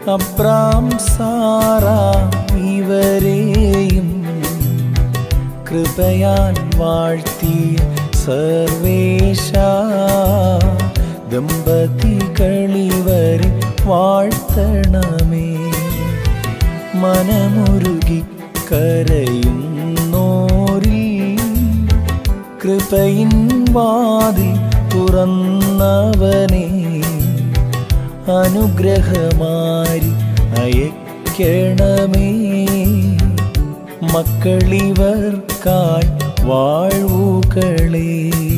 Abram Sarah ഇവരെയും കൃപയാൽ വാഴ്ത്തിയ സർവേശ ദമ്പതികളിവരെ വാഴ്ത്തണമേ. മനമുരുകി കരയുന്നോരിൽ കൃപയിൻ വാതിൽ തുറന്നവനെ അനുഗ്രഹമാരി അയക്കണമേ. മക്കളിവർക്കായി വാഴ്വുകളേ.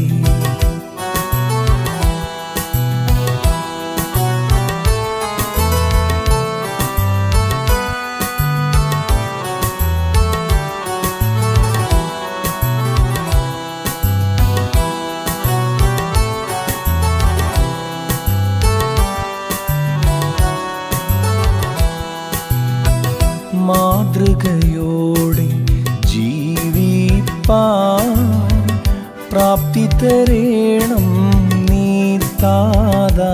മാതൃകയോടെ ജീവിപ്പാൻ പ്രാപ്തി തരേണം നീ താതാ.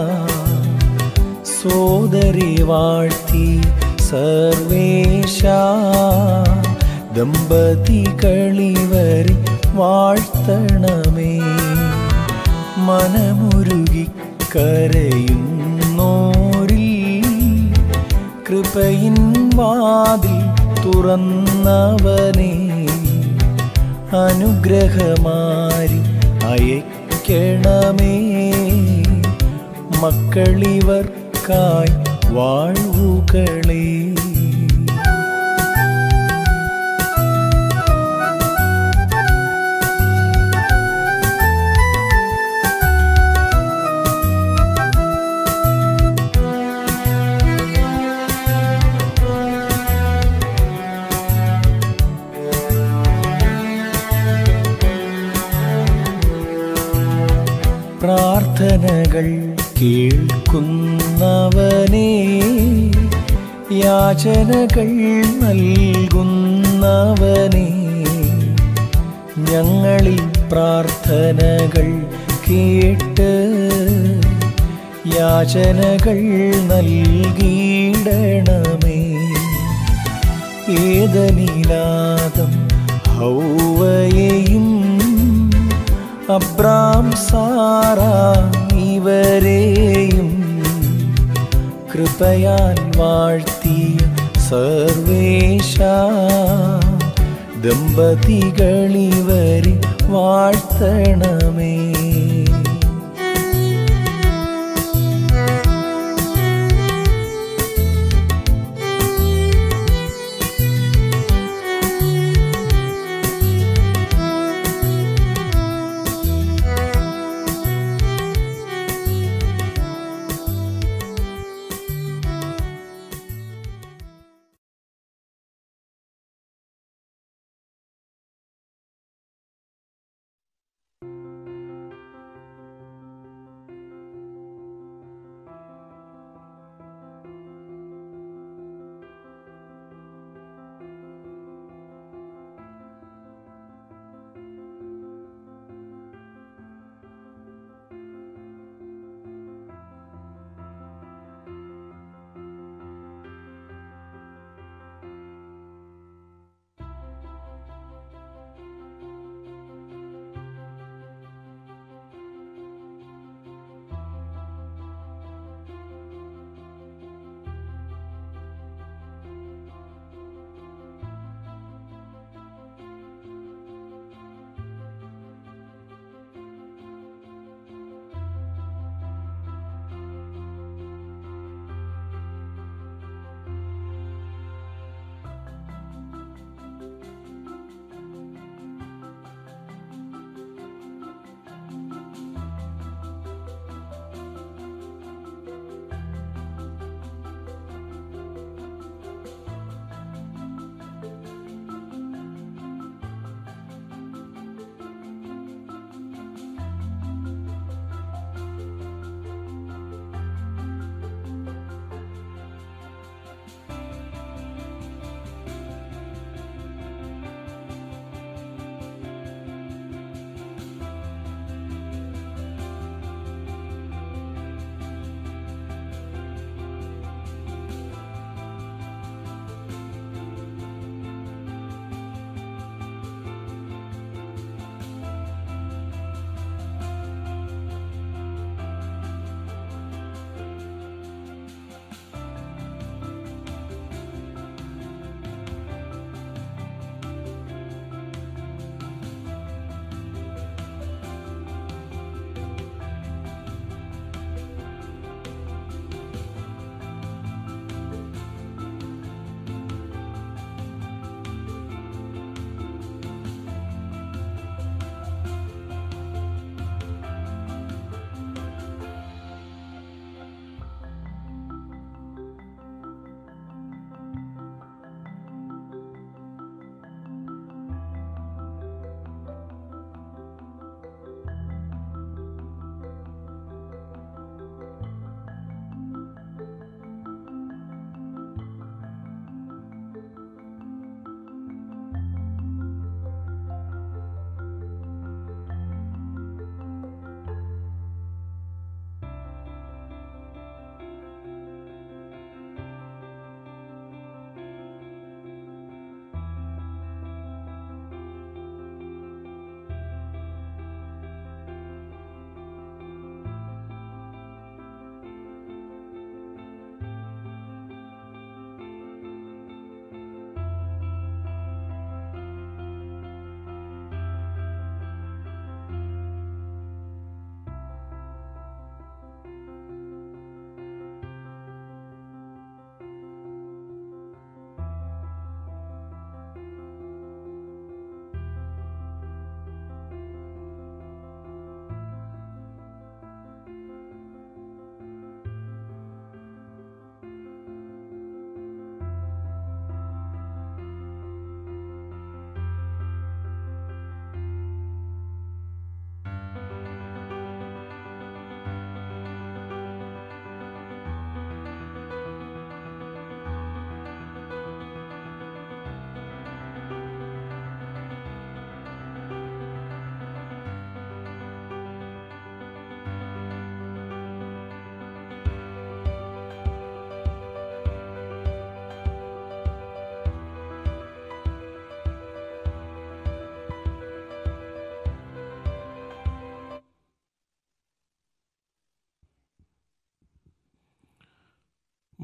സോദരി വാഴ്ത്തി സർവേശ ദമ്പതികളിവരെ വാഴ്ത്തണമേ. മനമുരുകി കരയുന്നോരിൽ കൃപയിൻ വാതിൽ തുറന്നവനെ അനുഗ്രഹമാരി അയക്കണമേ. മക്കളിവർക്കായി വാഴ്വുകളേ. പ്രാർത്ഥനകൾ കേൾക്കുന്നവനേ, യാചനകൾ നൽകുന്നവനേ, ഞങ്ങളിൽ പ്രാർത്ഥനകൾ കേട്ട് യാചനകൾ നൽകിയിടണമേ. ഏദനിലാദം ഹൗവയെയും അബ്രാം സാറ ഇവരെയും കൃപയാൽ വാഴ്ത്തിയ സർവേശ ദമ്പതികളിവരെ വാഴ്ത്തണമേ.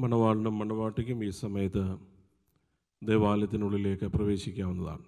മണവാളിനും മണവാട്ടിക്കും ഈ സമയത്ത് ദേവാലയത്തിനുള്ളിലേക്ക് പ്രവേശിക്കാവുന്നതാണ്.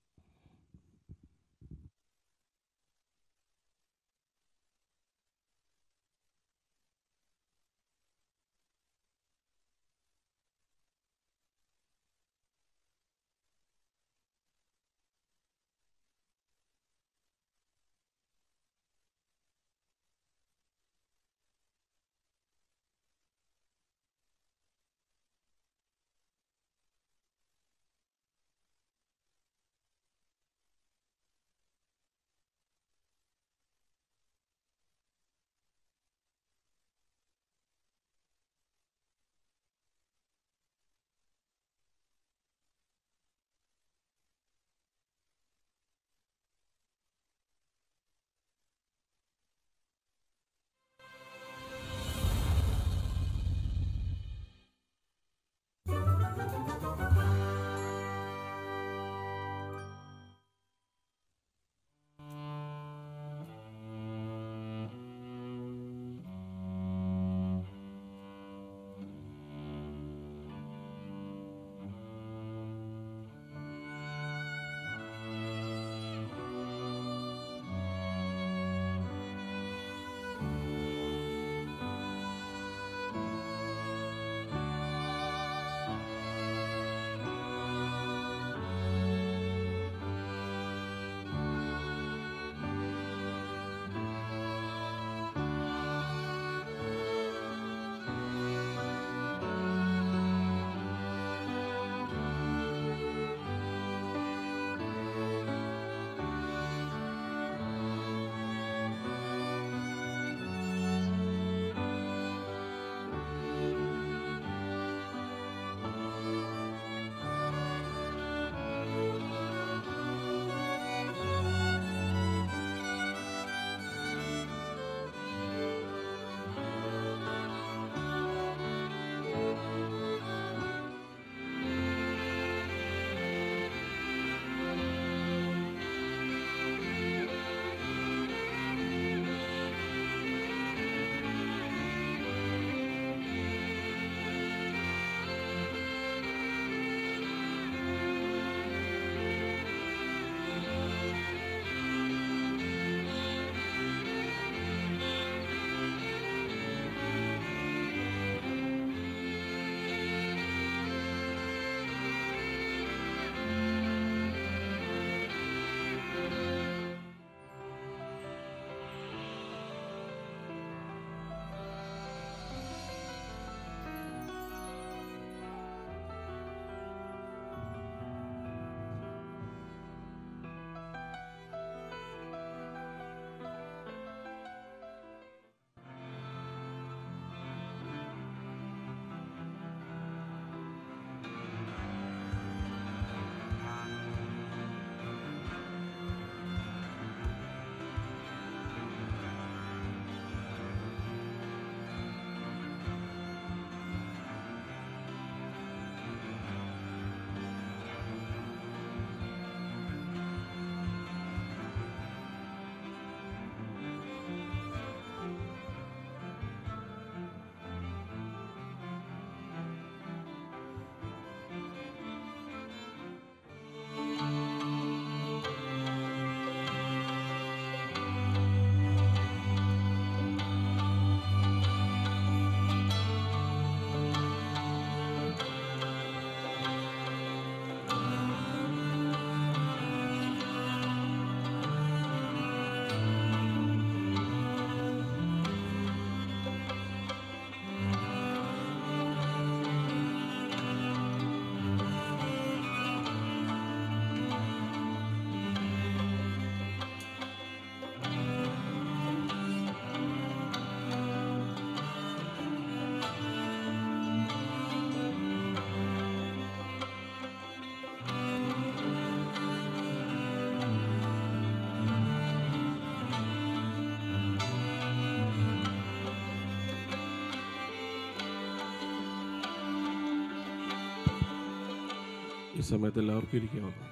ഈ സമയത്ത് എല്ലാവർക്കും ഇരിക്കാവുന്നു.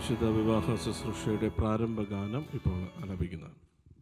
വിശുദ്ധ വിവാഹ ശുശ്രൂഷയുടെ പ്രാരംഭ ഗാനം ഇപ്പോൾ ആലപിക്കുന്നതാണ്.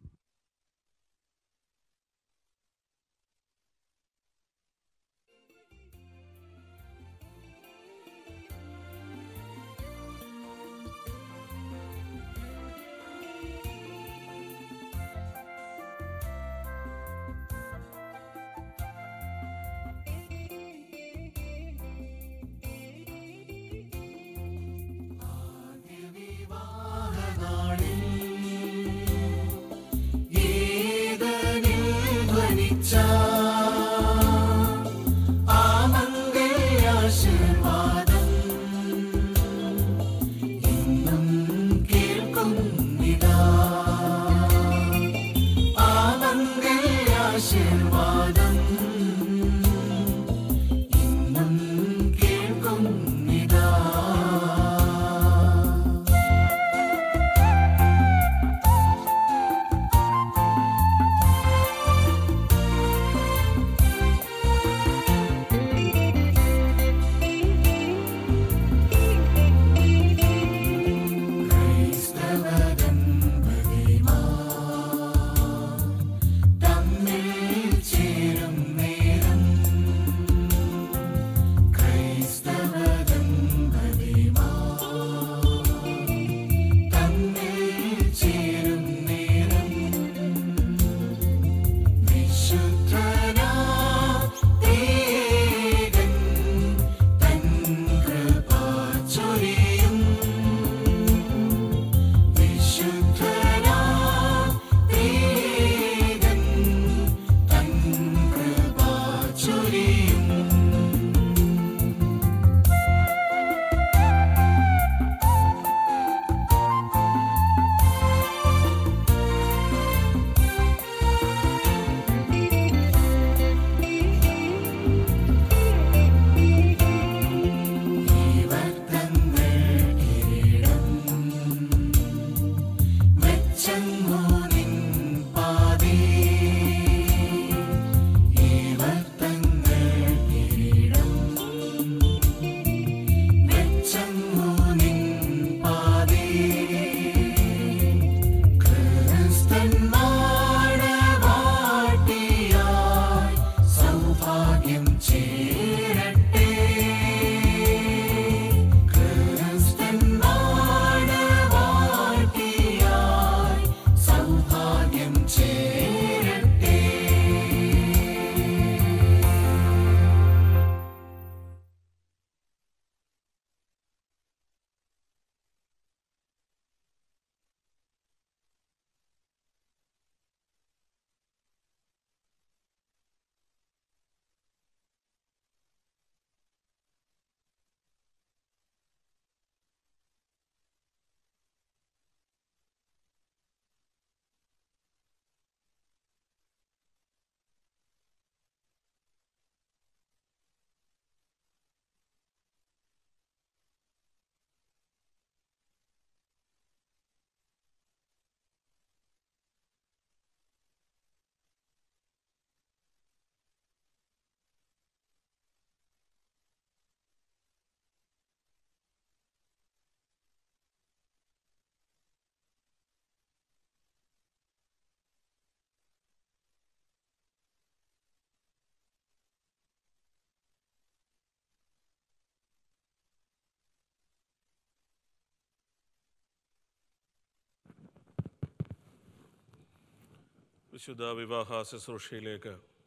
വിശുദ്ധ വിവാഹ ശുശ്രൂഷയിലേക്ക്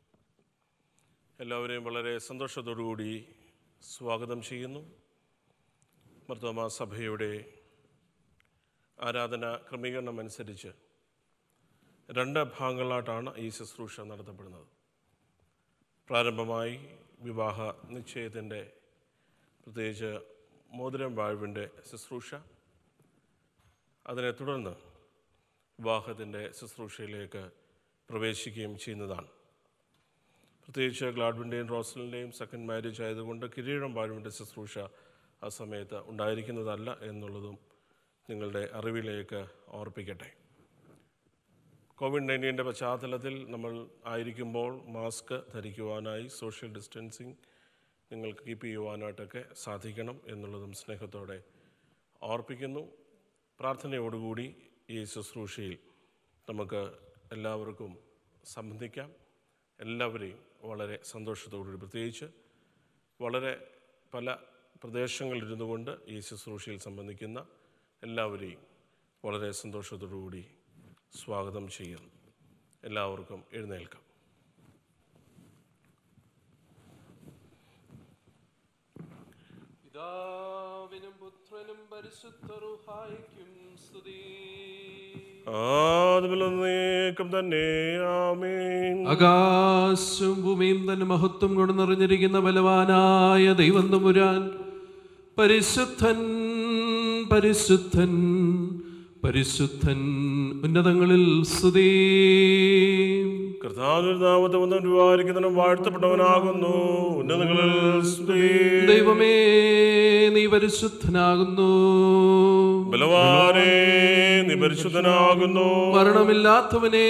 എല്ലാവരെയും വളരെ സന്തോഷത്തോടുകൂടി സ്വാഗതം ചെയ്യുന്നു. മാർത്തോമാ സഭയുടെ ആരാധന ക്രമീകരണം അനുസരിച്ച് 2 ഭാഗങ്ങളായിട്ടാണ് ഈ ശുശ്രൂഷ നടത്തപ്പെടുന്നത്. പ്രാരംഭമായി വിവാഹ നിശ്ചയത്തിൻ്റെ, പ്രത്യേകിച്ച് മോതിരം വാഴ്വിൻ്റെ ശുശ്രൂഷ, അതിനെ തുടർന്ന് വിവാഹത്തിൻ്റെ ശുശ്രൂഷയിലേക്ക് പ്രവേശിക്കുകയും ചെയ്യുന്നതാണ്. പ്രത്യേകിച്ച് ഗ്ലാഡ്വിൻ്റെയും റോസലിൻ്റെയും സെക്കൻഡ് മാരേജ് ആയതുകൊണ്ട് കിരീടം വാഴ്വിൻ്റെ ശുശ്രൂഷ ആ സമയത്ത് ഉണ്ടായിരിക്കുന്നതല്ല എന്നുള്ളതും നിങ്ങളുടെ അറിവിലേക്ക് ഓർപ്പിക്കട്ടെ. കോവിഡ്-19 പശ്ചാത്തലത്തിൽ നമ്മൾ ആയിരിക്കുമ്പോൾ മാസ്ക് ധരിക്കുവാനായി, സോഷ്യൽ ഡിസ്റ്റൻസിങ് നിങ്ങൾക്ക് കീപ്പ് ചെയ്യുവാനായിട്ടൊക്കെ സാധിക്കണം എന്നുള്ളതും സ്നേഹത്തോടെ ഓർപ്പിക്കുന്നു. പ്രാർത്ഥനയോടുകൂടി ഈ ശുശ്രൂഷയിൽ നമുക്ക് എല്ലാവർക്കും സംബന്ധിക്കാം. എല്ലാവരെയും വളരെ സന്തോഷത്തോടുകൂടി, പ്രത്യേകിച്ച് വളരെ പല പ്രദേശങ്ങളിലിരുന്നു കൊണ്ട് ഈ ശുശ്രൂഷയിൽ സംബന്ധിക്കുന്ന എല്ലാവരെയും വളരെ സന്തോഷത്തോടുകൂടി സ്വാഗതം ചെയ്യുന്നു. എല്ലാവർക്കും എഴുന്നേൽക്കാം. പിതാവിനും പുത്രനും പരിശുദ്ധ റൂഹായിക്കും സ്തുതി. ആദിമുതലേക്കും തന്നെ ആമേൻ. ആകാശവും ഭൂമിയും തന്നെ മഹത്വം കൊണ്ട് നിറഞ്ഞിരിക്കുന്ന ബലവാനായ ദൈവം തമ്പുരാൻ പരിശുദ്ധൻ പരിശുദ്ധൻ പരിശുദ്ധൻ ഉന്നതങ്ങളിൽ സ്തുതി. കർത്താവിനാമത്തെ വന്നവനും വാഴ്ത്തപ്പെട്ടവനാകുന്നു. ഉന്നതങ്ങളിൽ സ്തുതി. ദൈവമേ നീ പരിശുദ്ധനാകുന്നു. ബലവാനേ നീ പരിശുദ്ധനാകുന്നു. മരണമില്ലാത്തവനേ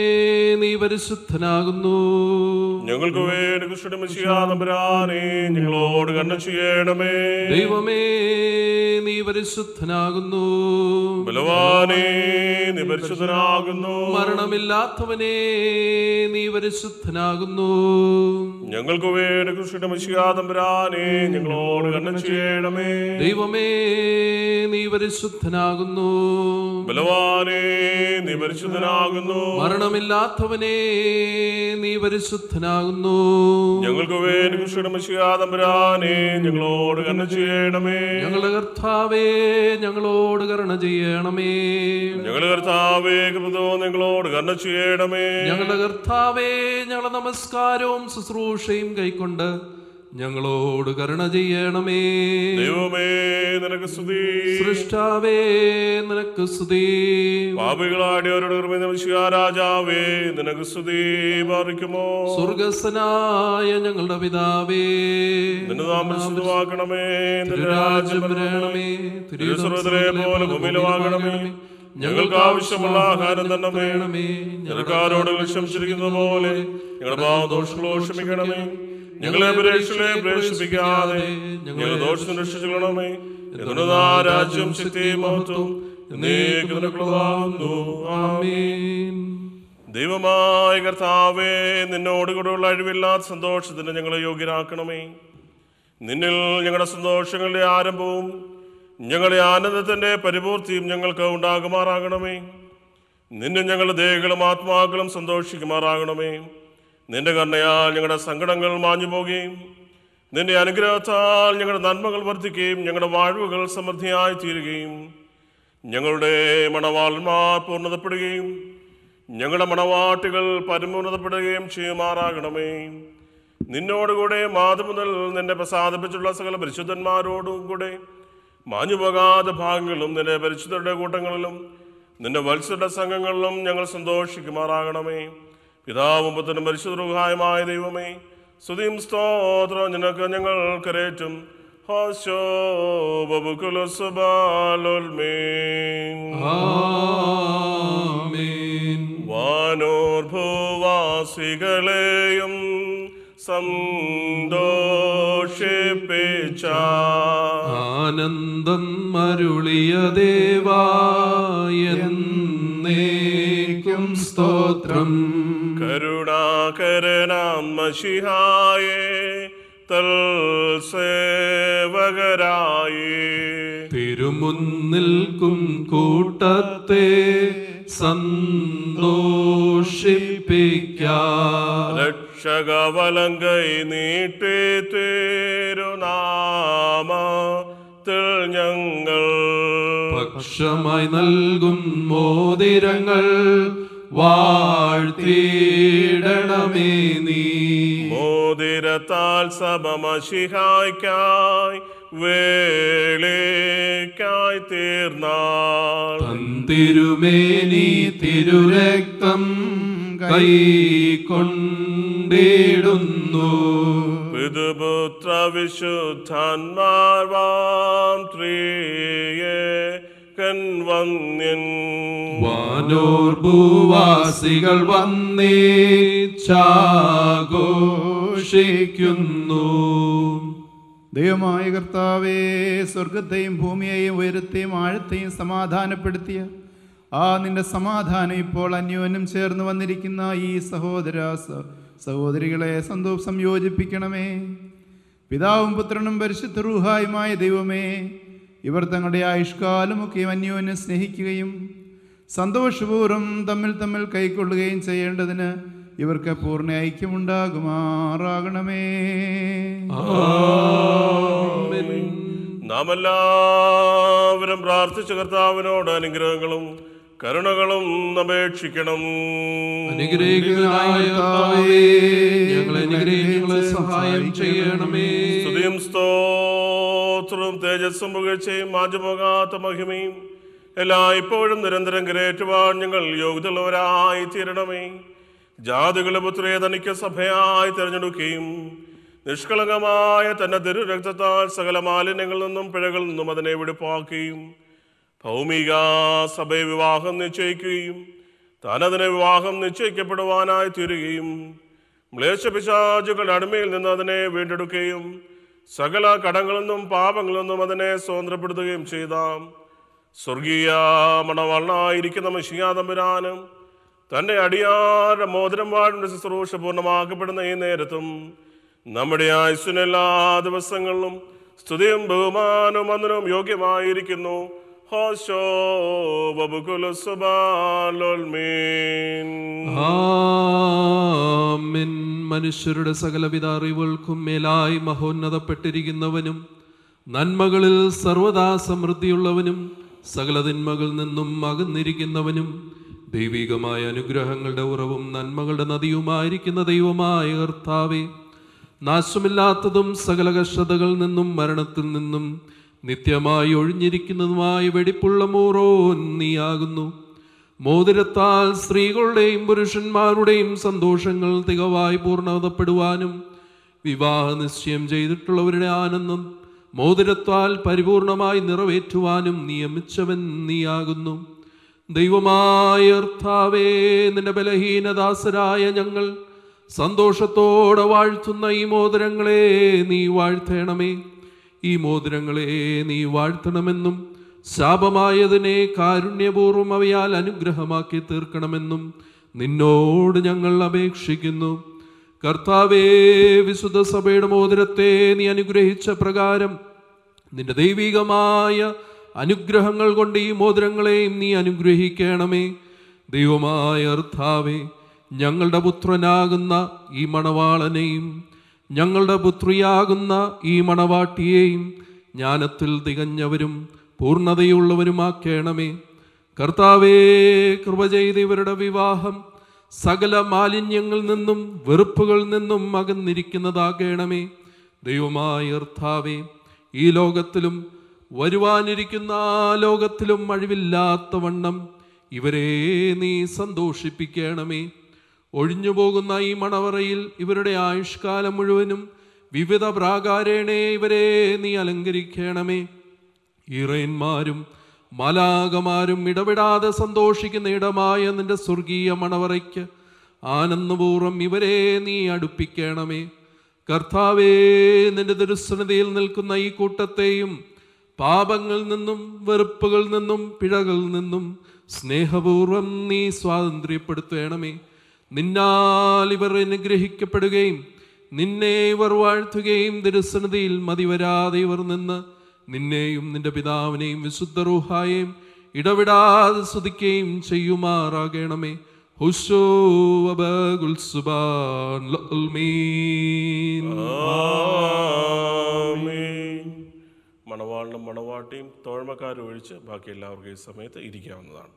നീ പരിശുദ്ധനാകുന്നു. ഞങ്ങൾക്ക് വേണ്ടി കൃഷ്ണന്റെ മെസ്സിഹാ തമ്പുരാനേ ഞങ്ങളോട് കരുണ ചെയ്യണമേ. ദൈവമേ നീ പരിശുദ്ധനാകുന്നു. ബലവാനേ നീ പരിശുദ്ധനാകുന്നു. മരണമില്ലാത്തവനേ നീ പരിശുദ്ധനാകുന്നു. ഞങ്ങൾക്ക് വേണ്ടി കൃഷ്ണന്റെ മെസ്സിഹാ തമ്പുരാനേ ഞങ്ങളോട് കരുണ ചെയ്യണമേ. ദൈവമേ നീ പരിശുദ്ധനാകുന്നു. ബലവാനേ നീ പരിശുദ്ധനാകുന്നു. മരണമില്ലാത്തവനേ നീ പരിശുദ്ധനാകുന്നു. ഞങ്ങൾക്ക് വേണ്ടി കൃഷ്ണന്റെ മെസ്സിഹാ തമ്പുരാനേ ഞങ്ങളോട് കരുണ ചെയ്യണമേ. ഞങ്ങളുടെ കർത്താവേ ഞങ്ങളോട് കരുണ ചെയ്യണമേ. ഞങ്ങളുടെ കർത്താവേ കൃപതോ ഞങ്ങളോട് കരുണ ചെയ്യണമേ. ഞങ്ങളുടെ കർത്താവേ ഞങ്ങളുടെ നമസ്കാരവും ശുശ്രൂഷയും കൈക്കൊണ്ട് ഞങ്ങളോട് കരുണ ചെയ്യണമേ. ദൈവമേ നിനക്ക് സ്തുതി. സൃഷ്ടാവേ നിനക്ക് സ്തുതി. പാപികളാടിയവരുടെ രാജാവേ നിനക്ക് സ്തുതി. പാർക്കുമോ സ്വർഗസ്ഥനായ ഞങ്ങളുടെ പിതാവേ, നിന്റെ നാമം പരിശുദ്ധമാക്കണമേ. നിന്റെ രാജ്യം വരണമേ. തിരുസ്വർഗ്ഗത്തിലെ പോലെ ഭൂമിയിലുമാകണമേ. ഞങ്ങൾക്ക് ആവശ്യമുള്ള ആഹാരം തന്നെ വേണമേ. ഞങ്ങൾക്കാരോട് ക്ഷമിച്ചിരിക്കുന്ന പോലെ ഞങ്ങളുടെ പാപദോഷങ്ങളോ ക്ഷമിക്കണമേ. ഞങ്ങളെ പരീക്ഷയിലെ പ്രവേശിപ്പിക്കാതെ ഞങ്ങളെ ദോഷത്തിൽ രക്ഷിച്ചുകൊള്ളണമേ. രാജ്യം ശക്തിയും മഹത്വം എന്നേക്കും നിനക്കുള്ളതാകുന്നു. ആമേൻ. ദൈവമായ കർത്താവേ നിന്നോട് കൂടെയുള്ള അഴിവില്ലാത്ത സന്തോഷത്തിന് ഞങ്ങളെ യോഗ്യരാക്കണമേ. നിന്നിൽ ഞങ്ങളുടെ സന്തോഷങ്ങളുടെ ആരംഭവും ഞങ്ങളുടെ ആനന്ദത്തിന്റെ പരിപൂർത്തിയും ഞങ്ങൾക്ക് ഉണ്ടാകുമാറാകണമേ. നിന്നെ ഞങ്ങളുടെ ദേഹങ്ങളും ആത്മാക്കളും സന്തോഷിക്കുമാറാകണമേ. നിന്റെ കരുണയാൽ ഞങ്ങളുടെ സങ്കടങ്ങൾ മാഞ്ഞു പോകുകയും നിന്റെ അനുഗ്രഹത്താൽ ഞങ്ങളുടെ നന്മകൾ വർദ്ധിക്കുകയും ഞങ്ങളുടെ വാഴ്വുകൾ സമൃദ്ധിയായി തീരുകയും ഞങ്ങളുടെ മണവാളന്മാർ പൂർണ്ണതപ്പെടുകയും ഞങ്ങളുടെ മണവാട്ടികൾ പരിപൂർണതപ്പെടുകയും ചെയ്യുമാറാകണമേ. നിന്നോടുകൂടെ മാതൃ മുതൽ നിന്നെ പ്രസാദിപ്പിച്ചുള്ള സകല പരിശുദ്ധന്മാരോടും കൂടെ മാഞ്ഞുപോകാത്ത ഭാഗങ്ങളിലും നിന്റെ പരിശുദ്ധരുടെ കൂട്ടങ്ങളിലും നിന്റെ വത്സരുടെ സംഘങ്ങളിലും ഞങ്ങൾ സന്തോഷിക്കുമാറാകണമേ. പിതാവും പുത്രനും പരിശുദ്ധ റൂഹായുമായ ദൈവമേ, സ്തുതിയും സ്തോത്രവും നിനക്ക് ഞങ്ങൾ കരേറ്റും. വാനോർ ഭൂവാസികളെയും സന്തോഷിപ്പിച്ച ആനന്ദം മരുളിയ ദേവായെന്നേക്കും സ്തോത്രം. കരുണാകരനാം മശിഹായേ തൽസേവകരായി തിരുമുന്നിൽക്കും കൂട്ടത്തെ സന്തോഷിപ്പിക്കാം. രക്ഷകവലങ്കൈ നീട്ടി തിരുനാമത്തിൽ ഞങ്ങൾ പക്ഷമായി നൽകും മോതിരങ്ങൾ വാഴ്ത്തിയിടണമേ നീ. മോതിരത്താൽ സഭമശിഹായ്ക്കായി വേളേക്കായി തീർന്നാൾ തിരുമേനി തിരുരക്തം കൈക്കൊണ്ടിടുന്നു. പിതൃപുത്ര വിശുദ്ധന്മാർ വാം ത്രിയേകൻ വന്യൻ വാനോർ ഭൂവാസികൾ വന്നേച്ചാഘോഷിക്കുന്നു. ദൈവമായ കർത്താവേ, സ്വർഗത്തെയും ഭൂമിയെയും ഉയരത്തെയും ആഴത്തെയും സമാധാനപ്പെടുത്തിയ ആ നിന്റെ സമാധാനം ഇപ്പോൾ അന്യോന്യം ചേർന്ന് വന്നിരിക്കുന്ന ഈ സഹോദരികളെ സംയോജിപ്പിക്കണമേ. പിതാവും പുത്രനും പരിശുദ്ധ റൂഹായുമായ ദൈവമേ, ഇവർ തങ്ങളുടെ ആയുഷ്കാലമൊക്കെ അന്യോന്യം സ്നേഹിക്കുകയും സന്തോഷപൂർവ്വം തമ്മിൽ കൈക്കൊള്ളുകയും ചെയ്യേണ്ടതിന് ഇവർക്ക് പൂർണ്ണ ഐക്യമുണ്ടാകുമാറാകണമേ. നാം എല്ലാവരും പ്രാർത്ഥിച്ച കർത്താവിനോട് അനുഗ്രഹങ്ങളും കരുണകളും അപേക്ഷിക്കണം. സഹായം ചെയ്യണമേ. സ്തുതിയും സ്തോത്രവും തേജസ്സും പുകഴ്ചയും മാഞ്ഞുപോകാത്ത മഹിമയും ഇപ്പോഴും നിരന്തരം കരേറ്റുവാൻ ഞങ്ങൾ യോഗ്യതയുള്ളവരായി തീരണമേ. ജാതികളുടെ പുത്രിയെ തനിക്ക് സഭയായി തിരഞ്ഞെടുക്കുകയും നിഷ്കളങ്കമായ തന്റെ തിരുരക്തത്താൽ സകല മാലിന്യങ്ങളിൽ നിന്നും പിഴകളിൽ നിന്നും അതിനെ വെടിപ്പാക്കുകയും ഭൗമിക സഭയെ വിവാഹം നിശ്ചയിക്കുകയും താനതിനെ വിവാഹം നിശ്ചയിക്കപ്പെടുവാനായി തീരുകയും മ്ലേച്ഛപിശാചുകളുടെ അടിമയിൽ നിന്ന് അതിനെ വീണ്ടെടുക്കുകയും സകല കടങ്ങളിൽ നിന്നും പാപങ്ങളിൽ നിന്നും അതിനെ സ്വതന്ത്രപ്പെടുത്തുകയും ചെയ്ത സ്വർഗീയ മണവാളനായിരിക്കുന്ന മിശിഹാ തമ്പുരാനും തൻ്റെ അടിയാരുടെ മോതിരം വാഴുന്ന ശുശ്രൂഷ പൂർണ്ണമാക്കപ്പെടുന്ന ഈ നേരത്തും നമ്മുടെ ആയുസ്സിന് എല്ലാ ദിവസങ്ങളിലും സ്തുതിയും ബഹുമാനവും വന്ദനവും യോഗ്യമായിരിക്കുന്നു. മനുഷ്യരുടെ സകലവിധ അറിവുകൾക്കും മേലായി മഹോന്നതപ്പെട്ടിരിക്കുന്നവനും നന്മകളിൽ സർവദാ സമൃദ്ധിയുള്ളവനും സകല തിന്മകളിൽ നിന്നും അകന്നിരിക്കുന്നവനും ദൈവികമായ അനുഗ്രഹങ്ങളുടെ ഉറവും നന്മകളുടെ നദിയുമായിരിക്കുന്ന ദൈവമായ കർത്താവേ, നാശമില്ലാത്തതും സകല കഷ്ടതകളിൽ നിന്നും മരണത്തിൽ നിന്നും നിത്യമായി ഒഴിഞ്ഞിരിക്കുന്നതുമായ വെടിപ്പുള്ള മൂറോൻ നീയാകുന്നു. മോതിരത്താൽ സ്ത്രീകളുടെയും പുരുഷന്മാരുടെയും സന്തോഷങ്ങൾ തികവായി പൂർണ്ണതപ്പെടുവാനും വിവാഹ നിശ്ചയം ചെയ്തിട്ടുള്ളവരുടെ ആനന്ദം മോതിരത്താൽ പരിപൂർണമായി നിറവേറ്റുവാനും നിയമിച്ചവൻ നീയാകുന്നു. ദൈവമായ കർത്താവേ, നിന്റെ ബലഹീനദാസരായ ഞങ്ങൾ സന്തോഷത്തോടെ വാഴ്ത്തുന്ന ഈ മോതിരങ്ങളെ നീ വാഴ്ത്തണമേ. ഈ മോതിരങ്ങളെ നീ വാഴ്ത്തണമെന്നും ശാപമായതിനെ കാരുണ്യപൂർവ്വം അവയാൽ അനുഗ്രഹമാക്കി തീർക്കണമെന്നും നിന്നോട് ഞങ്ങൾ അപേക്ഷിക്കുന്നു. കർത്താവേ, വിശുദ്ധ സഭയുടെ മോതിരത്തെ നീ അനുഗ്രഹിച്ച പ്രകാരം നിന്റെ ദൈവികമായ അനുഗ്രഹങ്ങൾ കൊണ്ട് ഈ മോതിരങ്ങളെയും നീ അനുഗ്രഹിക്കണമേ. ദൈവമായ കർത്താവേ, ഞങ്ങളുടെ പുത്രനാകുന്ന ഈ മണവാളനെയും ഞങ്ങളുടെ പുത്രിയാകുന്ന ഈ മണവാട്ടിയെയും ജ്ഞാനത്തിൽ തികഞ്ഞവരും പൂർണ്ണതയുള്ളവരുമാക്കണമേ. കർത്താവേ, കൃപ ചെയ്ത് ഇവരുടെ വിവാഹം സകല മാലിന്യങ്ങളിൽ നിന്നും വെറുപ്പുകളിൽ നിന്നും അകന്നിരിക്കുന്നതാകണമേ. ദൈവമായ കർത്താവേ, ഈ ലോകത്തിലും വരുവാനിരിക്കുന്ന ആ ലോകത്തിലും അഴിവില്ലാത്ത വണ്ണം ഇവരെ നീ സന്തോഷിപ്പിക്കണമേ. ഒഴിഞ്ഞുപോകുന്ന ഈ മണവറയിൽ ഇവരുടെ ആയുഷ്കാലം മുഴുവനും വിവിധ പ്രാകാരേണേ ഇവരെ നീ അലങ്കരിക്കണമേ. ഈറയന്മാരും മലാകമാരും ഇടപെടാതെ സന്തോഷിക്കുന്ന ഇടമായ നിന്റെ സ്വർഗീയ മണവറയ്ക്ക് ആനന്ദപൂർവ്വം ഇവരെ നീ അടുപ്പിക്കണമേ. കർത്താവേ, നിന്റെ തിരുസന്നിധിയിൽ നിൽക്കുന്ന ഈ കൂട്ടത്തെയും പാപങ്ങളിൽ നിന്നും വെറുപ്പുകളിൽ നിന്നും പിഴകളിൽ നിന്നും സ്നേഹപൂർവ്വം നീ സ്വാതന്ത്ര്യപ്പെടുത്തണമേ. നിന്നാൽ ഇവർ അനുഗ്രഹിക്കപ്പെടുകയും നിന്നെ ഇവർ വാഴ്ത്തുകയും തിരുസന്നിധിയിൽ മതിവരാതെ ഇവർ നിന്ന് നിന്നെയും നിന്റെ പിതാവിനെയും വിശുദ്ധ റൂഹായെയും ഇടവിടാതെ സ്തുതിക്കുകയും ചെയ്യുമാറാകണമേ. ഹുശോ വബഗുൽ സുബാൻ ലൽമീൻ. മണവാളിനും മണവാട്ടിയും തോഴ്മക്കാരും ഒഴിച്ച് ബാക്കി എല്ലാവർക്കും ഈ സമയത്ത് ഇരിക്കാവുന്നതാണ്.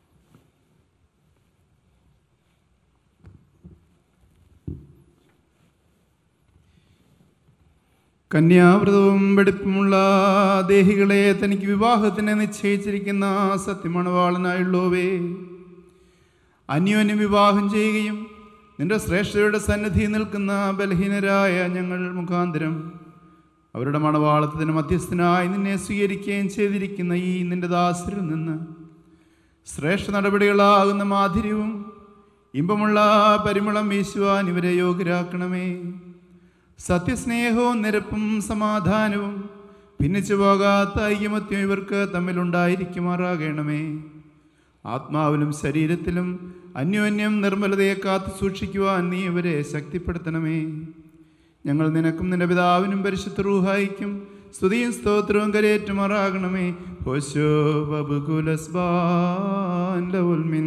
കന്യാവ്രതവും വെടിപ്പുമുള്ള ദേഹികളെ തനിക്ക് വിവാഹത്തിന് നിശ്ചയിച്ചിരിക്കുന്ന സത്യമണവാളനായുള്ളവേ, അന്യോന്യം വിവാഹം ചെയ്യുകയും നിന്റെ ശ്രേഷ്ഠയുടെ സന്നിധി നിൽക്കുന്ന ബലഹീനരായ ഞങ്ങൾ മുഖാന്തരം അവരുടെ മണവാളത്തിന് മധ്യസ്ഥനായി നിന്നെ സ്വീകരിക്കുകയും ചെയ്തിരിക്കുന്ന ഈ നിന്റെ ദാസരിൽ നിന്ന് ശ്രേഷ്ഠ നടപടികളാകുന്ന മാധുര്യവും ഇമ്പമുള്ള പരിമളം വീശുവാൻ ഇവരെ യോഗ്യരാക്കണമേ. സത്യസ്നേഹവും നിരപ്പും സമാധാനവും ഭിന്നിച്ചു പോകാത്ത ഐകമത്യം ഇവർക്ക് തമ്മിലുണ്ടായിരിക്കുമാറാകണമേ. ആത്മാവിലും ശരീരത്തിലും അന്യോന്യം നിർമ്മലതയെ കാത്തു സൂക്ഷിക്കുവാൻ നീ ഇവരെ ശക്തിപ്പെടുത്തണമേ. ഞങ്ങൾ നിനക്കും നിന്റെ പിതാവിനും പരിശുദ്ധ റൂഹായിക്കും സ്തുതിയും സ്തോത്രവും കരയേറ്റുമാറാകണമേ. ഹോശോ ബബുകുലസ്ബാൻ ലൗൽമിൻ.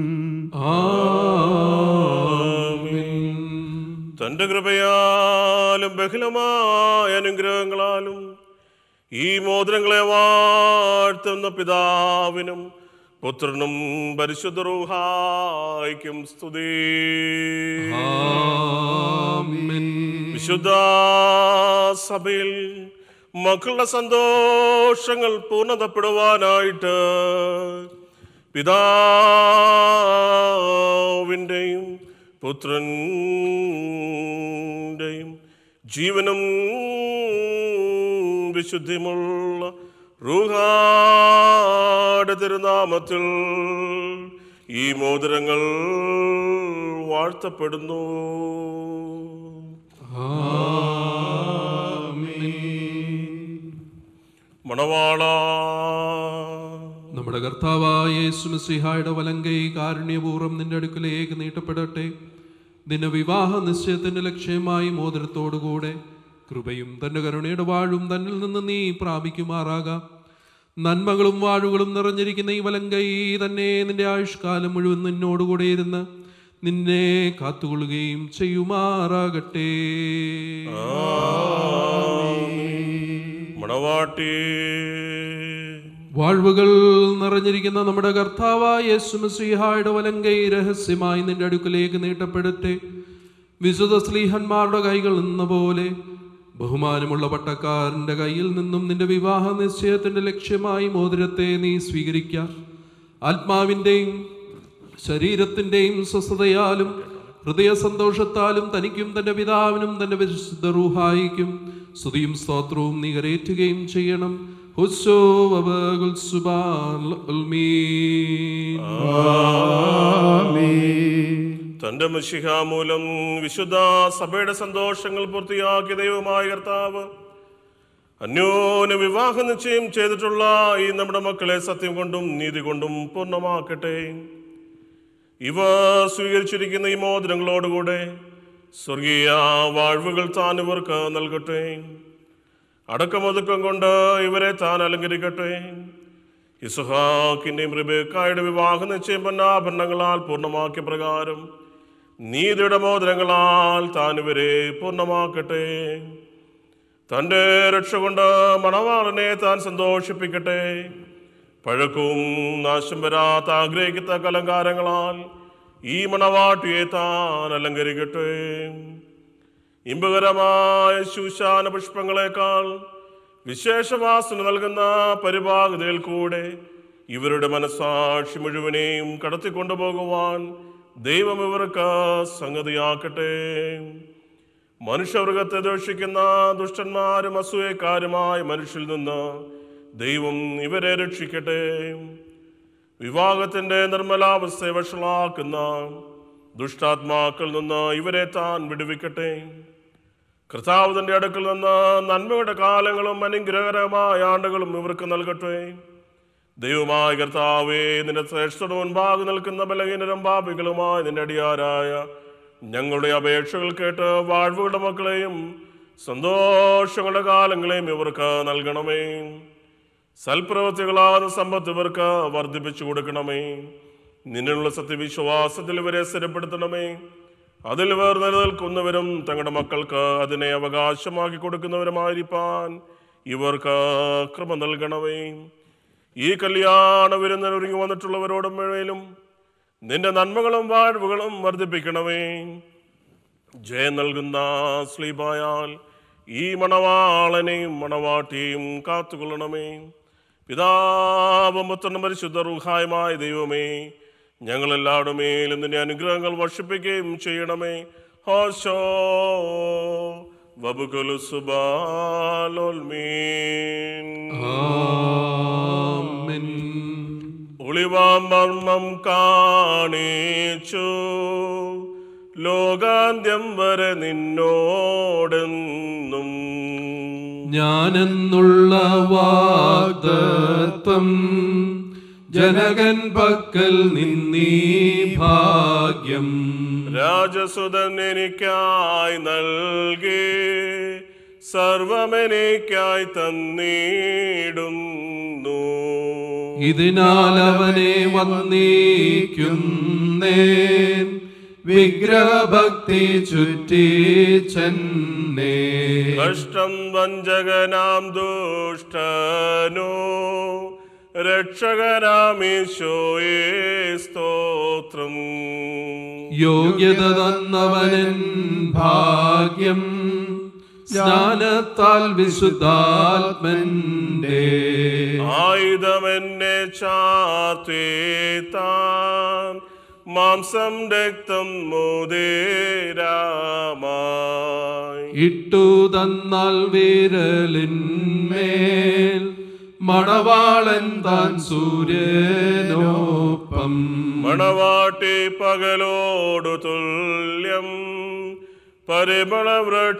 തന്റെ കൃപയാലും ബഹുലമായ അനുഗ്രഹങ്ങളാലും ഈ മോതിരങ്ങളെ വാഴ്ത്തുന്ന പിതാവിനും പുത്രനും പരിശുദ്ധ റൂഹായിക്കും സ്തുതി. വിശുദ്ധ സഭയിൽ മക്കളുടെ സന്തോഷങ്ങൾ പൂർണ്ണതപ്പെടുവാനായിട്ട് പിതാവിൻ്റെയും പുത്രൻ്റെയും ജീവനും വിശുദ്ധിയുമുള്ള റൂഹായുടെ തിരുനാമത്തിൽ ഈ മോതിരങ്ങൾ വാഴ്ത്തപ്പെടുന്നു. മണവാള, നമ്മുടെ കർത്താവായ യേശു മിശിഹായുടെ വലങ്കൈ കാരുണ്യപൂർവ്വം നിന്റെ അടുക്കലേക്ക് നീട്ടപ്പെടട്ടെ. നിന്റെ വിവാഹ നിശ്ചയത്തിന്റെ ലക്ഷ്യമായി മോതിരത്തോടുകൂടെ കൃപയും തന്റെ കരുണയുടെ വാഴും തന്നിൽ നിന്ന് നീ പ്രാപിക്കുമാറാകാം. നന്മകളും വാഴുകളും നിറഞ്ഞിരിക്കുന്ന ഈ വലങ്കൈ തന്നെ നിന്റെ ആയുഷ്കാലം മുഴുവൻ നിന്നോടുകൂടെ ഇരുന്ന് നിന്നെ കാത്തുകൊള്ളുകയും ചെയ്യുമാറാകട്ടെ. മണവാട്ടി, വാഴ്വുകൾ നിറഞ്ഞിരിക്കുന്ന നമ്മുടെ കർത്താവായ യേശു മിശിഹായുടെ വലങ്കൈ രഹസ്യമായി നിന്റെ അടുക്കലേക്ക് നീട്ടപ്പെടട്ടെ. വിശുദ്ധ സ്ലീഹന്മാരുടെ കൈകൾ എന്ന പോലെ ബഹുമാനമുള്ള പട്ടക്കാരന്റെ കയ്യിൽ നിന്നും നിന്റെ വിവാഹ നിശ്ചയത്തിന്റെ ലക്ഷ്യമായി മോതിരത്തെ നീ സ്വീകരിക്കാം. ആത്മാവിൻ്റെയും ശരീരത്തിൻ്റെയും സ്വസ്ഥതയാലും ഹൃദയ സന്തോഷത്താലും തനിക്കും തന്റെ പിതാവിനും തന്റെ വിശുദ്ധ റൂഹായിക്കും സ്തുതിയും സ്തോത്രവും നീ കരേറ്റുകയും ചെയ്യണം. തന്റെ മിശിഹ മൂലം വിശുദ്ധ സഭയുടെ സന്തോഷങ്ങൾ പൂർത്തിയാക്കിയ ദൈവമായ കർത്താവ് അന്യോന്യ വിവാഹ നിശ്ചയം ചെയ്തിട്ടുള്ള ഈ നമ്മുടെ മക്കളെ സത്യം കൊണ്ടും നീതി കൊണ്ടും പൂർണ്ണമാക്കട്ടെ. ഇവ സ്വീകരിച്ചിരിക്കുന്ന ഈ മോതിരങ്ങളോടുകൂടെ സ്വർഗീയ വാഴ്വുകൾ താൻ ഇവർക്ക് നൽകട്ടെ. അടക്കമൊതുക്കം കൊണ്ട് ഇവരെ താൻ അലങ്കരിക്കട്ടെ. ഇസ്ഹാക്കിന്റെയും റിബേക്കായുടെ വിവാഹ നിശ്ചയം പൊന്നാഭരണങ്ങളാൽ പൂർണ്ണമാക്കിയ പ്രകാരം നീതിയുടെ മോതിരങ്ങളാൽ താൻ ഇവരെ പൂർണ്ണമാക്കട്ടെ. തൻ്റെ രക്ഷ കൊണ്ട് മണവാളനെ താൻ സന്തോഷിപ്പിക്കട്ടെ. പഴക്കവും നാശം വരാത്ത ആഗ്രഹിക്കത്തക്ക അലങ്കാരങ്ങളാൽ ഈ മണവാട്ടിയെ താൻ അലങ്കരിക്കട്ടെ. ഇമ്പകരമായ ശൂശാന പുഷ്പങ്ങളെക്കാൾ വിശേഷവാസന നൽകുന്ന പരിഭാഗതയിൽ കൂടെ ഇവരുടെ മനസ്സാക്ഷി മുഴുവനെയും കടത്തിക്കൊണ്ടുപോകുവാൻ ദൈവം ഇവർക്ക് സംഗതിയാക്കട്ടെ. മനുഷ്യവർഗത്തെ ദോഷിക്കുന്ന ദുഷ്ടന്മാരും അസൂയക്കാരുമായ മനുഷ്യരിൽ നിന്ന് ദൈവം ഇവരെ രക്ഷിക്കട്ടെ. വിവാഹത്തിന്റെ നിർമ്മലാവസ്ഥയെ വഷളാക്കുന്ന ദുഷ്ടാത്മാക്കളിൽ നിന്ന് ഇവരെ താൻ വിടുവിക്കട്ടെ. കർത്താവ് തന്റെ അടുക്കൽ നിന്ന് നന്മയുടെ കാലങ്ങളും അനുഗ്രഹകരമായ ആണ്ടുകളും ഇവർക്ക് നൽകട്ടെ. ദൈവമായ കർത്താവേ, നിന്റെ ശ്രേഷ്ഠയുടെ മുൻപാകെ നിൽക്കുന്ന ബലഹീനരും പാപികളുമായ നിന്റെ അടിയാരായ ഞങ്ങളുടെ അപേക്ഷകൾ കേട്ട് വാഴ്വുകളുടെ മക്കളെയും സന്തോഷങ്ങളുടെ കാലങ്ങളെയും ഇവർക്ക് നൽകണമേ. സൽപ്രവൃത്തികളാകുന്ന സമ്പത്ത് ഇവർക്ക് വർദ്ധിപ്പിച്ചു കൊടുക്കണമേ. നിന്നുള്ള സത്യവിശ്വാസത്തിൽ ഇവരെ സ്ഥിരപ്പെടുത്തണമേ. അതിൽ ഇവർ നിലനിൽക്കുന്നവരും തങ്ങളുടെ മക്കൾക്ക് അതിനെ അവകാശമാക്കി കൊടുക്കുന്നവരുമായിരിക്കാൻ ഇവർക്ക് കൃപ നൽകണമേ. ഈ കല്യാണ വിരുന്നിന് ഒരുങ്ങി വന്നിട്ടുള്ളവരോടും മേലും നിന്റെ നന്മകളും വാഴ്വുകളും വർദ്ധിപ്പിക്കണമേ. ജയം നൽകുന്ന സ്ലീബായാൽ ഈ മണവാളനെയും മണവാട്ടിയും കാത്തുകൊള്ളണമേ. പിതാവും പുത്രനും പരിശുദ്ധ റൂഹായുമായ ദൈവമേ, ഞങ്ങളെല്ലാവരുടെ മേലും നിന്റെ അനുഗ്രഹങ്ങൾ വർഷിപ്പിക്കുകയും ചെയ്യണമേ. ഹോശോ വബുകുലു സുബാലോൽമീൻ. ഒളിവാം മർമ്മം കാണിച്ചു ലോകാന്ത്യം വരെ നിന്നോടും ഞാനെന്നുള്ള വാഗ്ദത്തം ജനകൻ പക്കൽ നിന്നീ ഭാഗ്യം രാജസുതൻ എനിക്കായി നൽകി സർവമെനിക്കായി തന്നിടുന്നു. ഇതിനാൽ അവനെ വന്ദിക്കുന്നേൻ വിഗ്രഹഭക്തി ചുറ്റിച്ചെന്നേ. കഷ്ടം വഞ്ചകനാം ദുഷ്ടനോ രക്ഷകനാമീശോയേ സ്തോത്രം. യോഗ്യത തന്നവനൻ ഭാഗ്യം സ്നാനത്താൽ വിശുദ്ധാത്മന്റെ ആയുധമെന്നെ ചാർത്തേത്താൻ മാംസം രക്തം മോദേരാമായി ഇട്ടു തന്നാൽ വിരലിന്മേൽ മണവാളൻ താൻ സൂര്യനോപ്പം. മണവാട്ടി പകലോടു തുല്യം പരിമള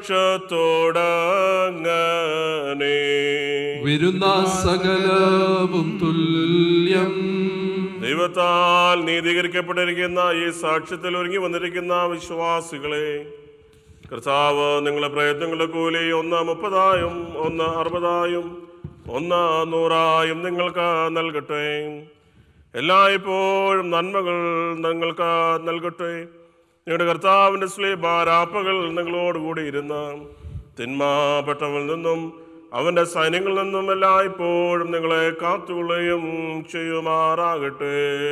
വൃക്ഷത്തോടങ്ങനെ വിരുന്ന സകലവും തുല്യം. ദൈവത്താൽ നീതീകരിക്കപ്പെട്ടിരിക്കുന്ന ഈ സാക്ഷ്യത്തിൽ ഒരുങ്ങി വന്നിരിക്കുന്ന വിശ്വാസികളെ കർത്താവ് നിങ്ങളുടെ പ്രയത്നങ്ങളുടെ കൂലി 1 30 1 60 1 100 നിങ്ങൾക്ക് നൽകട്ടെ. എല്ലായ്പ്പോഴും നന്മകൾ നിങ്ങൾക്ക് നൽകട്ടെ. നിങ്ങളുടെ കർത്താവിൻ്റെ സ്ലീബാരാപ്പകൾ നിങ്ങളോടുകൂടി ഇരുന്ന് തിന്മാപ്പെട്ടവരിൽ നിന്നും അവൻ്റെ സൈന്യങ്ങളിൽ നിന്നും എല്ലായ്പ്പോഴും നിങ്ങളെ കാത്തുകൊള്ളുകയും ചെയ്യുമാറാകട്ടെ.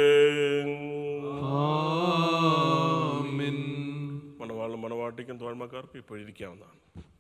മണവാളും മണവാട്ടിക്കും തോഴ്മക്കാർക്കും ഇപ്പോഴിരിക്കാവുന്നതാണ്.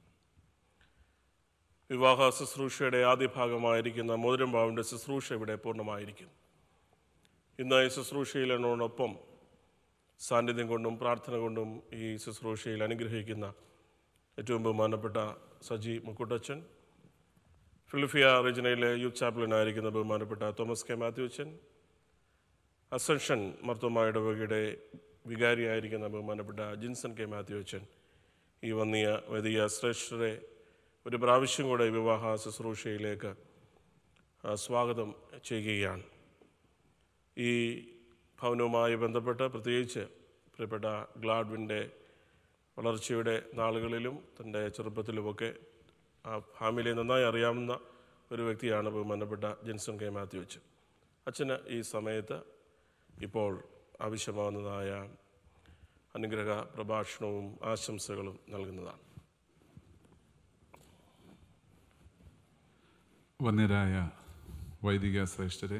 വിവാഹ ശുശ്രൂഷയുടെ ആദ്യ ഭാഗമായിരിക്കുന്ന മോതിരം പാവിൻ്റെ ശുശ്രൂഷ ഇവിടെ പൂർണ്ണമായിരിക്കുന്നു. ഇന്ന് ഈ ശുശ്രൂഷയിൽ എന്നോടൊപ്പം സാന്നിധ്യം കൊണ്ടും പ്രാർത്ഥന കൊണ്ടും ഈ ശുശ്രൂഷയിൽ അനുഗ്രഹിക്കുന്ന ഏറ്റവും ബഹുമാനപ്പെട്ട സജി മുക്കുട്ടച്ചൻ, ഫിലിപ്പിയ റീജിയനിലെ യൂത്ത് ചാപ്ലിനായിരിക്കുന്ന ബഹുമാനപ്പെട്ട തോമസ് കെ മാത്യു അച്ഛൻ, അസൻഷൻ മർത്തോമ ഇടവകയുടെ വികാരിയായിരിക്കുന്ന ബഹുമാനപ്പെട്ട ജിൻസൺ കെ മാത്യു അച്ഛൻ, ഈ വന്നിയ വലിയ ശ്രേഷ്ഠരെ ഒരു പ്രാവശ്യം കൂടെ വിവാഹ ശുശ്രൂഷയിലേക്ക് സ്വാഗതം ചെയ്യുകയാണ്. ഈ ഭവനവുമായി ബന്ധപ്പെട്ട് പ്രത്യേകിച്ച് പ്രിയപ്പെട്ട ഗ്ലാഡ്വിൻ്റെ വളർച്ചയുടെ നാളുകളിലും തൻ്റെ ചെറുപ്പത്തിലുമൊക്കെ ആ ഫാമിലിയെ നന്നായി അറിയാവുന്ന ഒരു വ്യക്തിയാണ് ബഹുമാനപ്പെട്ട ജിൻസൺ കെ മാത്യു അച്ഛൻ. അച്ഛന് ഈ സമയത്ത് ഇപ്പോൾ ആവശ്യമാവുന്നതായ അനുഗ്രഹ പ്രഭാഷണവും ആശംസകളും നൽകുന്നതാണ്. വന്യരായ വൈദിക ശ്രേഷ്ഠരെ,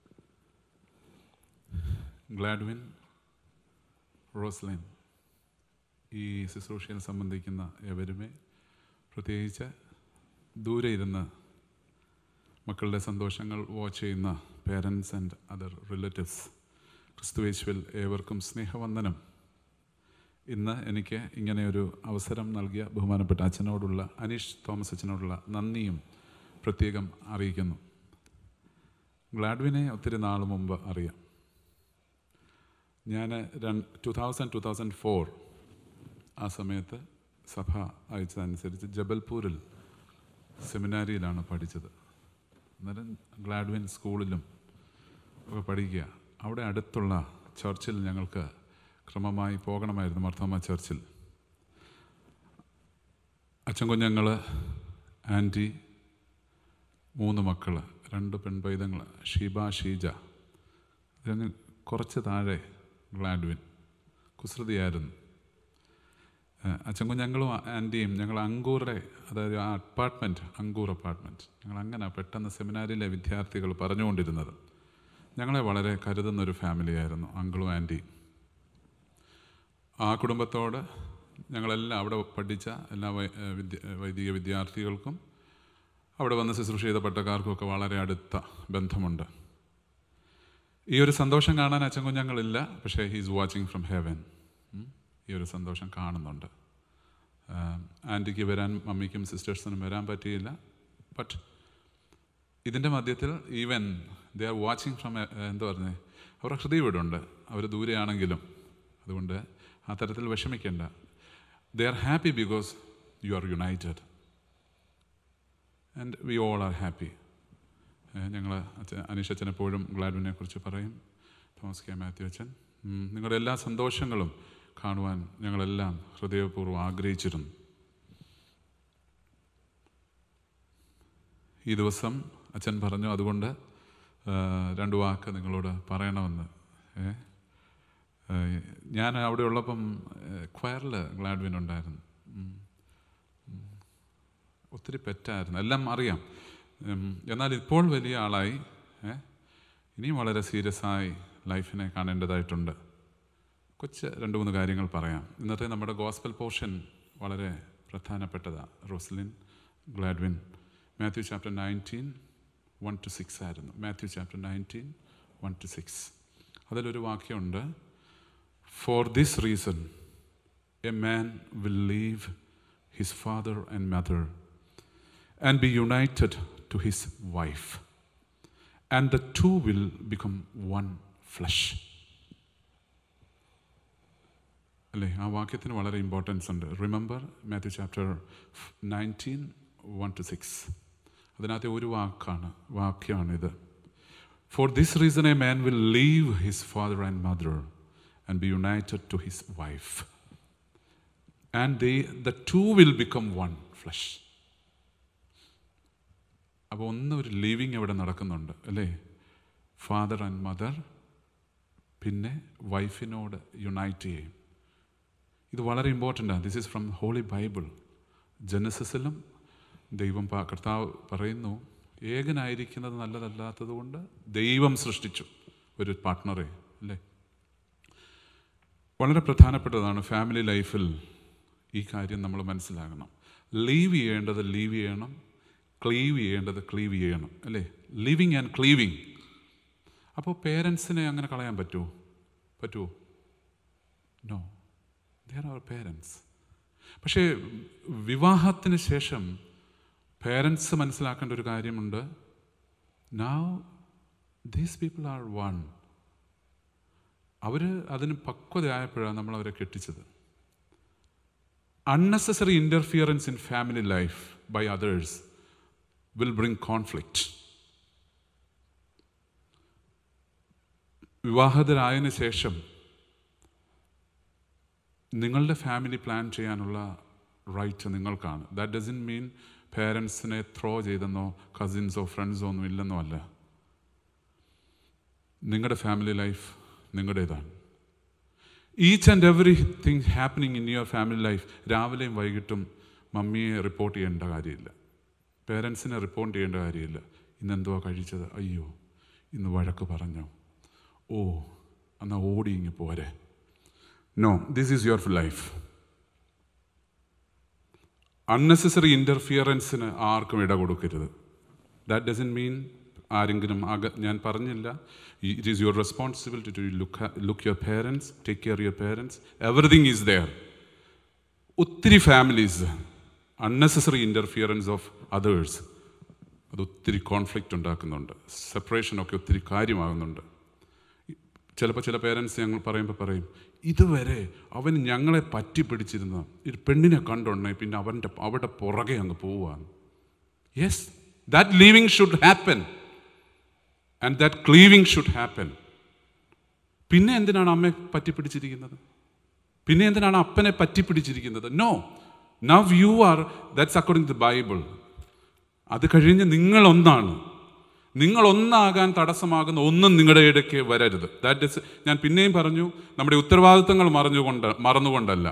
ഗ്ലാഡ്വിൻ, റോസ്ലിൻ, ഈ ശുശ്രൂഷയിൽ സംബന്ധിക്കുന്ന ഏവരുമേ, പ്രത്യേകിച്ച് ദൂരെ ഇരുന്ന് മക്കളുടെ സന്തോഷങ്ങൾ വാച്ച് ചെയ്യുന്ന പേരൻസ് ആൻഡ് അതർ റിലേറ്റീവ്സ്, ക്രിസ്തുയേശുവിൽ ഏവർക്കും സ്നേഹവന്ദനം. ഇന്ന് എനിക്ക് ഇങ്ങനെയൊരു അവസരം നൽകിയ ബഹുമാനപ്പെട്ട അച്ഛനോടുള്ള, അനീഷ് തോമസ് അച്ഛനോടുള്ള നന്ദിയും പ്രത്യേകം അറിയിക്കുന്നു. ഗ്ലാഡ്വിനെ ഒത്തിരി നാൾ മുമ്പ് അറിയാം. ഞാൻ 2004 ആ സമയത്ത് സഭ അയച്ചതനുസരിച്ച് ജബൽപൂരിൽ സെമിനാരിയിലാണ് പഠിച്ചത്. അന്നേരം ഗ്ലാഡ്വിൻ സ്കൂളിലും ഒക്കെ പഠിക്കുക. അവിടെ അടുത്തുള്ള ചർച്ചിൽ ഞങ്ങൾക്ക് ക്രമമായി പോകണമായിരുന്നു, മർത്തോമ ചർച്ചിൽ. അച്ഛൻ കുഞ്ഞുങ്ങൾ, ആൻറ്റി, 3 മക്കൾ, 2 പെൺപൈതങ്ങൾ, ഷീബ, ഷീജ. ഇതിന് കുറച്ച് താഴെ ഗ്ലാഡ്വിൻ. കുസൃതിയായിരുന്നു. അച്ഛൻ കുഞ്ഞുങ്ങളും ആൻറ്റിയും ഞങ്ങൾ അങ്കൂറെ, അതായത് ആ അപ്പാർട്ട്മെൻറ്റ്, അങ്കൂർ അപ്പാർട്ട്മെൻറ്റ്, ഞങ്ങൾ അങ്ങനെ പെട്ടെന്ന് സെമിനാരിയിലെ വിദ്യാർത്ഥികൾ പറഞ്ഞുകൊണ്ടിരുന്നത്. ഞങ്ങളെ വളരെ കരുതുന്നൊരു ഫാമിലിയായിരുന്നു അങ്കിളും ആൻറ്റിയും. ആ കുടുംബത്തോട് ഞങ്ങളെല്ലാം അവിടെ പഠിച്ച എല്ലാ വൈദിക വിദ്യാർത്ഥികൾക്കും അവിടെ വന്ന് ശുശ്രൂഷ ചെയ്ത പട്ടക്കാർക്കുമൊക്കെ വളരെ അടുത്ത ബന്ധമുണ്ട്. ഈ ഒരു സന്തോഷം കാണാൻ അച്ഛൻ കുഞ്ഞുങ്ങളില്ല, പക്ഷേ ഹീസ് വാച്ചിങ് ഫ്രം ഹെവൻ. ഈ ഒരു സന്തോഷം കാണുന്നുണ്ട്. ആൻറ്റിക്ക് വരാൻ, മമ്മിക്കും സിസ്റ്റേഴ്സിനും വരാൻ പറ്റിയില്ല. ബട്ട് ഇതിൻ്റെ മധ്യത്തിൽ even they are watching from, എന്താ പറഞ്ഞേ, അവരുടെ ഹൃദയം ഇവിടെ ഉണ്ട്, അവർ ദൂരെയാണെങ്കിലും. അതുകൊണ്ട് ആ തരത്തിൽ വിഷമിക്കേണ്ട. They are happy because you are united. And we all are happy. ഞങ്ങൾ അനീഷ് അച്ഛൻ എപ്പോഴും ഗ്ലാഡ്വിനെ കുറിച്ച് പറയും, തോമസ് കെ മാത്യു അച്ഛൻ. നിങ്ങളുടെ എല്ലാ സന്തോഷങ്ങളും കാണുവാൻ ഞങ്ങളെല്ലാം ഹൃദയപൂർവ്വം ആഗ്രഹിച്ചിരുന്നു. ഈ ദിവസം അച്ഛൻ പറഞ്ഞു, അതുകൊണ്ട് 2 വാക്ക് നിങ്ങളോട് പറയണമെന്ന്. ഞാൻ അവിടെ ഉള്ളപ്പം ക്വയറിൽ ഗ്ലാഡ്വിൻ ഉണ്ടായിരുന്നു. ഒത്തിരി പെറ്റായിരുന്നു, എല്ലാം അറിയാം. എന്നാൽ ഇപ്പോൾ വലിയ ആളായി, ഇനിയും വളരെ സീരിയസായി ലൈഫിനെ കാണേണ്ടതായിട്ടുണ്ട്. 2-3 കാര്യങ്ങൾ പറയാം. ഇന്നത്തെ നമ്മുടെ ഗോസ്പൽ പോർഷൻ വളരെ പ്രധാനപ്പെട്ടതാണ്. റോസ്ലിൻ, ഗ്ലാഡ്വിൻ, മാത്യു ചാപ്റ്റർ 19, 1-6 ആയിരുന്നു. Matthew chapter 19, 1-6. അതിലൊരു വാക്യമുണ്ട്, for this reason a man will leave his father and mother and be united to his wife, and the two will become one flesh. അല്ലേ? ആ വാക്യത്തിന് വളരെ ഇമ്പോർട്ടൻസ് ഉണ്ട്. Remember Matthew chapter 19, 1-6. അതിനകത്തെ ഒരു വാക്യമാണിത്. For this reason a man will leave his father and mother and be united to his wife, and the two will become one flesh. അപ്പോൾ ഒരു living അവിടെ നടക്കുന്നുണ്ട്, അല്ലേ? ഫാദർ ആൻഡ് മദർ, പിന്നെ വൈഫിനോട് unite ചെയ്യും. ഇത് വളരെ ഇമ്പോർട്ടൻ്റാണ്. This is from Holy Bible. ജനസിസിലും ദൈവം കർത്താവ് പറയുന്നു, ഏകനായിരിക്കുന്നത് നല്ലതല്ലാത്തത് കൊണ്ട് ദൈവം സൃഷ്ടിച്ചു ഒരു പാർട്ട്ണറെ, അല്ലേ? വളരെ പ്രധാനപ്പെട്ടതാണ് ഫാമിലി ലൈഫിൽ ഈ കാര്യം നമ്മൾ മനസ്സിലാക്കണം. ലീവ് ചെയ്യേണ്ടത് ലീവ് ചെയ്യണം, ക്ലീവ് ചെയ്യേണ്ടത് ക്ലീവ് ചെയ്യണം, അല്ലേ? Living and cleaving. അപ്പോൾ പേരൻസിനെ അങ്ങനെ കളയാൻ പറ്റുമോ? നോ, ദേ ആർ അവർ പേരൻസ്. പക്ഷേ വിവാഹത്തിന് ശേഷം പേരൻസ് മനസ്സിലാക്കേണ്ട ഒരു കാര്യമുണ്ട്. Now these people are one. അവർ അതിന് പക്വതയായപ്പോഴാണ് നമ്മളവരെ കെട്ടിച്ചത്. Unnecessary interference in family life by others will bring conflict. വിവാഹിതരായതിനു ശേഷം നിങ്ങളുടെ ഫാമിലി പ്ലാൻ ചെയ്യാനുള്ള റൈറ്റ് നിങ്ങൾക്കാണ്. ദാറ്റ് ഡസൻ മീൻ പേരൻസിനെ ത്രോ ചെയ്തെന്നോ കസിൻസോ ഫ്രണ്ട്സോ ഒന്നും ഇല്ലെന്നോ അല്ല. നിങ്ങളുടെ ഫാമിലി ലൈഫ് നിങ്ങളുടേതാണ്. Each and everything happening in your family life രാവിലെയും വൈകിട്ടും മമ്മിയെ റിപ്പോർട്ട് ചെയ്യേണ്ട കാര്യമില്ല, പേരൻസിനെ റിപ്പോർട്ട് ചെയ്യേണ്ട കാര്യമില്ല. ഇന്നെന്തുവാ കഴിച്ചത്? അയ്യോ ഇന്ന് വഴക്ക് പറഞ്ഞോ, ഓ എന്നാൽ ഓടി ഇങ്ങ് പോരെ. No, this is your life. Unnecessary ഇൻ്റർഫിയറൻസിന് ആർക്കും ഇട കൊടുക്കരുത്. ദാറ്റ് ഡസൻ മീൻ ആരെങ്കിലും ഞാൻ പറഞ്ഞില്ല, it is your responsibility to look your parents, take care your parents, everything is there. ഒത്തിരി families unnecessary interference of others അത് ഒത്തിരി കോൺഫ്ലിക്റ്റ് ഉണ്ടാക്കുന്നുണ്ട്, സെപ്പറേഷനൊക്കെ ഒത്തിരി കാര്യമാകുന്നുണ്ട്. ചിലപ്പോൾ ചില പേരൻസ് ഞങ്ങൾ പറയും, ഇതുവരെ അവൻ ഞങ്ങളെ പറ്റി പിടിച്ചിരുന്ന ഒരു പെണ്ണിനെ കണ്ടുണ്ടേ പിന്നെ അവരുടെ പുറകെ അങ്ങ് പോവുകയാണ്. Yes, that leaving should happen and that cleaving should happen. പിന്നെ എന്തിനാണ് അമ്മയെ പറ്റിപ്പിടിച്ചിരിക്കുന്നത്? പിന്നെ എന്തിനാണ് അപ്പനെ പറ്റിപ്പിടിച്ചിരിക്കുന്നത്? No, now you are, that's according to the Bible. അത് കഴിഞ്ഞ് നിങ്ങളൊന്നാണ്. നിങ്ങളൊന്നാകാൻ തടസ്സമാകുന്ന ഒന്നും നിങ്ങളുടെ ഇടയ്ക്ക് വരരുത്. ദാറ്റ് ഇസ്, ഞാൻ പിന്നെയും പറഞ്ഞു, നമ്മുടെ ഉത്തരവാദിത്തങ്ങൾ മറന്നുകൊണ്ടല്ല.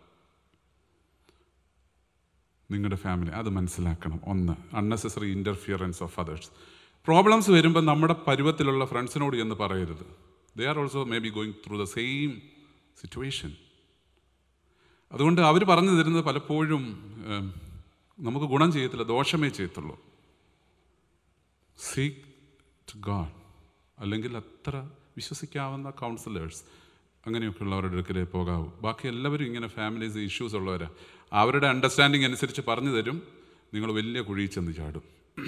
നിങ്ങളുടെ ഫാമിലി അത് മനസ്സിലാക്കണം. ഒന്ന്, unnecessary interference of others. Problems വരുമ്പോൾ നമ്മുടെ പരുവത്തിലുള്ള ഫ്രണ്ട്സിനോട് എന്ന് പറയരുത്. They are also may be going through the same situation. അതുകൊണ്ട് അവർ പറഞ്ഞു തരുന്നത് പലപ്പോഴും നമുക്ക് ഗുണം ചെയ്യത്തില്ല, ദോഷമേ ചെയ്യത്തുള്ളൂ. സീക്ക് ടു ഗാഡ്, അല്ലെങ്കിൽ അത്ര വിശ്വസിക്കാവുന്ന കൗൺസിലേഴ്സ് അങ്ങനെയൊക്കെയുള്ളവരുടെ അടുക്കലേ പോകാവൂ. ബാക്കി എല്ലാവരും ഇങ്ങനെ ഫാമിലീസ് ഇഷ്യൂസ് ഉള്ളവരാണ്. അവരുടെ അണ്ടർസ്റ്റാൻഡിങ് അനുസരിച്ച് പറഞ്ഞു തരും, നിങ്ങൾ വലിയ കുഴിയിൽ ചെന്ന് ചാടും.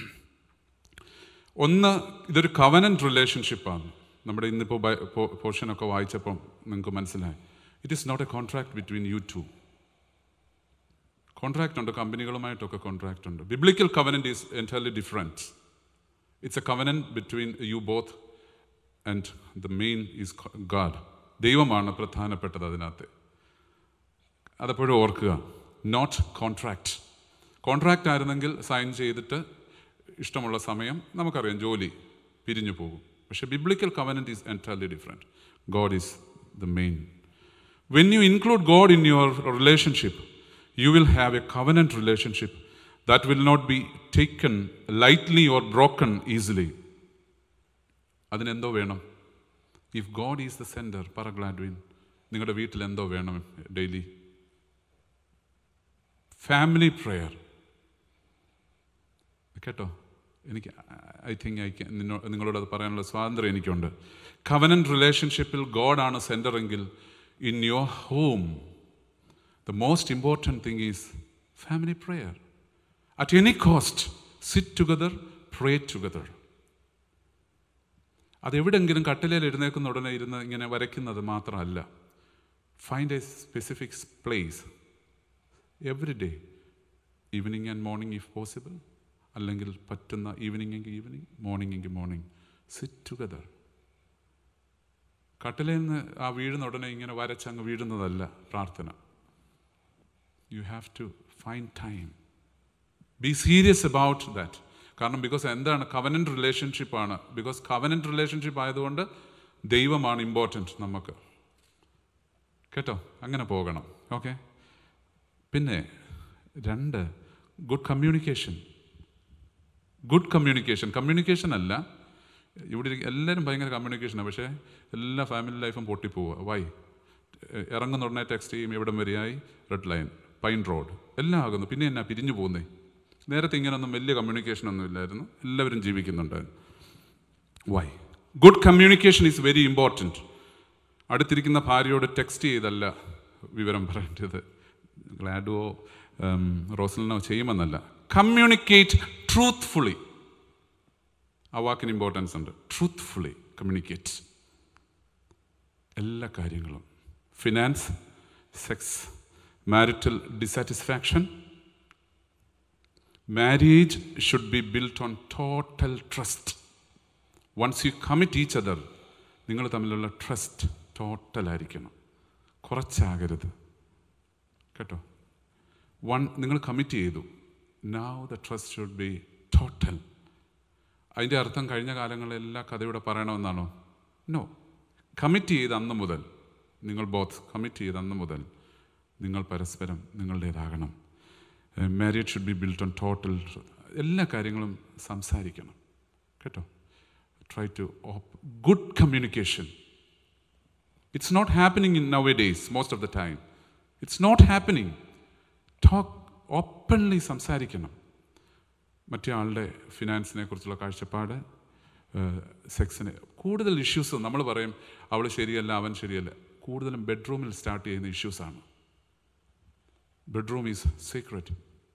ഒന്ന്, ഇതൊരു കവനന്റ് റിലേഷൻഷിപ്പാണ്. നമ്മുടെ ഇന്നിപ്പോൾ പോർഷനൊക്കെ വായിച്ചപ്പം നിങ്ങൾക്ക് മനസ്സിലായി, it is not a contract between you two. Contract ഉണ്ട്, കമ്പനികളുമായിട്ടൊക്കെ കോൺട്രാക്റ്റ് ഉണ്ട്. Biblical covenant is entirely different. It's a covenant between you both and the main is God. ദൈവമാണ് പ്രധാനപ്പെട്ടത് അതിനകത്ത്. അതെപ്പോഴും ഓർക്കുക. Not contract. കോൺട്രാക്റ്റ് ആയിരുന്നെങ്കിൽ സൈൻ ചെയ്തിട്ട് ഇഷ്ടമുള്ള സമയം നമുക്കറിയാം ജോലി പിരിഞ്ഞു പോകും. പക്ഷേ ബിബ്ലിക്കൽ കവനൻറ്റ് ഈസ് എൻറ്റയർലി ഡിഫറെൻറ്റ്. God is the main. When you include God in your relationship, you will have a covenant relationship that will not be taken lightly or broken easily. അതിനെന്തോ വേണം? If God is the center, Paragladwin, നിങ്ങളുടെ വീട്ടിൽ എന്തോ വേണം daily? Family prayer. കേട്ടോ, എനിക്ക് നിങ്ങളോട് അത് പറയാനുള്ള സ്വാതന്ത്ര്യം എനിക്കുണ്ട്. കവനന്റ് റിലേഷൻഷിപ്പിൽ ഗോഡാണ് സെൻറ്ററെങ്കിൽ in your home, the most important thing is family prayer. At any cost, sit together, pray together. അതെവിടെങ്കിലും കട്ടിലേൽ എഴുന്നേക്കുന്ന ഉടനെ ഇരുന്ന് ഇങ്ങനെ വരയ്ക്കുന്നത് മാത്രമല്ല. Find a specific place every day, evening and morning if possible, അല്ലെങ്കിൽ പറ്റുന്ന ഈവനിങ് എങ്കിൽ ഈവനിങ്, മോർണിംഗ് എങ്കിൽ morning, sit together. കട്ടിലിൽ നിന്ന് ആ വീഴുന്ന ഉടനെ ഇങ്ങനെ വരച്ചങ്ങ് വീഴുന്നതല്ല പ്രാർത്ഥന. You have to find time, be serious about that. കാരണം ബിക്കോസ് എന്താണ്, കവനന്റ് റിലേഷൻഷിപ്പാണ്. ബിക്കോസ് കവനന്റ് റിലേഷൻഷിപ്പ് ആയതുകൊണ്ട് ദൈവമാണ് ഇമ്പോർട്ടൻറ്റ് നമുക്ക്. കേട്ടോ, അങ്ങനെ പോകണം. ഓക്കെ. പിന്നെ 2, good communication. Good communication. Communication അല്ല, ഇവിടെ എല്ലാവരും ഭയങ്കര കമ്മ്യൂണിക്കേഷനാണ്, പക്ഷേ എല്ലാ ഫാമിലി ലൈഫും പൊട്ടിപ്പോവുക. വൈ? ഇറങ്ങുന്ന ഉടനെ ടെക്സ്റ്റ് ചെയ്യും, എവിടം വരെയായി, റെഡ് ലൈൻ, പൈൻ റോഡ്, എല്ലാം ആകുന്നു. പിന്നെ എന്നാ പിരിഞ്ഞു പോകുന്നേ? നേരത്തെ ഇങ്ങനൊന്നും വലിയ കമ്മ്യൂണിക്കേഷനൊന്നും ഇല്ലായിരുന്നു, എല്ലാവരും ജീവിക്കുന്നുണ്ടായിരുന്നു. Why? Good communication is very important. അടുത്തിരിക്കുന്ന ഭാര്യയോട് ടെക്സ്റ്റ് ചെയ്തല്ല വിവരം പറയേണ്ടത്, ഗ്ലാഡുവോ റോസലിനോ ചെയ്യുമെന്നല്ല. Communicate truthfully. ആ വാക്കിന് ഇമ്പോർട്ടൻസ് ഉണ്ട്. Truthfully communicate. എല്ലാ കാര്യങ്ങളും, finance, sex, marital dissatisfaction. Marriage should be built on total trust. Once you commit each other, നിങ്ങൾ തമ്മിലുള്ള ട്രസ്റ്റ് ടോട്ടലായിരിക്കണം, കുറച്ചാകരുത്. കേട്ടോ, നിങ്ങൾ കമ്മിറ്റ് ചെയ്തു, now the trust should be total. അതിൻ്റെ അർത്ഥം കഴിഞ്ഞ കാലങ്ങളിലെല്ലാം കഥയുടെ പറയണമെന്നാണോ? നോ. കമ്മിറ്റ് ചെയ്ത് അന്ന് മുതൽ, നിങ്ങൾ ബോത്ത് കമ്മിറ്റ് ചെയ്ത് അന്ന് മുതൽ നിങ്ങൾ പരസ്പരം നിങ്ങളുടേതാകണം. Marriage should be built on total. എല്ലാ കാര്യങ്ങളും സംസാരിക്കണം. കേട്ടോ, try to good communication. It's not happening in nowadays most of the time. It's not happening. Talk openly സംസാരിക്കണം. മറ്റേ ആളുടെ ഫിനാൻസിനെ കുറിച്ചുള്ള കാഴ്ചപ്പാട്, സെക്സിന് കൂടുതൽ ഇഷ്യൂസ് നമ്മൾ പറയും അവൾ ശരിയല്ല അവൻ ശരിയല്ല, കൂടുതലും ബെഡ്റൂമിൽ സ്റ്റാർട്ട് ചെയ്യുന്ന ഇഷ്യൂസാണ്. Bedroom is secret.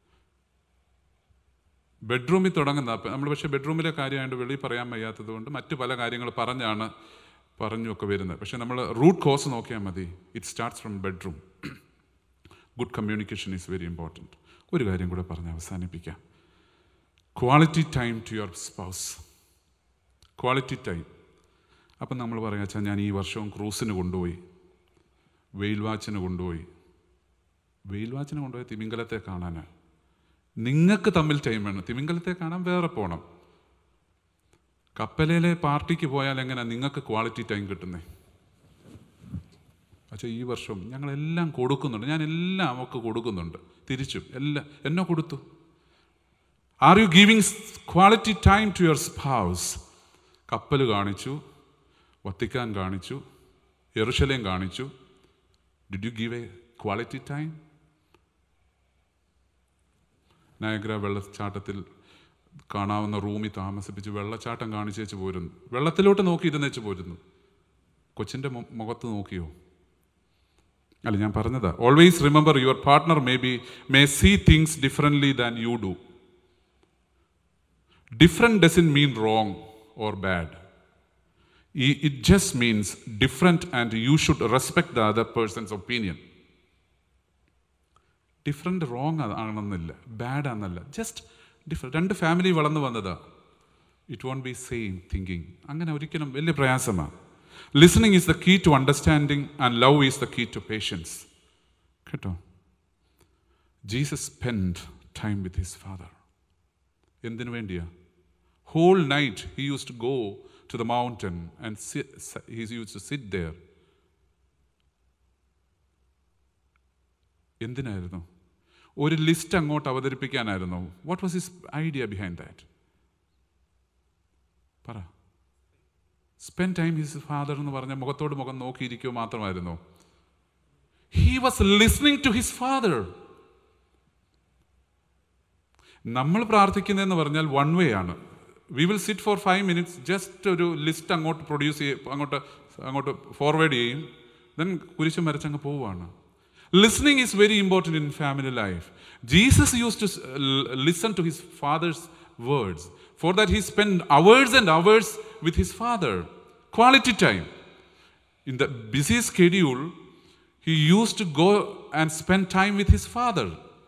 ബെഡ്റൂമിൽ തുടങ്ങുന്ന നമ്മൾ, പക്ഷേ ബെഡ്റൂമിലെ കാര്യമായിട്ട് വെളിയിൽ പറയാൻ വയ്യാത്തത് കൊണ്ട് മറ്റു പല കാര്യങ്ങൾ പറഞ്ഞൊക്കെ വരുന്നത്. പക്ഷേ നമ്മൾ റൂട്ട് കോസ് നോക്കിയാൽ മതി. It starts from bedroom. Good communication is very important. ഒരു കാര്യം കൂടെ പറഞ്ഞ് അവസാനിപ്പിക്കാം. Quality time to your spouse. Quality time. അപ്പം നമ്മൾ പറയാം, വെച്ചാൽ ഞാൻ ഈ വർഷവും ക്രൂസിന് കൊണ്ടുപോയി, വെയിൽ വാച്ചിന് കൊണ്ടുപോയി. വെയിൽ വാച്ചിന് കൊണ്ടുപോയി തിമിംഗലത്തെ കാണാനാണ്. നിങ്ങൾക്ക് തമ്മിൽ ടൈം വേണം. തിമിംഗലത്തെ കാണാൻ വേറെ പോകണം. കപ്പലിലെ പാർട്ടിക്ക് പോയാൽ എങ്ങനെയാണ് നിങ്ങൾക്ക് ക്വാളിറ്റി ടൈം കിട്ടുന്നത്? പക്ഷേ ഈ വർഷം ഞങ്ങളെല്ലാം കൊടുക്കുന്നുണ്ട്. ഞാൻ എല്ലാം അവർക്ക് കൊടുക്കുന്നുണ്ട്, തിരിച്ചും എല്ലാം എന്നെ കൊടുത്തു. Are you giving quality time to your spouse? കപ്പൽ കാണിച്ചു, വത്തിക്കാൻ കാണിച്ചു, യെറുശലേം കാണിച്ചു. Did you give a quality time? Niagara വെള്ളച്ചാട്ടത്തിൽ കാണാവുന്ന റൂമിൽ താമസിപ്പിച്ച് വെള്ളച്ചാട്ടം കാണിച്ചേച്ച് പോരുന്നു. വെള്ളത്തിലോട്ട് നോക്കി ഇരുന്നേച്ച് പോരുന്നു. കൊച്ചിൻ്റെ മുഖത്ത് നോക്കിയോ? അല്ല, ഞാൻ പറഞ്ഞതാ. Always remember your partner may see things differently than you do. Different doesn't mean wrong or bad. It just means different, and you should respect the other person's opinion. Different wrong ആണെന്നില്ല, bad ആണെന്നല്ല, just different. രണ്ട് family വളർന്നു വന്നതാ. It won't be same thinking. അങ്ങനെ ഒരിക്കലും വലിയ പ്രയാസമാണ്. Listening is the key to understanding and love is the key to patience. കേട്ടോ, Jesus spend time with his father. എന്തിനു വേണ്ടിയാ? Whole night he use to go to the mountain and he use to sit there. എന്തിനായിരുന്നു? ഒരു list അങ്ങോട്ട് അവതരിപ്പിക്കാനായിരുന്നു. What was his idea behind that? പറ. Spend time his father എന്ന് പറഞ്ഞ മുഖത്തോട് മുഖം നോക്കിയിരിക്കുക മാത്രമായിരുന്നു. He was listening to his father. നമ്മൾ പ്രാർത്ഥിക്കുന്നതെന്ന് പറഞ്ഞാൽ വൺ വേ ആണ്. We will sit for 5 minutes, just ഒരു ലിസ്റ്റ് അങ്ങോട്ട് പ്രൊഡ്യൂസ് ചെയ്യും, അങ്ങോട്ട് ഫോർവേഡ് ചെയ്യും, ദെൻ കുരിശും വരച്ചങ്ങ് പോവുകയാണ്. Listening is very important in family life. Jesus used to listen to his father's words. For that he spent hours and hours with his father. Quality time. In the busy schedule, he used to go and spend time with his father.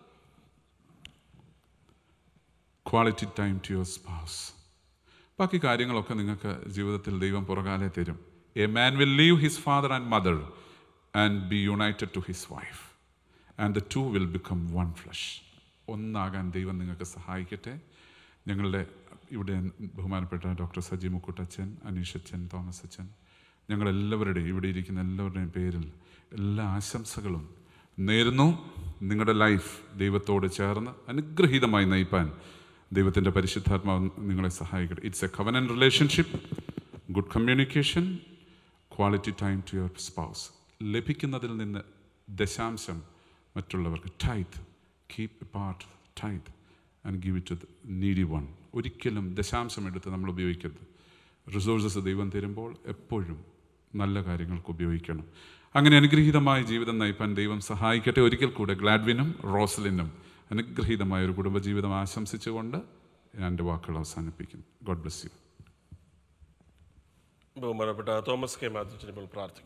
Quality time to your spouse. ബാക്കി കാര്യങ്ങളൊക്കെ നിങ്ങൾക്ക് ജീവിതത്തിൽ ദൈവം പുറകാലെ തരും. A man will leave his father and mother and be united to his wife, and the two will become one flesh. ഒന്നാകാൻ ദൈവം നിങ്ങൾക്ക് സഹായിക്കട്ടെ. ഞങ്ങളുടെ ഇവിടെ ബഹുമാനപ്പെട്ട ഡോക്ടർ സജി മുക്കുട്ടച്ചൻ, അനീഷ് അച്ഛൻ, തോമസ് അച്ഛൻ, ഞങ്ങളെല്ലാവരുടെയും ഇവിടെ ഇരിക്കുന്ന എല്ലാവരുടെയും പേരിൽ എല്ലാ ആശംസകളും നേരുന്നു. നിങ്ങളുടെ ലൈഫ് ദൈവത്തോട് ചേർന്ന് അനുഗ്രഹീതമായി നയിപ്പാൻ ദൈവത്തിൻ്റെ പരിശുദ്ധാത്മാവ് നിങ്ങളെ സഹായിക്കട്ടെ. It's a covenant relationship, good communication, quality time to your spouse. ലഭിക്കുന്നതിൽ നിന്ന് ദശാംശം മറ്റുള്ളവർക്ക്, tithe, keep a part tithe and give it to the needy one. ഒരിക്കലും ദശാംശം എടുത്ത് നമ്മൾ ഉപയോഗിക്കരുത്. റിസോഴ്സസ് ദൈവം തരുമ്പോൾ എപ്പോഴും നല്ല കാര്യങ്ങൾക്ക് ഉപയോഗിക്കണം. അങ്ങനെ അനുഗ്രഹീതമായ ജീവിതം നയിപ്പാൻ ദൈവം സഹായിക്കട്ടെ. ഒരിക്കൽ കൂടെ ഗ്ലാഡ്വിനും റോസലിനും അനുഗ്രഹീതമായ ഒരു കുടുംബജീവിതം ആശംസിച്ചുകൊണ്ട് ഞാൻ എൻ്റെ വാക്കുകൾ അവസാനിപ്പിക്കുന്നു. God bless you. ബഹുമാനപ്പെട്ട തോമസ് കെ മാത്യു ഇപ്പോൾ പ്രാർത്ഥിക്കും.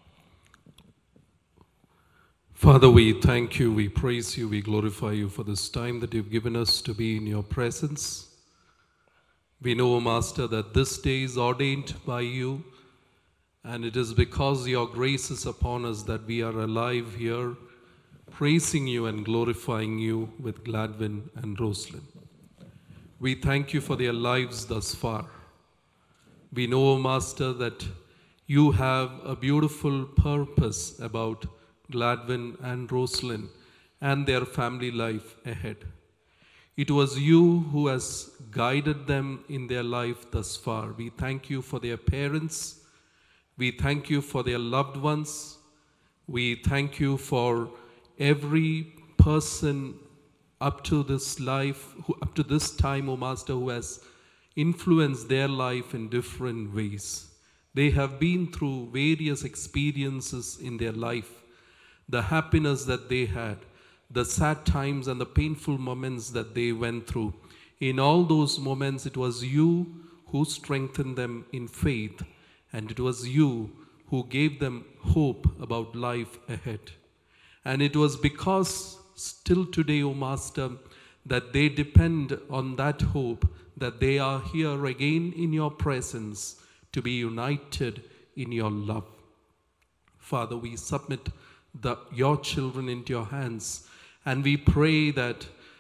Father, we thank you, we praise you, we glorify you for this time that you've given us to be in your presence. We know, Master, that this day is ordained by you, and it is because your grace is upon us that we are alive here, praising you and glorifying you with Gladwin and Roslyn. We thank you for their lives thus far. We know, Master, that you have a beautiful purpose about Gladwin and Roslyn and their family life ahead. It was you who has guided them in their life thus far. We thank you for their parents. We thank you for their loved ones. We thank you for every person up to this life, up to this time, O Master, who has influenced their life in different ways. They have been through various experiences in their life. The happiness that they had, the sad times and the painful moments that they went through. In all those moments, it was you who strengthened them in faith, and it was you who gave them hope about life ahead. And it was because still today, O Master, that they depend on that hope, that they are here again in your presence to be united in your love. Father, we submit your children into your hands, and we pray that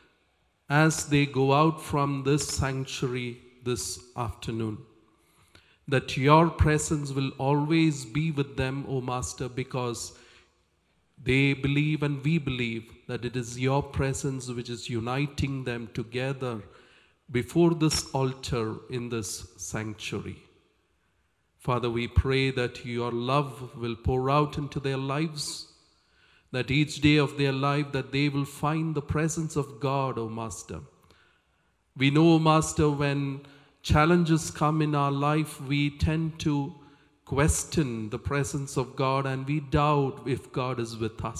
as they go out from this sanctuary this afternoon, that your presence will always be with them, O Master, because they believe and we believe that it is your presence which is uniting them together before this altar in this sanctuary. Father, we pray that your love will pour out into their lives, that each day of their life that they will find the presence of God, O Master. We know, Master, when challenges come in our life, we tend to question the presence of God and we doubt if God is with us.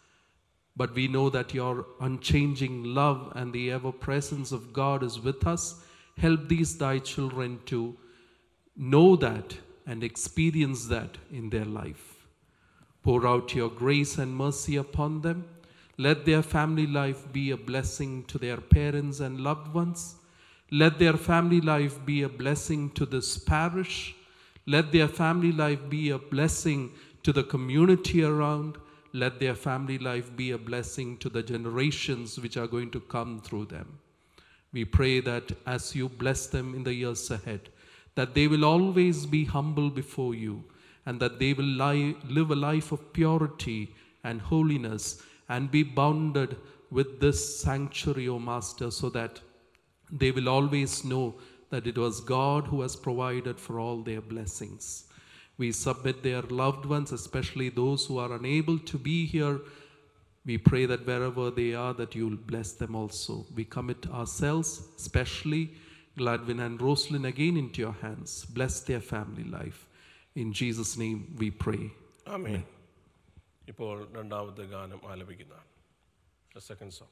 But we know that your unchanging love and the ever presence of God is with us. Help these thy children to know that and experience that in their life. Pour out your grace and mercy upon them. Let their family life be a blessing to their parents and loved ones. Let their family life be a blessing to this parish. Let their family life be a blessing to the community around. Let their family life be a blessing to the generations which are going to come through them. We pray that as you bless them in the years ahead, that they will always be humble before you, and that they will live a life of purity and holiness and be bounded with this sanctuary, O Master, so that they will always know that it was God who has provided for all their blessings. We submit their loved ones, especially those who are unable to be here. We pray that wherever they are, that you will bless them also. We commit ourselves, especially Gladwin and Roslyn, again into your hands. Bless their family life. In Jesus' name we pray. Amen. ഇപ്പോൾ രണ്ടാമത്തെ ഗാനം ആലപിക്കുന്നതാണ്. The second song.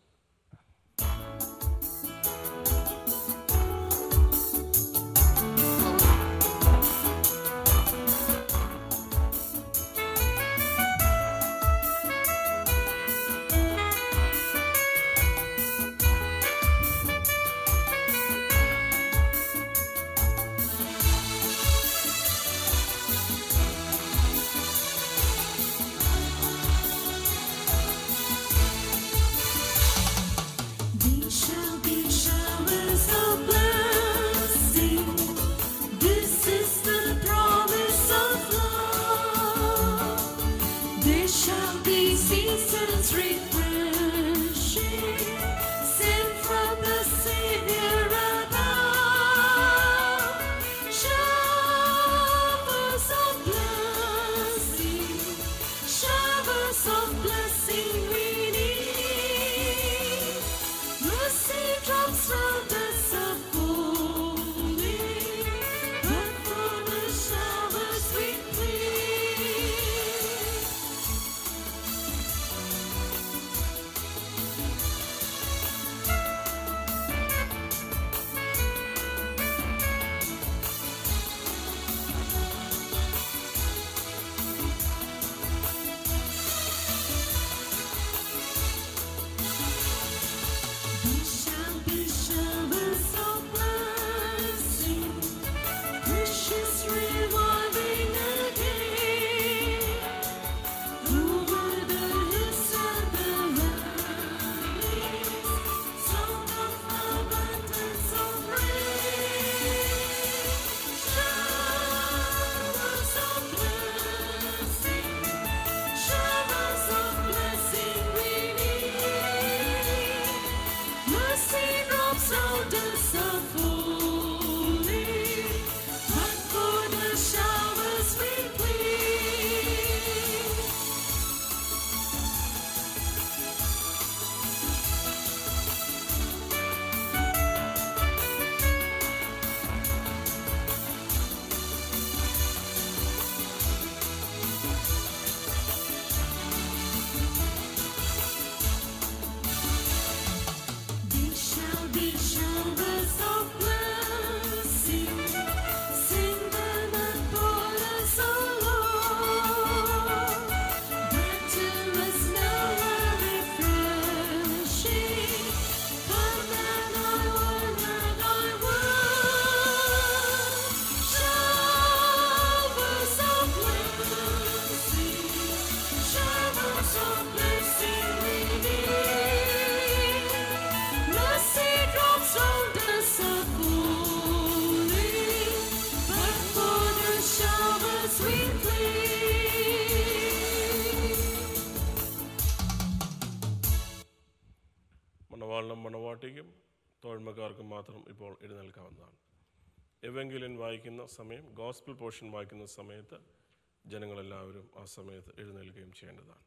മണവാട്ടിക്കും തോഴ്മക്കാർക്കും മാത്രം ഇപ്പോൾ എഴുന്നേൽക്കാവുന്നതാണ്. എവെങ്കിലിൻ വായിക്കുന്ന സമയം, gospel portion വായിക്കുന്ന സമയത്ത് ജനങ്ങളെല്ലാവരും ആ സമയത്ത് എഴുന്നേൽക്കുകയും ചെയ്യേണ്ടതാണ്.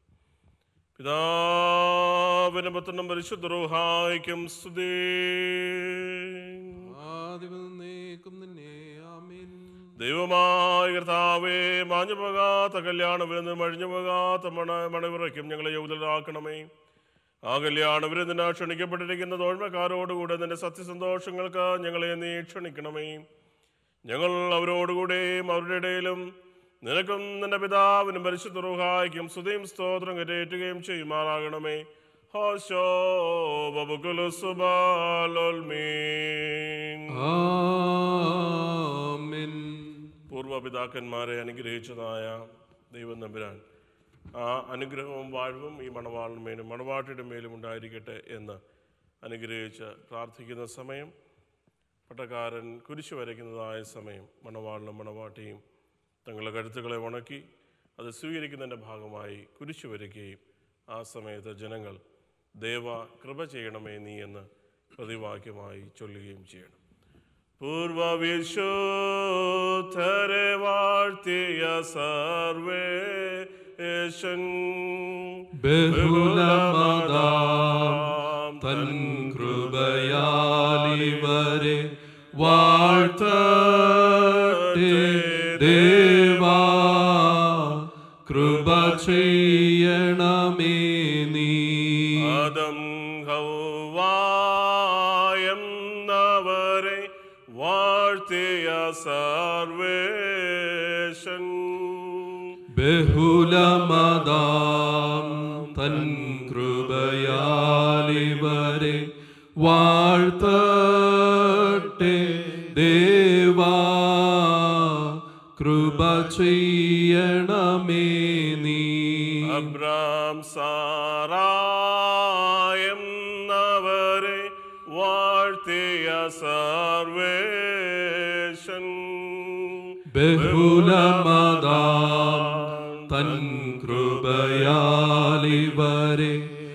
പിതാവിനും പുത്രനും പരിശുദ്ധ റൂഹായ്ക്കും സ്തുതി. ദൈവമായ കർത്താവേ, മാഞ്ഞു പോകാത്ത കല്യാണ വിരുന്നും അഴിഞ്ഞു പോകാത്ത മണവിറയ്ക്കും ഞങ്ങളെ യോഗ്യരാക്കണമേ. ആ കല്യാണ വിരുന്നിന് ക്ഷണിക്കപ്പെട്ടിരിക്കുന്ന തോഴ്മക്കാരോടുകൂടെ നിന്റെ സത്യസന്തോഷങ്ങൾക്ക് ഞങ്ങളെ നീ ക്ഷണിക്കണമേ. ഞങ്ങൾ അവരോടുകൂടെയും അവരുടെ ഇടയിലും നിനക്കും നിന്റെ പിതാവിനും പരിശുദ്ധ റൂഹായ്ക്കും സ്തുതിയും സ്തോത്രം കരേറ്റുകയും ചെയ്യുമാറാകണമേ. ഹോശോ ബബുകുലുസുബാലൊൽമീൻ. ആമേൻ. പൂർവപിതാക്കന്മാരെ അനുഗ്രഹിച്ചതായ ദൈവം നമ്പുരാൻ ആ അനുഗ്രഹവും വാഴ്വും ഈ മണവാളിന് മേലും മണവാട്ടിയുടെ മേലും ഉണ്ടായിരിക്കട്ടെ എന്ന് അനുഗ്രഹിച്ച് പ്രാർത്ഥിക്കുന്ന സമയം, പട്ടക്കാരൻ കുരിശ് വരയ്ക്കുന്നതായ സമയം, മണവാളിനും മണവാട്ടിയും തങ്ങളുടെ കഴുത്തുകളെ ഉണക്കി അത് സ്വീകരിക്കുന്നതിൻ്റെ ഭാഗമായി കുരിശ് വരയ്ക്കുകയും ആ സമയത്ത് ജനങ്ങൾ ദേവ കൃപ ചെയ്യണമേ നീ എന്ന് പ്രതിവാക്യമായി ചൊല്ലുകയും ചെയ്യണം. പൂർവവിശുദ്ധരെ വാഴ്ത്തിയ സർവേശൻ ബഹുലമതാം തൻ കൃപയാലിവരെ വാഴ്ത്തട്ടെ ദേവാ കൃപ ചെയ്യണമേ നീ. ആദം ഹവ്വായെന്നവരെ വാഴ്ത്തിയ സർവേശൻ ബഹുലമതാം തൻ കൃപയാലിവരെ വാഴ്ത്തട്ടെ ദേവാ കൃപ ചെയ്യണമേ നീ. അബ്രാം സാറായെന്നവരെ വാഴ്ത്തിയ സർവേശൻ ബഹുലമതാം തൻ കൃപയാലിവരെ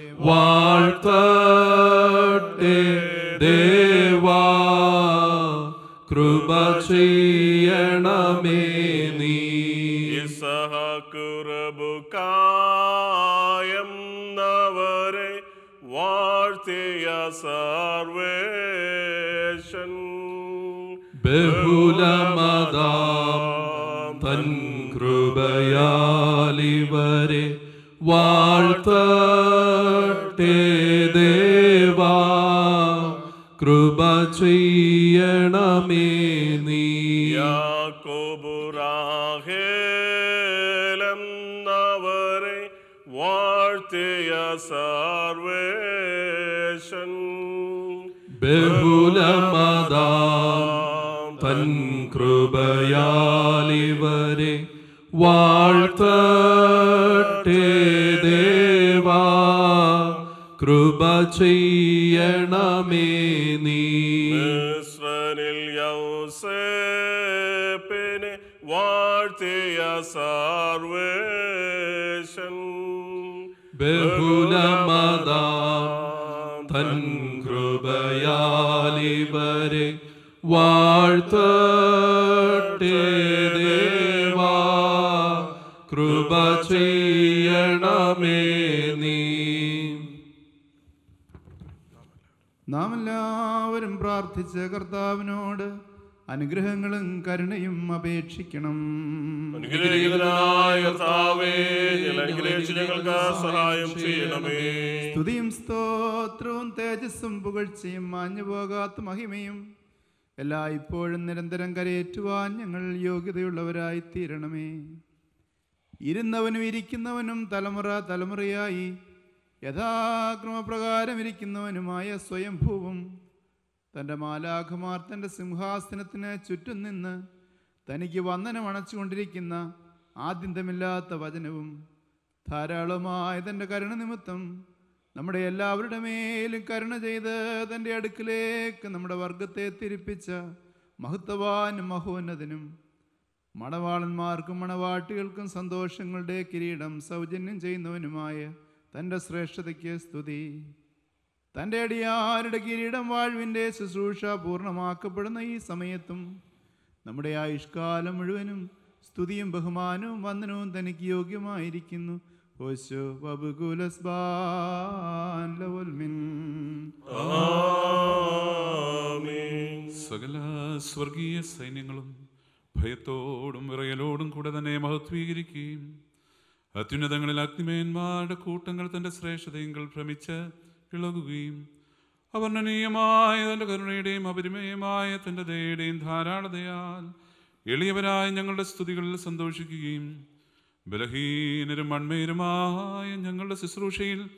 വാഴ്ത്തട്ടെ ദേവാ കൃപ ചെയ്യണമേ നീ. ഇസഹകുറബുക്കായെന്നവരെ വാഴ്ത്തിയ സർവേശൻ ബഹുലമതാം തൻ കൃപയാലിവരെ വാഴ്ത്തട്ടെ ദേവാ കൃപ ചെയ്യണമേ നീ. യാക്കോബുറാഹേലെന്നവരെ വാഴ്ത്തിയ സർവേശൻ ബഹുലമതാം തൻ കൃപയാലിവരെ വാഴ്ത്തട്ടെ ദേവാ കൃപ ചെയ്യണമേ നീ. മിസ്രനിൽ യൗസേപ്പിനെ വാഴ്ത്തിയ സർവേശൻ ബഹുലമതാം തൻ കൃപയാലിവരെ വാഴ്ത്തട്ടെ ദേവാ കൃപ ചെയ്യണമേ നീ. നാം എല്ലാവരും പ്രാർത്ഥിച്ച കർത്താവിനോട് അനുഗ്രഹങ്ങളും കരുണയും അപേക്ഷിക്കണം. അനുഗ്രഹീതനായ കർത്താവേ, അനുഗ്രഹിച്ച് ഞങ്ങൾക്ക് സഹായം ചെയ്യണമേ. സ്തുതിയും സ്തോത്രവും തേജസ്സും പുകഴ്ചയും മാഞ്ഞു പോകാത്ത മഹിമയും എല്ലായ്പ്പോഴും നിരന്തരം കരയേറ്റുവാൻ ഞങ്ങൾ യോഗ്യതയുള്ളവരായി തീരണമേ. ഇരുന്നവനും ഇരിക്കുന്നവനും തലമുറ തലമുറയായി യഥാക്രമപ്രകാരം ഇരിക്കുന്നവനുമായ സ്വയംഭൂവും തൻ്റെ മാലാഖമാർ തൻ്റെ സിംഹാസനത്തിന് ചുറ്റും നിന്ന് തനിക്ക് വന്ദനം അണച്ചുകൊണ്ടിരിക്കുന്ന ആദ്യന്തമില്ലാത്ത വചനവും ധാരാളമായ തൻ്റെ കരുണ നിമിത്തം നമ്മുടെ എല്ലാവരുടെ മേലും കരുണ ചെയ്ത് തൻ്റെ അടുക്കിലേക്ക് നമ്മുടെ വർഗത്തെ തിരിപ്പിച്ച മഹത്വവാനും മഹോന്നതനും മണവാളന്മാർക്കും മണവാട്ടികൾക്കും സന്തോഷങ്ങളുടെ കിരീടം സൗജന്യം ചെയ്യുന്നവനുമായ തൻ്റെ ശ്രേഷ്ഠതയ്ക്ക് സ്തുതി. തൻ്റെ അടിയാരുടെ കിരീടം വാഴ്വിൻ്റെ ശുശ്രൂഷ പൂർണ്ണമാക്കപ്പെടുന്ന ഈ സമയത്തും നമ്മുടെ ആയുഷ്കാലം മുഴുവനും സ്തുതിയും ബഹുമാനവും വന്ദനവും തനിക്ക് യോഗ്യമായിരിക്കുന്നു. ഓശോ സകല സ്വർഗീയ സൈന്യങ്ങളും ഭയത്തോടും വിറയലോടും കൂടെ തന്നെ മഹത്വീകരിക്കുകയും അത്യുന്നതങ്ങളിൽ അഗ്നിമേന്മാരുടെ കൂട്ടങ്ങൾ തൻ്റെ ശ്രേഷ്ഠതയെങ്കിൽ ഭ്രമിച്ച് ഇളകുകയും അവർണ്ണനീയമായ തൻ്റെ കരുണയുടെയും അപരിമയമായ തൻ്റെ ദയയുടെയും ധാരാളതയാൽ എളിയവരായ ഞങ്ങളുടെ സ്തുതികളിൽ സന്തോഷിക്കുകയും ബലഹീനരും മൺമേരുമായ ഞങ്ങളുടെ ശുശ്രൂഷയിൽ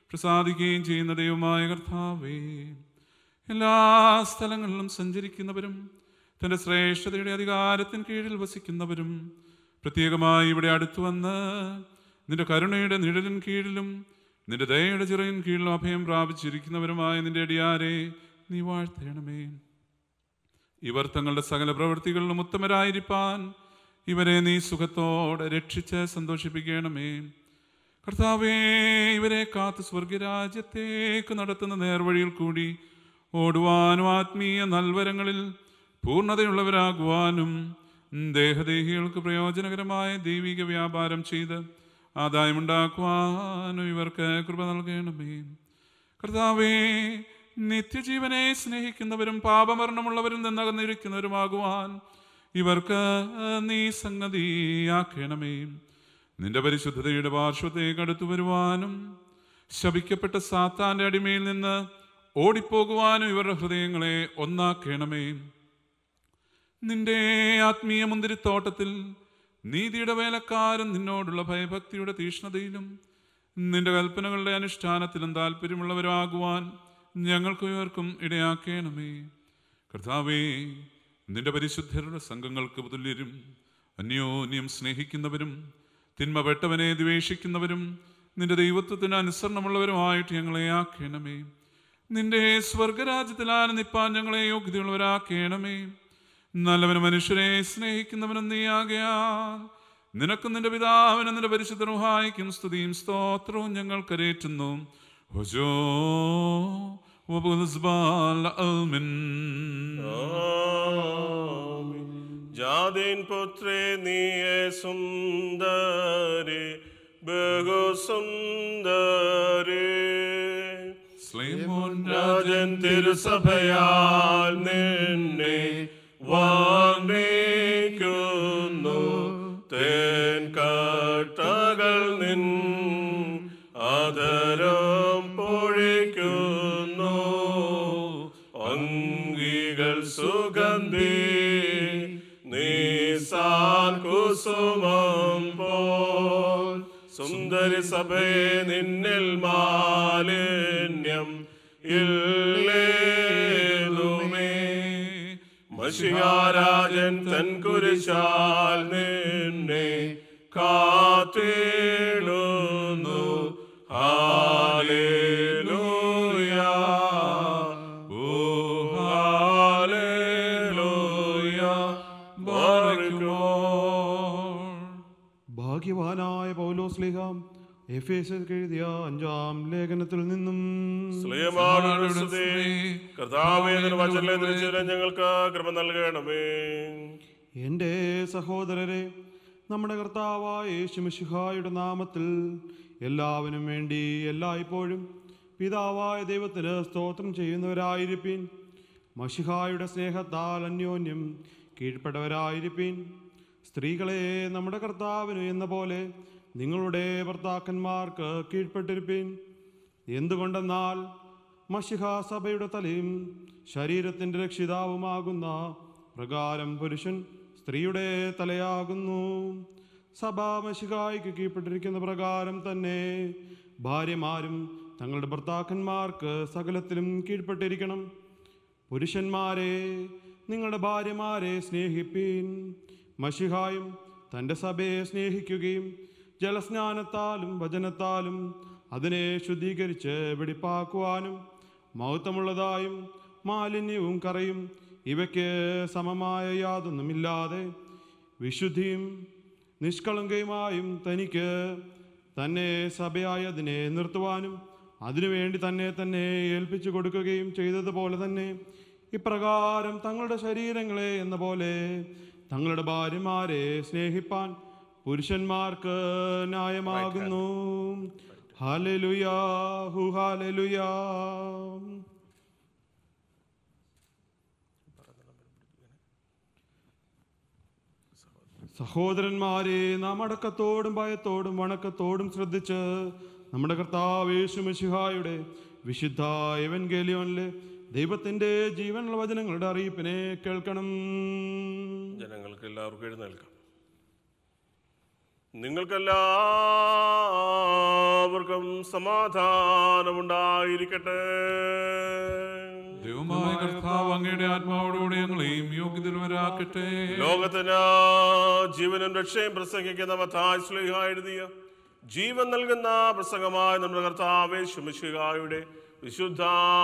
പ്രസാദിക്കുകയും ചെയ്യുന്ന ദൈവമായ കർത്താവേ, എല്ലാ സ്ഥലങ്ങളിലും സഞ്ചരിക്കുന്നവരും തൻ്റെ ശ്രേഷ്ഠതയുടെ അധികാരത്തിന് കീഴിൽ വസിക്കുന്നവരും പ്രത്യേകമായി ഇവിടെ അടുത്തു വന്ന് നിന്റെ കരുണയുടെ നിഴലിൻ കീഴിലും നിന്റെ ദയയുടെ ചിറയിൻ കീഴിലും അഭയം പ്രാപിച്ചിരിക്കുന്നവരുമായ നിന്റെ അടിയാരെ നീ വാഴ്ത്തണമേ. ഇവർ തങ്ങളുടെ സകല പ്രവൃത്തികളിലും ഉത്തമരായിരിക്കാൻ ഇവരെ നീ സുഖത്തോടെ രക്ഷിച്ച് സന്തോഷിപ്പിക്കണമേ. കർത്താവേ, ഇവരെ കാത്ത് സ്വർഗരാജ്യത്തേക്ക് നടത്തുന്ന നേർവഴിയിൽ കൂടി ഓടുവാനും ആത്മീയ നൽവരങ്ങളിൽ പൂർണ്ണതയുള്ളവരാകുവാനും ദേഹദേഹികൾക്ക് പ്രയോജനകരമായ ദൈവിക വ്യാപാരം ചെയ്ത് ആദായമുണ്ടാക്കുവാനും ഇവർക്ക് കൃപ നൽകണമേ. കർത്താവേ, നിത്യജീവനെ സ്നേഹിക്കുന്നവരും പാപമരണമുള്ളവരിൽ നിന്ന് അകന്നിരിക്കുന്നവരുമാകുവാൻ ഇവർക്ക് നീ സംഗതിയാക്കണമേ. നിന്റെ പരിശുദ്ധതയുടെ പാർശ്വത്തേക്ക് അടുത്തു വരുവാനും ശപിക്കപ്പെട്ട സാത്താന്റെ അടിമയിൽ നിന്ന് ഓടിപ്പോകുവാനും ഇവരുടെ ഹൃദയങ്ങളെ ഒന്നാക്കണമേ. നിന്റെ ആത്മീയ മുന്തിരിത്തോട്ടത്തിൽ നീതിയുടെ വേലക്കാരൻ നിന്നോടുള്ള ഭയഭക്തിയുടെ തീഷ്ണതയിലും നിന്റെ കൽപ്പനകളുടെ അനുഷ്ഠാനത്തിലും താല്പര്യമുള്ളവരാകുവാൻ ഞങ്ങൾക്ക് ഇവർക്കും ഇടയാക്കണമേ. കർത്താവേ, നിന്റെ പരിശുദ്ധരുടെ സംഘങ്ങൾക്ക് തുല്യരും അന്യോന്യം സ്നേഹിക്കുന്നവരും തിന്മപ്പെട്ടവനെ ദ്വേഷിക്കുന്നവരും നിന്റെ ദൈവത്വത്തിന് അനുസരണമുള്ളവരുമായിട്ട് ഞങ്ങളെ ആക്കണമേ. നിന്റെ സ്വർഗരാജ്യത്തിൽ ആനന്ദിപ്പാൻ ഞങ്ങളെ യോഗ്യതയുള്ളവരാക്കണമേ. നല്ലവനും മനുഷ്യരെ സ്നേഹിക്കുന്നവനും നീയാകയാൽ നിനക്കും നിന്റെ പിതാവിനും നിന്റെ പരിശുദ്ധ റൂഹായിക്കും സ്തുതിയും സ്തോത്രവും ഞങ്ങൾ കരേറ്റുന്നു. ഹോജോ ജാതിൻ പുത്രേ നീയേ സുന്ദരി ബഹുസുന്ദരി രാജൻ തിരുസഭയാൽ നിന്നെ വാർണിക്കുന്നു. തേൻ കട്ടകൾ നിൻ ആദരം പൊഴിക്കുന്നു. അംഗികൾ സുഗന്ധി നീസാൻ കുസുമം പോൽ. സുന്ദരി സഭയെ നിന്നിൽ മാലിന്യം ഇല്ലേതുമേ. മശിഹാരാജൻ തൻ കുരിശാൽ നിന്നെ കാത്തിടുന്നു. Hallelujah, oh hallelujah. ഭാഗ്യവാനായ പൗലോസ്ലീഹ എഫേസ്യർക്ക് എഴുതിയ 5-ാം ലേഖനത്തിൽ നിന്നും ഞങ്ങൾക്ക് കൃപ നൽകണമേ. എൻ്റെ സഹോദരരെ, നമ്മുടെ കർത്താവായ യേശുമിശിഹായുടെ നാമത്തിൽ എല്ലാവനും വേണ്ടി എല്ലായ്പ്പോഴും പിതാവായ ദൈവത്തിന് സ്തോത്രം ചെയ്യുന്നവരായിരിപ്പീൻ. മശിഹായുടെ സ്നേഹത്താൽ അന്യോന്യം കീഴ്പ്പെട്ടവരായിരിപ്പീൻ. സ്ത്രീകളെ, നമ്മുടെ കർത്താവിന് എന്ന പോലെ നിങ്ങളുടെ ഭർത്താക്കന്മാർക്ക് കീഴ്പ്പെട്ടിരിപ്പീൻ. എന്തുകൊണ്ടെന്നാൽ മശിഹാ സഭയുടെ തലയും ശരീരത്തിൻ്റെ രക്ഷിതാവുമാകുന്ന പ്രകാരം പുരുഷൻ സ്ത്രീയുടെ തലയാകുന്നു. സഭ മശിഹായ്ക്ക് കീഴ്പ്പെട്ടിരിക്കുന്ന പ്രകാരം തന്നെ ഭാര്യമാരും തങ്ങളുടെ ഭർത്താക്കന്മാർക്ക് സകലത്തിലും കീഴ്പ്പെട്ടിരിക്കണം. പുരുഷന്മാരെ, നിങ്ങളുടെ ഭാര്യമാരെ സ്നേഹിപ്പീൻ. മശിഹായും തൻ്റെ സഭയെ സ്നേഹിക്കുകയും ജലസ്നാനത്താലും വചനത്താലും അതിനെ ശുദ്ധീകരിച്ച് വെടിപ്പാക്കുവാനും മഹത്വമുള്ളതായും മാലിന്യവും കറയും ഇവയ്ക്ക് സമമായ യാതൊന്നുമില്ലാതെ വിശുദ്ധിയും നിഷ്കളങ്കയുമായും തനിക്ക് തന്നെ സഭയായി അതിനെ നിർത്തുവാനും അതിനുവേണ്ടി തന്നെ ഏൽപ്പിച്ചു കൊടുക്കുകയും ചെയ്തതുപോലെ തന്നെ ഇപ്രകാരം തങ്ങളുടെ ശരീരങ്ങളെ എന്ന പോലെ തങ്ങളുടെ ഭാര്യമാരെ സ്നേഹിപ്പാൻ പുരുഷന്മാർക്ക് ന്യായമാകുന്നു. ഹല്ലേലൂയാ, ഹു ഹല്ലേലൂയാ. സഹോദരന്മാരെ, നാം അടക്കത്തോടും ഭയത്തോടും വണക്കത്തോടും ശ്രദ്ധിച്ച് നമ്മുടെ കർത്താവ് യേശു മിശിഹായുടെ വിശുദ്ധ എവൻഗേലിയോനിലെ ദൈവത്തിൻ്റെ ജീവനുള്ള വചനങ്ങളുടെ അറിയിപ്പിനെ കേൾക്കണം. ജനങ്ങൾക്ക് എല്ലാവർക്കും എഴുന്നേൽക്കാം. നിങ്ങൾക്കെല്ലാവർക്കും സമാധാനമുണ്ടായിരിക്കട്ടെ. ദൈവമായ കർത്താവ് അങ്ങയുടെ ആത്മാവോടുകൂടി ഞങ്ങളെയും യോഗ്യതയുള്ളവരാക്കട്ടെ. ലോകത്തിന് ജീവനും രക്ഷയും പ്രസംഗിക്കുന്ന മത്തായി ശ്ലീഹാ എഴുതിയ ജീവൻ നൽകുന്ന പ്രസംഗമായ നമ്മുടെ കർത്താവ് യേശു മിശിഹായുടെ വിശുദ്ധ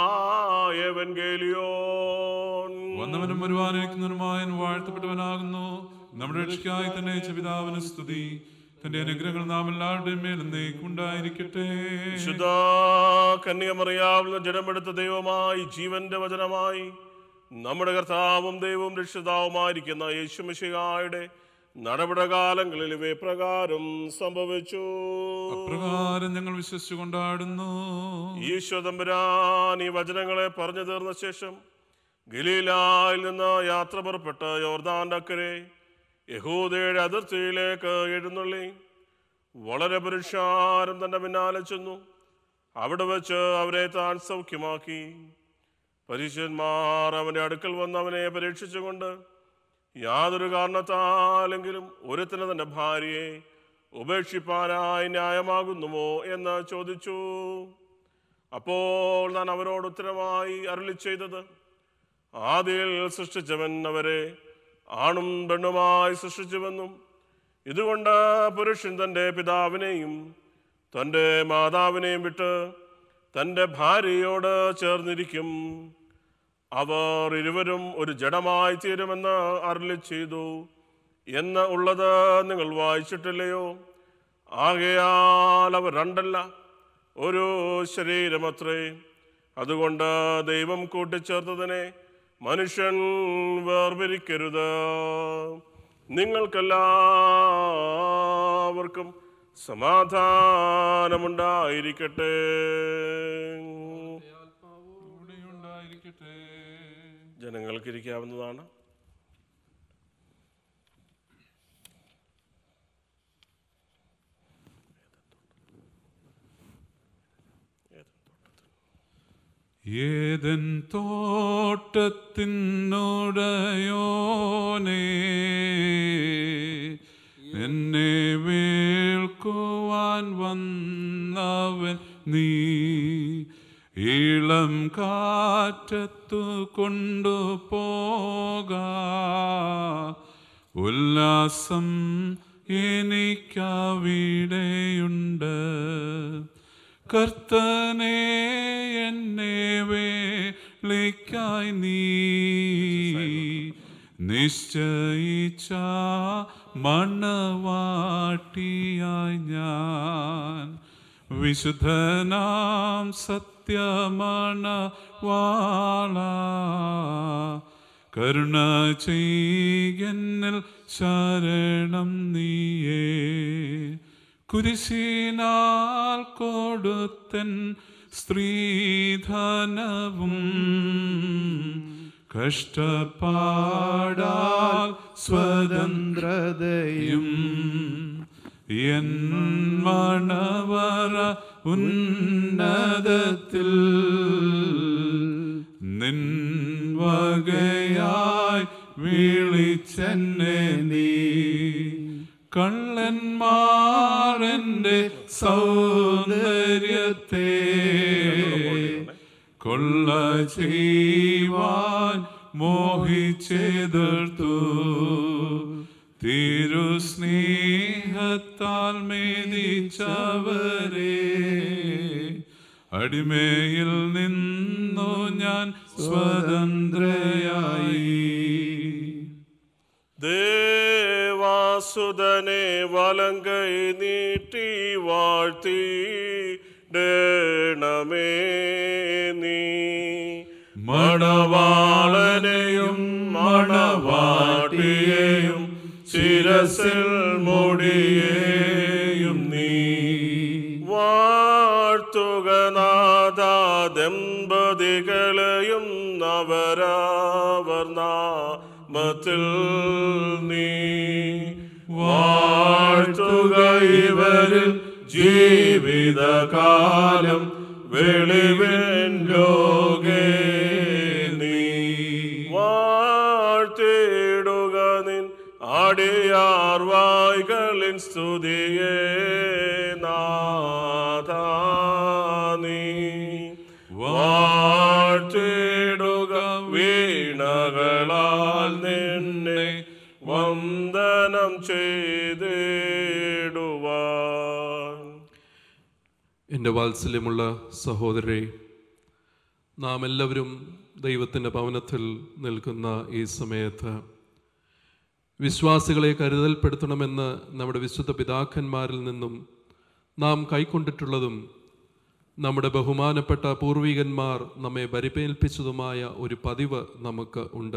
എവൻഗേലിയോൻ. വന്നവനും വരുവാനിരിക്കുന്നവനുമായ വാഴ്ത്തപ്പെട്ടവനാകുന്നു. നമ്മുടെ രക്ഷയ്ക്കായി തന്നെ പിതാവിന് സ്തുതി. തന്റെ അനുഗ്രഹങ്ങൾ നാം എല്ലാവരുടെയും മേൽ ഉണ്ടായിരിക്കട്ടെ. വിശുദ്ധ കന്യകമറിയാവുന്ന ജനമെടുത്ത ദൈവമായി ജീവന്റെ വചനമായി നമ്മുടെ കർത്താവും ദൈവവും രക്ഷിതാവുമായിരിക്കുന്ന യേശു മിശിഹായുടെ നടപടകാലങ്ങളിൽ ഇവപ്രകാരം സംഭവിച്ചു. അപ്രകാരം ഞങ്ങൾ വിശ്വസിച്ചു കൊണ്ടാടുന്നു. ഈശോ തമ്പുരാൻ ഈ വചനങ്ങളെ പറഞ്ഞു തീർന്ന ശേഷം ഗലീലായിൽ നിന്ന് യാത്ര പുറപ്പെട്ട് യോർദാന്റെ അക്കരെ യഹൂദയുടെ അതിർത്തിയിലേക്ക് എഴുന്നള്ളി വളരെ പുരുഷാരം തന്റെ പിന്നാലെ ചെന്നു. അവിടെ വെച്ച് അവരെ താൻ സൗഖ്യമാക്കി. പരീശന്മാർ അവന്റെ അടുക്കൽ വന്ന് അവനെ പരീക്ഷിച്ചുകൊണ്ട് യാതൊരു കാരണത്താലെങ്കിലും ഒരുത്തിന് തന്റെ ഭാര്യയെ ഉപേക്ഷിപ്പാനായി ന്യായമാകുന്നുമോ എന്ന് ചോദിച്ചു. അപ്പോൾ ഞാൻ അവരോട് ഉത്തരമായി അരുളി ചെയ്തത്, ആദിയിൽ സൃഷ്ടിച്ചവൻ അവരെ ആണും പെണ്ണുമായി സൃഷ്ടിച്ചുവെന്നും ഇതുകൊണ്ട് പുരുഷൻ തൻ്റെ പിതാവിനെയും തൻ്റെ മാതാവിനെയും വിട്ട് തൻ്റെ ഭാര്യയോട് ചേർന്നിരിക്കും, അവർ ഇരുവരും ഒരു ജഡമായി തീരുമെന്ന് അരുളി ചെയ്തു എന്ന് ഉള്ളത് നിങ്ങൾ വായിച്ചിട്ടില്ലയോ? ആകയാൽ അവർ രണ്ടല്ല, ഒരു ശരീരമത്രേ. അതുകൊണ്ട് ദൈവം കൂട്ടിച്ചേർത്തതിനെ മനുഷ്യൻ വേർപിരിക്കരുത്. നിങ്ങൾക്കെല്ലാവർക്കും സമാധാനമുണ്ടായിരിക്കട്ടെ. ജനങ്ങൾക്ക് ഇരിക്കാവുന്നതാണ്. ഏതൻ തോട്ടത്തിനുടയോനേ, എന്നെ വേൾക്കുവാൻ വന്നവൻ നീ. ഇളം കാറ്റത്തു കൊണ്ടുപോകാ ഉല്ലാസം എനിക്കവിടെയുണ്ട്. കർത്തനെ എന്നെ വേളിക്കായി നീ നിശ്ചയിച്ച മണവാട്ടിയായി ഞാൻ. വിശുദ്ധനാം സത്യമണവാള, കരുണ ചെയ്യന്നിൽ ശരണം നീയേ. കുരിശിനാൽ കൊടുത്തൻ സ്ത്രീധനവും കഷ്ടപ്പാടാൽ സ്വതന്ത്രതയും എൻ മണവറ ഉന്നതത്തിൽ നിൻ വകയായി വിളിച്ചെന്നെ നീ. കള്ളന്മാരെന്റെ സൗന്ദര്യത്തെ കൊള്ള ചെയ്യുവാൻ മോഹിച്ചെതിർത്തു. തിരുസ്നേഹത്താൽ മേദിച്ചവരെ അടിമയിൽ നിന്നു ഞാൻ സ്വതന്ത്രയായി. ദേവാസുതനെ വലങ്കൈ നീട്ടി വാഴ്ത്തിടണമേ നീ. മണവാളനെയും മണവാട്ടിയെയും ശിരസിൽ മുടിയേയും നീ വാഴ്ത്തുക നാഥ. ദമ്പതികളെയും അവരവർ നാമത്തിൽ നീ വാഴ്ത്തുക. ഇവരിൽ ജീവിതകാലം വെളിവിൻ ലോകേ നീ വാഴ്ത്തിടുക നിൻ അടിയാ മാർവായ്കളിൻ സ്തുതിയെ നാഥാ നീ വാഴ്ത്തിടുക വീണകളാൽ നിന്നെ വന്ദനം ചെയ്തിടുവാൻ. എൻ്റെ വാത്സല്യമുള്ള സഹോദരരെ, നാം എല്ലാവരും ദൈവത്തിൻ്റെ ഭവനത്തിൽ നിൽക്കുന്ന ഈ സമയത്ത് വിശ്വാസികളെ കരുതൽപ്പെടുത്തണമെന്ന് നമ്മുടെ വിശുദ്ധ പിതാക്കന്മാരിൽ നിന്നും നാം കൈക്കൊണ്ടിട്ടുള്ളതും നമ്മുടെ ബഹുമാനപ്പെട്ട പൂർവികന്മാർ നമ്മെ പരിപേൽപ്പിച്ചതുമായ ഒരു പതിവ് നമുക്ക് ഉണ്ട്.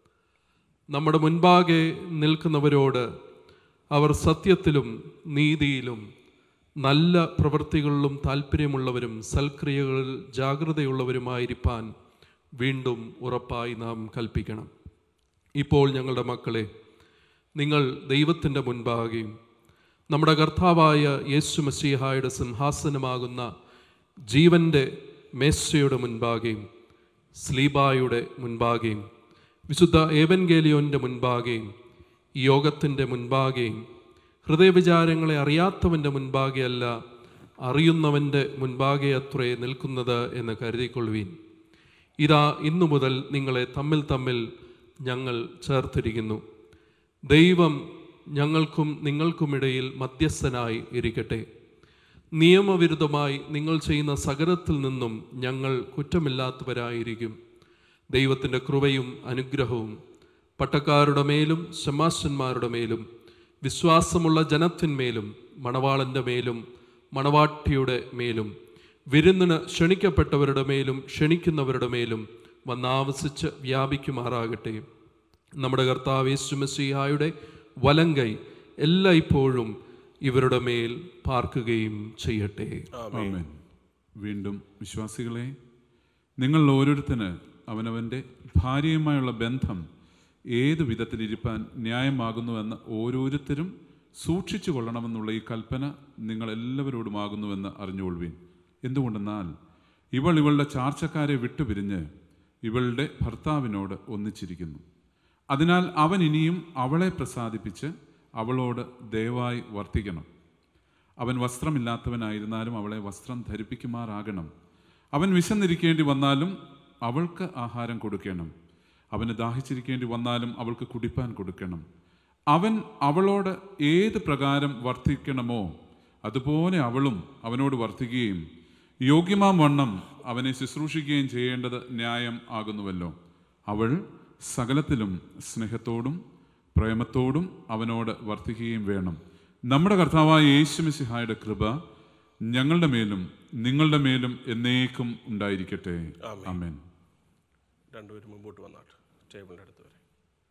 നമ്മുടെ മുൻപാകെ നിൽക്കുന്നവരോട് അവർ സത്യത്തിലും നീതിയിലും നല്ല പ്രവൃത്തികളിലും താല്പര്യമുള്ളവരും സൽക്രിയകളിൽ ജാഗ്രതയുള്ളവരുമായിരിക്കാൻ വീണ്ടും ഉറപ്പായി നാം കൽപ്പിക്കണം. ഇപ്പോൾ ഞങ്ങളുടെ മക്കളെ, നിങ്ങൾ ദൈവത്തിൻ്റെ മുൻപാകെയും നമ്മുടെ കർത്താവായ യേശു മശീഹായുടെ സിംഹാസനമാകുന്ന ജീവൻ്റെ മേശയുടെ മുൻപാകെയും സ്ലീബായുടെ മുൻപാകെയും വിശുദ്ധ ഏവൻഗേലിയോൻ്റെ മുൻപാകെയും യോഗത്തിൻ്റെ മുൻപാകെയും ഹൃദയവിചാരങ്ങളെ അറിയാത്തവൻ്റെ മുൻപാകെയല്ല അറിയുന്നവൻ്റെ മുൻപാകെ അത്രേ നിൽക്കുന്നത് എന്ന് കരുതിക്കൊള്ളുവീൻ. ഇതാ ഇന്നു മുതൽ നിങ്ങളെ തമ്മിൽ ഞങ്ങൾ ചേർത്തിരിക്കുന്നു. ദൈവം ഞങ്ങൾക്കും നിങ്ങൾക്കുമിടയിൽ മധ്യസ്ഥനായി ഇരിക്കട്ടെ. നിയമവിരുദ്ധമായി നിങ്ങൾ ചെയ്യുന്ന സകലത്തിൽ നിന്നും ഞങ്ങൾ കുറ്റമില്ലാത്തവരായിരിക്കും. ദൈവത്തിൻ്റെ കൃപയും അനുഗ്രഹവും പട്ടക്കാരുടെ മേലും ശമാശന്മാരുടെ മേലും വിശ്വാസമുള്ള ജനത്തിന്മേലും മണവാളൻ്റെ മേലും മണവാട്ടിയുടെ മേലും വിരുന്നിന് ക്ഷണിക്കപ്പെട്ടവരുടെ മേലും ക്ഷണിക്കുന്നവരുടെ മേലും വന്നാവസിച്ച് വ്യാപിക്കുമാറാകട്ടെ. നമ്മുടെ കർത്താവ് യേശു മശീഹായുടെ വലങ്കൈ എല്ലായ്പ്പോഴും ഇവരുടെ മേൽ പാർക്കുകയും ചെയ്യട്ടെ. ആമേൻ. വീണ്ടും വിശ്വാസികളെ, നിങ്ങൾ ഓരോരുത്തന് അവനവൻ്റെ ഭാര്യയുമായുള്ള ബന്ധം ഏതു വിധത്തിലിരിപ്പാൻ ന്യായമാകുന്നുവെന്ന് ഓരോരുത്തരും സൂക്ഷിച്ചു കൊള്ളണമെന്നുള്ള ഈ കൽപ്പന നിങ്ങളെല്ലാവരോടുമാകുന്നുവെന്ന് അറിഞ്ഞുകൊള്ളുവിൻ. എന്തുകൊണ്ടെന്നാൽ ഇവളുടെ ചാർച്ചക്കാരെ വിട്ടുപിരിഞ്ഞ് ഇവളുടെ ഭർത്താവിനോട് ഒന്നിച്ചിരിക്കുന്നു. അതിനാൽ അവൻ ഇനിയും അവളെ പ്രസാദിപ്പിച്ച് അവളോട് ദയവായി വർത്തിക്കണം. അവൻ വസ്ത്രമില്ലാത്തവനായിരുന്നാലും അവളെ വസ്ത്രം ധരിപ്പിക്കുമാറാകണം. അവൻ വിശന്നിരിക്കേണ്ടി വന്നാലും അവൾക്ക് ആഹാരം കൊടുക്കണം. അവന് ദാഹിച്ചിരിക്കേണ്ടി വന്നാലും അവൾക്ക് കുടിപ്പാൻ കൊടുക്കണം. അവൻ അവളോട് ഏത് പ്രകാരം വർത്തിക്കണമോ അതുപോലെ അവളും അവനോട് വർത്തിക്കുകയും യോഗ്യമാം വണ്ണം അവനെ ശുശ്രൂഷിക്കുകയും ചെയ്യേണ്ടത് ന്യായം ആകുന്നുവല്ലോ. അവൾ സകലത്തിലും സ്നേഹത്തോടും പ്രേമത്തോടും അവനോട് വർത്തിക്കുകയും വേണം. നമ്മുടെ കർത്താവായ യേശു മിശിഹായുടെ കൃപ ഞങ്ങളുടെ മേലും നിങ്ങളുടെ മേലും എന്നേക്കും ഉണ്ടായിരിക്കട്ടെ. ആമേൻ. രണ്ടുപേരും മുമ്പോട്ട് വന്നാട്ട് ടേബിളിൻ്റെ അടുത്ത് വരെ.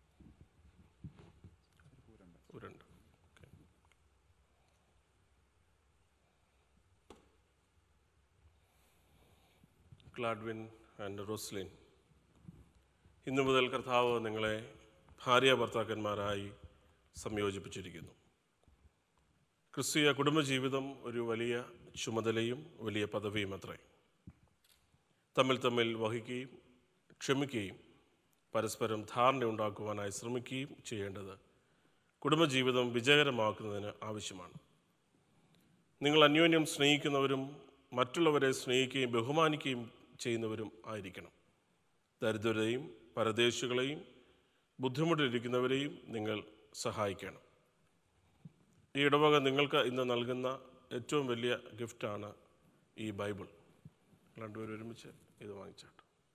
ഗ്ലാഡ്വിൻ ആൻഡ് റോസ്ലിൻ, ഇന്നു മുതൽ കർത്താവ് നിങ്ങളെ ഭാര്യ ഭർത്താക്കന്മാരായി സംയോജിപ്പിച്ചിരിക്കുന്നു. ക്രിസ്തീയ കുടുംബജീവിതം ഒരു വലിയ ചുമതലയും വലിയ പദവിയും അത്രേ. തമ്മിൽ വഹിക്കുകയും ക്ഷമിക്കുകയും പരസ്പരം ധാരണയുണ്ടാക്കുവാനായി ശ്രമിക്കുകയും ചെയ്യേണ്ടത് കുടുംബജീവിതം വിജയകരമാക്കുന്നതിന് ആവശ്യമാണ്. നിങ്ങൾ അന്യോന്യം സ്നേഹിക്കുന്നവരും മറ്റുള്ളവരെ സ്നേഹിക്കുകയും ബഹുമാനിക്കുകയും ചെയ്യുന്നവരും ആയിരിക്കണം. ദരിദ്രരെയും പരദേശികളെയും ബുദ്ധിമുട്ടിലിരിക്കുന്നവരെയും നിങ്ങൾ സഹായിക്കണം. ഈ ഇടവക നിങ്ങൾക്ക് ഇന്ന് നൽകുന്ന ഏറ്റവും വലിയ ഗിഫ്റ്റാണ് ഈ ബൈബിൾ. രണ്ടുപേരും ഒരുമിച്ച് ഇത് വാങ്ങിച്ചാട്ട്.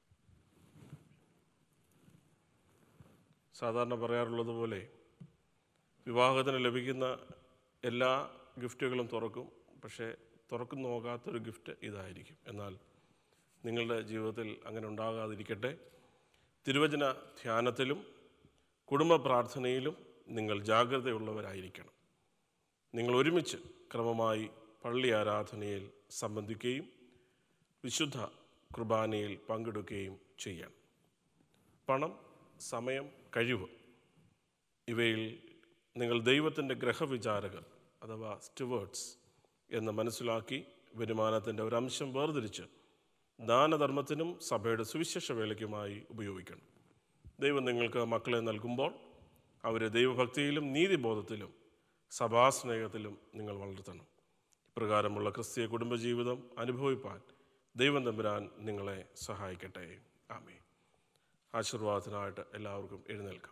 സാധാരണ പറയാറുള്ളത് പോലെ വിവാഹത്തിന് ലഭിക്കുന്ന എല്ലാ ഗിഫ്റ്റുകളും തുറക്കും, പക്ഷേ തുറക്കുന്നു നോക്കാത്തൊരു ഗിഫ്റ്റ് ഇതായിരിക്കും. എന്നാൽ നിങ്ങളുടെ ജീവിതത്തിൽ അങ്ങനെ ഉണ്ടാകാതിരിക്കട്ടെ. തിരുവചന ധ്യാനത്തിലും കുടുംബ പ്രാർത്ഥനയിലും നിങ്ങൾ ജാഗ്രതയുള്ളവരായിരിക്കണം. നിങ്ങൾ ഒരുമിച്ച് ക്രമമായി പള്ളി ആരാധനയിൽ സംബന്ധിക്കുകയും വിശുദ്ധ കുർബാനയിൽ പങ്കെടുക്കുകയും ചെയ്യണം. പണം, സമയം, കഴിവ് ഇവയിൽ നിങ്ങൾ ദൈവത്തിൻ്റെ ഗ്രഹവിചാരകർ അഥവാ സ്റ്റുവേർഡ്സ് എന്ന് മനസ്സിലാക്കി വരുമാനത്തിൻ്റെ ഒരംശം വേർതിരിച്ച് ദാനധർമ്മത്തിനും സഭയുടെ സുവിശേഷ വേലയ്ക്കുമായി ഉപയോഗിക്കണം. ദൈവം നിങ്ങൾക്ക് മക്കളെ നൽകുമ്പോൾ അവരെ ദൈവഭക്തിയിലും നീതിബോധത്തിലും സഭാസ്നേഹത്തിലും നിങ്ങൾ വളർത്തണം. ഇപ്രകാരമുള്ള ക്രിസ്തീയ കുടുംബജീവിതം അനുഭവിപ്പാൻ ദൈവം തമ്പുരാൻ നിങ്ങളെ സഹായിക്കട്ടെ. ആമേൻ. ആശീർവാദത്തിനായിട്ട് എല്ലാവർക്കും എഴുന്നേൽക്കാം.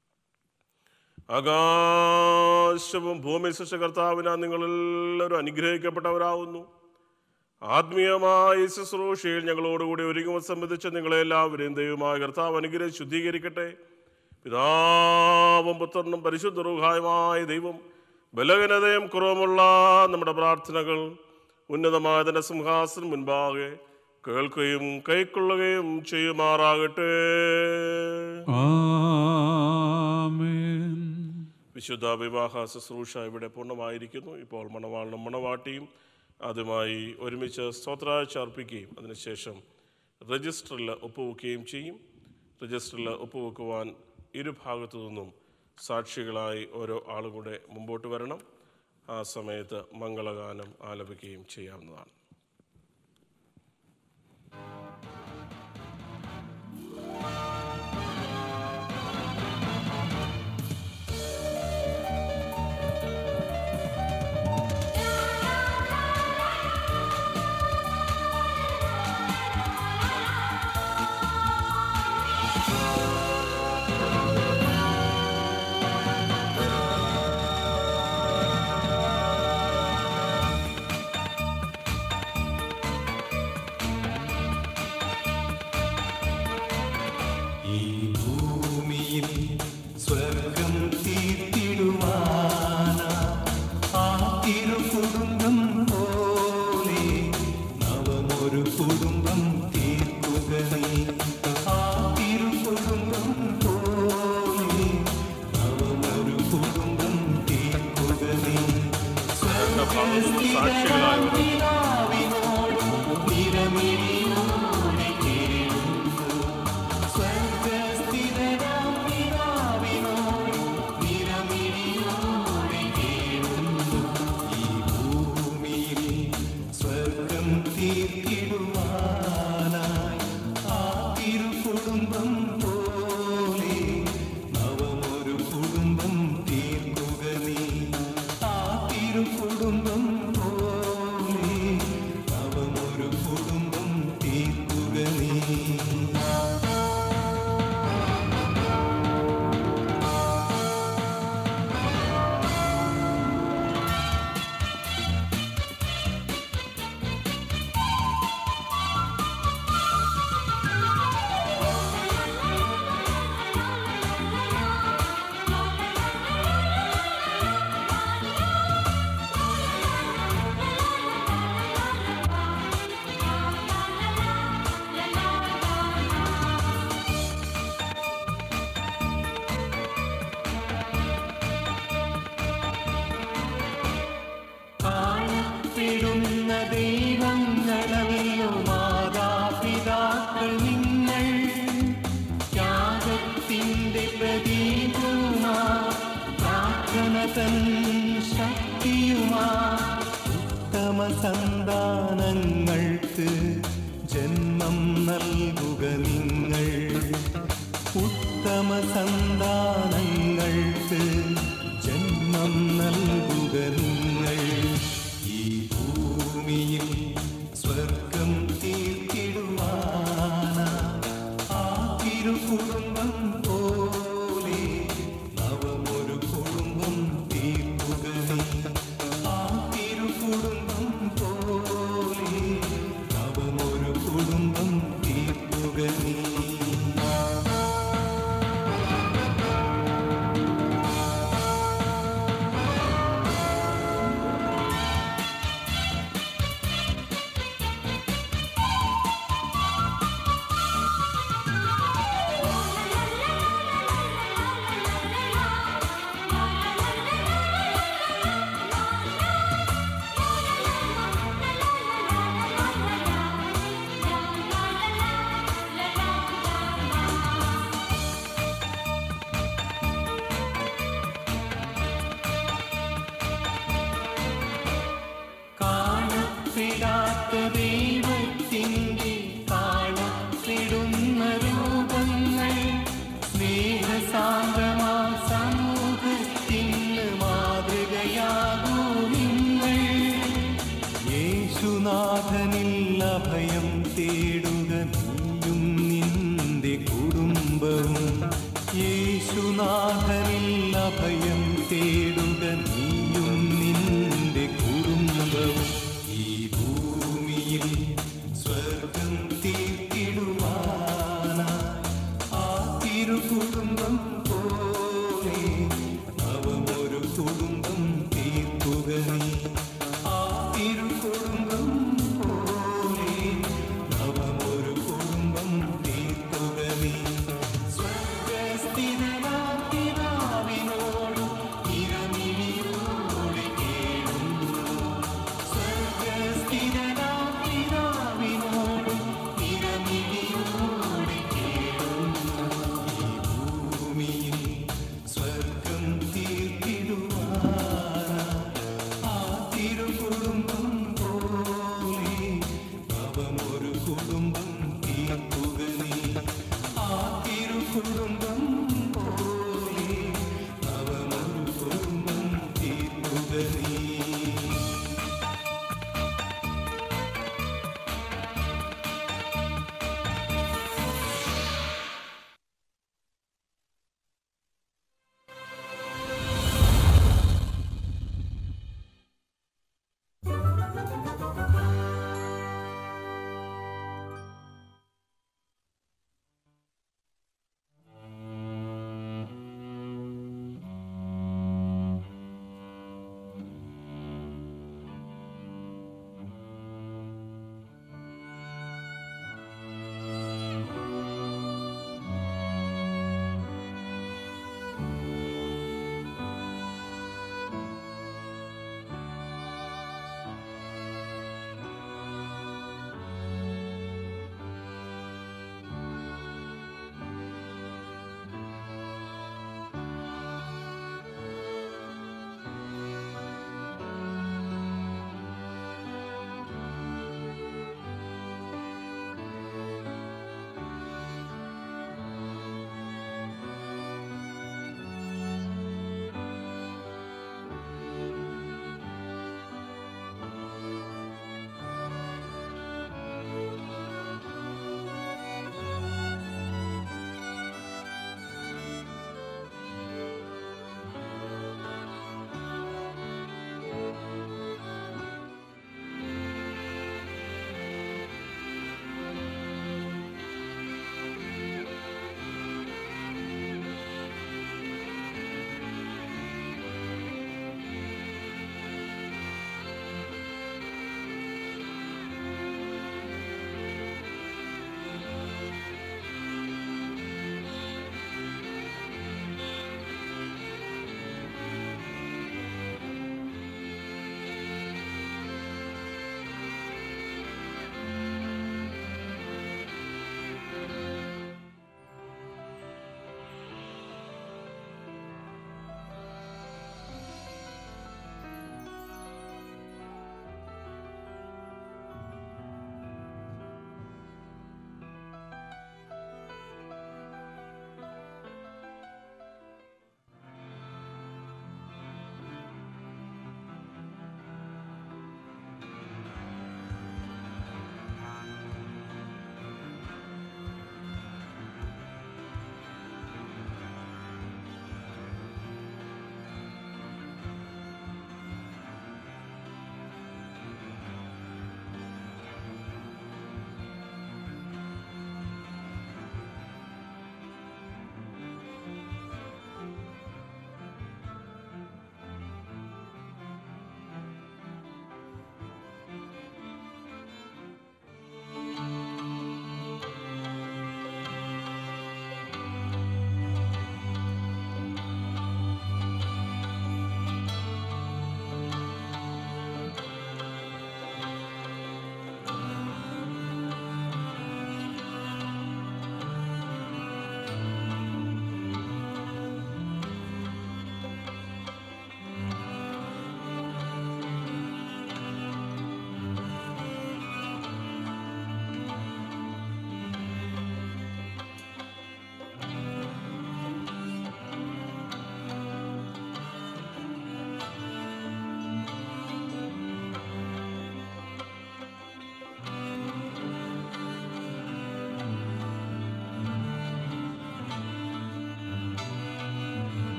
ആകാശവും ഭൂമി സൃഷ്ടികർത്താവിനാൽ നിങ്ങളെല്ലാവരും അനുഗ്രഹിക്കപ്പെട്ടവരാകുന്നു. ആത്മീയമായ ശുശ്രൂഷയിൽ ഞങ്ങളോടുകൂടി ഒരുങ്ങുവാൻ സംബന്ധിച്ച് നിങ്ങളെല്ലാവരെയും ദൈവമായ കർത്താവ് അനുഗ്രഹിച്ച് ശുദ്ധീകരിക്കട്ടെ. പിതാവും പുത്രനും പരിശുദ്ധ റൂഹായുമായ ദൈവം ബലഹീനതയും കുറവുമുള്ള നമ്മുടെ പ്രാർത്ഥനകൾ ഉന്നതമായ തന്റെ സിംഹാസനം മുൻപാകെ കേൾക്കുകയും കൈക്കൊള്ളുകയും ചെയ്യുമാറാകട്ടെ. ആമേൻ. വിശുദ്ധ വിവാഹ ശുശ്രൂഷ ഇവിടെ പൂർണ്ണമായിരിക്കുന്നു. ഇപ്പോൾ മണവാളനും മണവാട്ടിയും ആദ്യമായി ഒരുമിച്ച് സ്തോത്രാഴ്ച അർപ്പിക്കുകയും അതിനുശേഷം രജിസ്റ്ററിൽ ഒപ്പുവെക്കുകയും ചെയ്യും. രജിസ്റ്ററിൽ ഒപ്പുവെക്കുവാൻ ഇരുഭാഗത്തു നിന്നും സാക്ഷികളായി ഓരോ ആളുകൂടെ മുമ്പോട്ട് വരണം. ആ സമയത്ത് മംഗളഗാനം ആലപിക്കുകയും ചെയ്യാവുന്നതാണ്. സന്താനങ്ങൾക്ക് ജന്മം നൽകുക നിങ്ങൾ. ഉത്തമ സന്താനങ്ങൾക്ക് ജന്മം നൽകുക നിങ്ങൾ. ഈ ഭൂമിയിൽ സ്വർഗം തീർത്തിടുവാനാ ആ തിരുകുടുംബം പോലെ നവമൊരു കുടുംബം തീർക്കുക നീ. ആ തിരുകുടുംബം പോലെ നവമൊരു കുടുംബം തീർക്കുക നീ. കാണപ്പെടാത്ത ദൈവത്തിൻ്റെ കാണപ്പെടുന്ന രൂപങ്ങൾ സ്നേഹസാന്ദ്രമാ യേശുനാഥനിൽ അഭയം തേടുക നീയും നിന്റെ കുടുംബവും. ഈ ഭൂമിയിൽ സ്വർഗം തീർത്തിടുവാനായി ആ തിരുകുടുംബം പോലെ നവമൊരു കുടുംബം തീർക്കുക നീ. ആ തിരുകുടുംബം പോലെ നവമൊരു കുടുംബം തീർക്കുക നീ. സ്വർഗസ്ഥിതനാം പിതാവിനോടും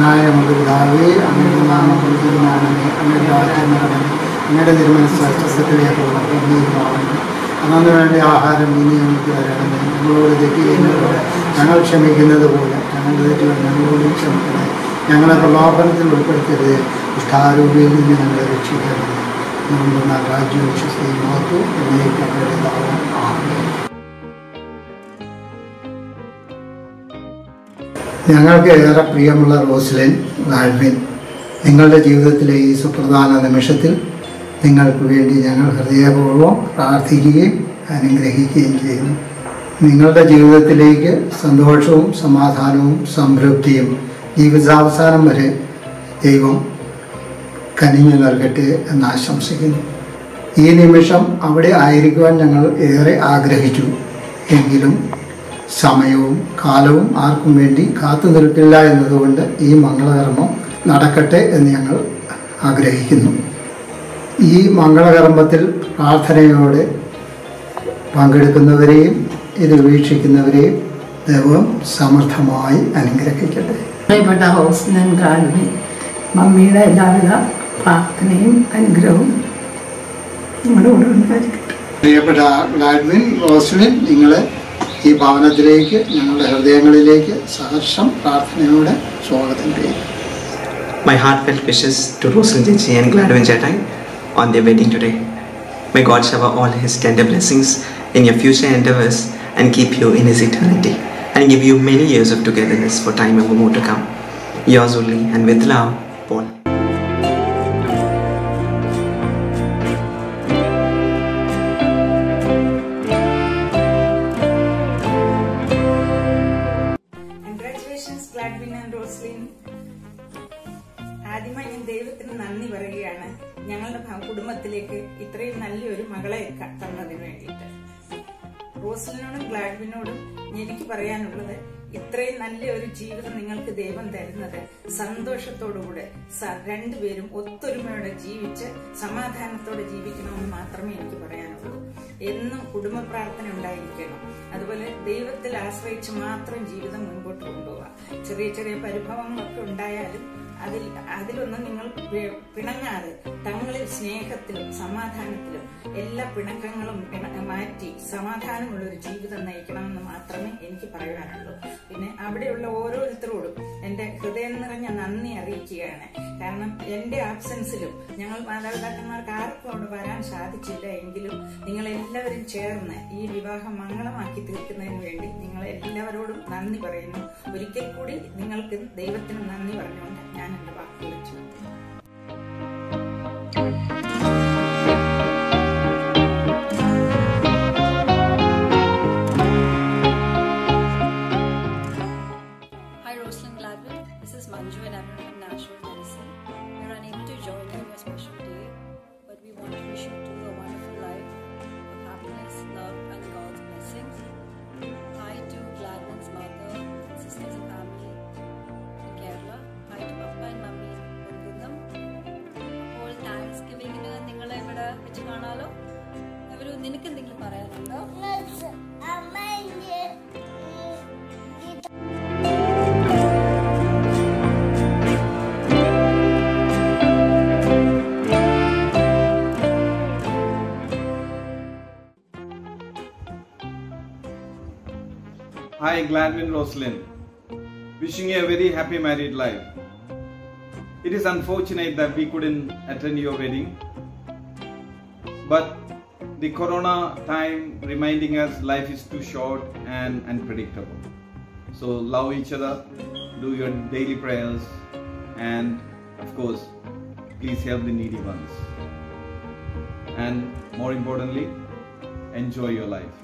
സ്വർഗസ്ഥനായ നമ്മുടെ പിതാവേ, അങ്ങയുടെ നാമം പൂജിതമാകണമേ, അങ്ങയുടെ രാജ്യം വരണമേ, അങ്ങയുടെ തിരുമനസ്സ് സ്വർഗ്ഗത്തിലെ പോലെ ഭൂമിയിലുമാകണമേ. അന്നു വേണ്ട ആഹാരം ഇനി ഞങ്ങൾക്ക് തരണമേ, ഞങ്ങളോട് തെറ്റ് ചെയ്യുന്നവരോട് ഞങ്ങൾ ക്ഷമിക്കുന്നത് പോലെ ഞങ്ങളുടെ തെറ്റുകൾ ഞങ്ങളോട് ക്ഷമിക്കണമേ, ഞങ്ങളെ പ്രലോഭനത്തിൽ ഉൾപ്പെടുത്തരുത്, ദുഷ്ടാരൂപിയിൽ നിന്ന് ഞങ്ങളെ രക്ഷിക്കരുത്. നമ്മുടെ രാജ്യവും വിശ്വസ്തയും മഹത്വവും എന്നേക്കുമുള്ളതാകും. ആമേൻ. ഞങ്ങൾക്ക് ഏറെ പ്രിയമുള്ള റോസ്ലിൻ ഗാഡ്വിൻ, നിങ്ങളുടെ ജീവിതത്തിലെ ഈ സുപ്രധാന നിമിഷത്തിൽ നിങ്ങൾക്ക് വേണ്ടി ഞങ്ങൾ ഹൃദയപൂർവ്വം പ്രാർത്ഥിക്കുകയും അനുഗ്രഹിക്കുകയും ചെയ്യുന്നു. നിങ്ങളുടെ ജീവിതത്തിലേക്ക് സന്തോഷവും സമാധാനവും സംതൃപ്തിയും ജീവിതാവസാനം വരെ ദൈവം കനിഞ്ഞു നൽകട്ടെ എന്ന് ആശംസിക്കുന്നു. ഈ നിമിഷം അവിടെ ആയിരിക്കുവാൻ ഞങ്ങൾ ഏറെ ആഗ്രഹിച്ചു, എങ്കിലും സമയവും കാലവും ആർക്കും വേണ്ടി കാത്തു നിൽക്കില്ല എന്നതുകൊണ്ട് ഈ മംഗളകർമ്മം നടക്കട്ടെ എന്ന് ഞങ്ങൾ ആഗ്രഹിക്കുന്നു. ഈ മംഗളകർമ്മത്തിൽ പ്രാർത്ഥനയോടെ പങ്കെടുക്കുന്നവരെയും ഇത് വീക്ഷിക്കുന്നവരെയും ദൈവം സമൃദ്ധമായി അനുഗ്രഹിക്കട്ടെ. പ്രിയപ്പെട്ട റോസ്ലിൻ ഗാഡ്വിൻ, മമ്മിയുടെ എല്ലാവിധ പ്രാർത്ഥനയും അനുഗ്രഹവും നിങ്ങളോട് ഉണ്ടായിരിക്കട്ടെ. പ്രിയപ്പെട്ട ഗാഡ്വിൻ, റോസ്ലിൻ, നിങ്ങളെ ഈ ഭവനത്തിലേക്ക് ഞങ്ങളുടെ ഹൃദയങ്ങളിലേക്ക് സഹർഷം പ്രാർത്ഥനയോടെ സ്വാഗതം ചെയ്യും. My heartfelt wishes to Roslyn Jechi and Gladwin Jetai on their wedding today. May God shower all His tender blessings in your future endeavors and keep you in His eternity and give you many years of togetherness for time evermore to come. Yours only and with love, Paul. Congratulations, Gladwin and Roslyn. ആദ്യമായി ഞാൻ ദൈവത്തിന് നന്ദി പറയുകയാണ്, ഞങ്ങളുടെ കുടുംബത്തിലേക്ക് ഇത്രയും നല്ലൊരു മകളെ തന്നതിന് വേണ്ടിയിട്ട്. റോസ്ലിനോടും ഗ്ലാഡ്വിനോടും എനിക്ക് പറയാനുള്ളത്, ഇത്രയും നല്ലൊരു ജീവിതം നിങ്ങൾക്ക് ദൈവം തരുന്നത് സന്തോഷത്തോടുകൂടെ രണ്ടുപേരും ഒത്തൊരുമയോടെ ജീവിച്ച് സമാധാനത്തോടെ ജീവിക്കണമെന്ന് മാത്രമേ എനിക്ക് പറയാനുള്ളൂ. എന്നും കുടുംബ പ്രാർത്ഥന ഉണ്ടായിരിക്കണം. അതുപോലെ ദൈവത്തിൽ ആശ്രയിച്ച് മാത്രം ജീവിതം മുൻപോട്ട് കൊണ്ടുപോവുക. ചെറിയ ചെറിയ പരിഭവങ്ങളൊക്കെ ഉണ്ടായാലും അതിലൊന്നും നിങ്ങൾ പിണങ്ങാതെ തങ്ങളിൽ സ്നേഹത്തിലും സമാധാനത്തിലും എല്ലാ പിണക്കങ്ങളും മാറ്റി സമാധാനമുള്ളൊരു ജീവിതം നയിക്കണമെന്ന് മാത്രമേ എനിക്ക് പറയാനുള്ളൂ. പിന്നെ അവിടെയുള്ള ഓരോരുത്തരോടും എൻ്റെ ഹൃദയം നിറഞ്ഞ നന്ദി അറിയിക്കുകയാണ്. കാരണം എൻ്റെ ആബ്സെൻസിലും ഞങ്ങൾ മാതാപിതാക്കന്മാർക്ക് ആർക്കും അവിടെ വരാൻ സാധിച്ചില്ല എങ്കിലും നിങ്ങളെല്ലാവരും ചേർന്ന് ഈ വിവാഹം മംഗളമാക്കി തീർക്കുന്നതിന് വേണ്ടി നിങ്ങളെല്ലാവരോടും നന്ദി പറയുന്നു. ഒരിക്കൽ കൂടി നിങ്ങൾക്ക് ദൈവത്തിന് നന്ദി പറഞ്ഞുകൊണ്ട് ഞാൻ എൻ്റെ വാക്കുകൾ വെച്ചു. Hi Roslyn Gladwin, this is Manju and I'm from Nashville, Tennessee. We're unable to join you on your special day, but we want to wish you a wonderful life of happiness, love and God's blessings. Hi to Gladwin's mother, sisters and family in Kerala. Hi to Papa and Mummy in Gundam. അപ്പോൾ താങ്ക്സ്ഗിവിംഗിന് നിങ്ങളെ ഇവിടെ വെച്ച് കാണാലോ. നിനക്ക് എന്തെങ്കിലും പറയാനുണ്ടോ? Hi Gladwin Roslyn, wishing you a very happy married life. It is unfortunate that we couldn't attend your wedding, but the corona time reminding us life is too short and unpredictable. So love each other, do your daily prayers, and of course please help the needy ones, and more importantly enjoy your life.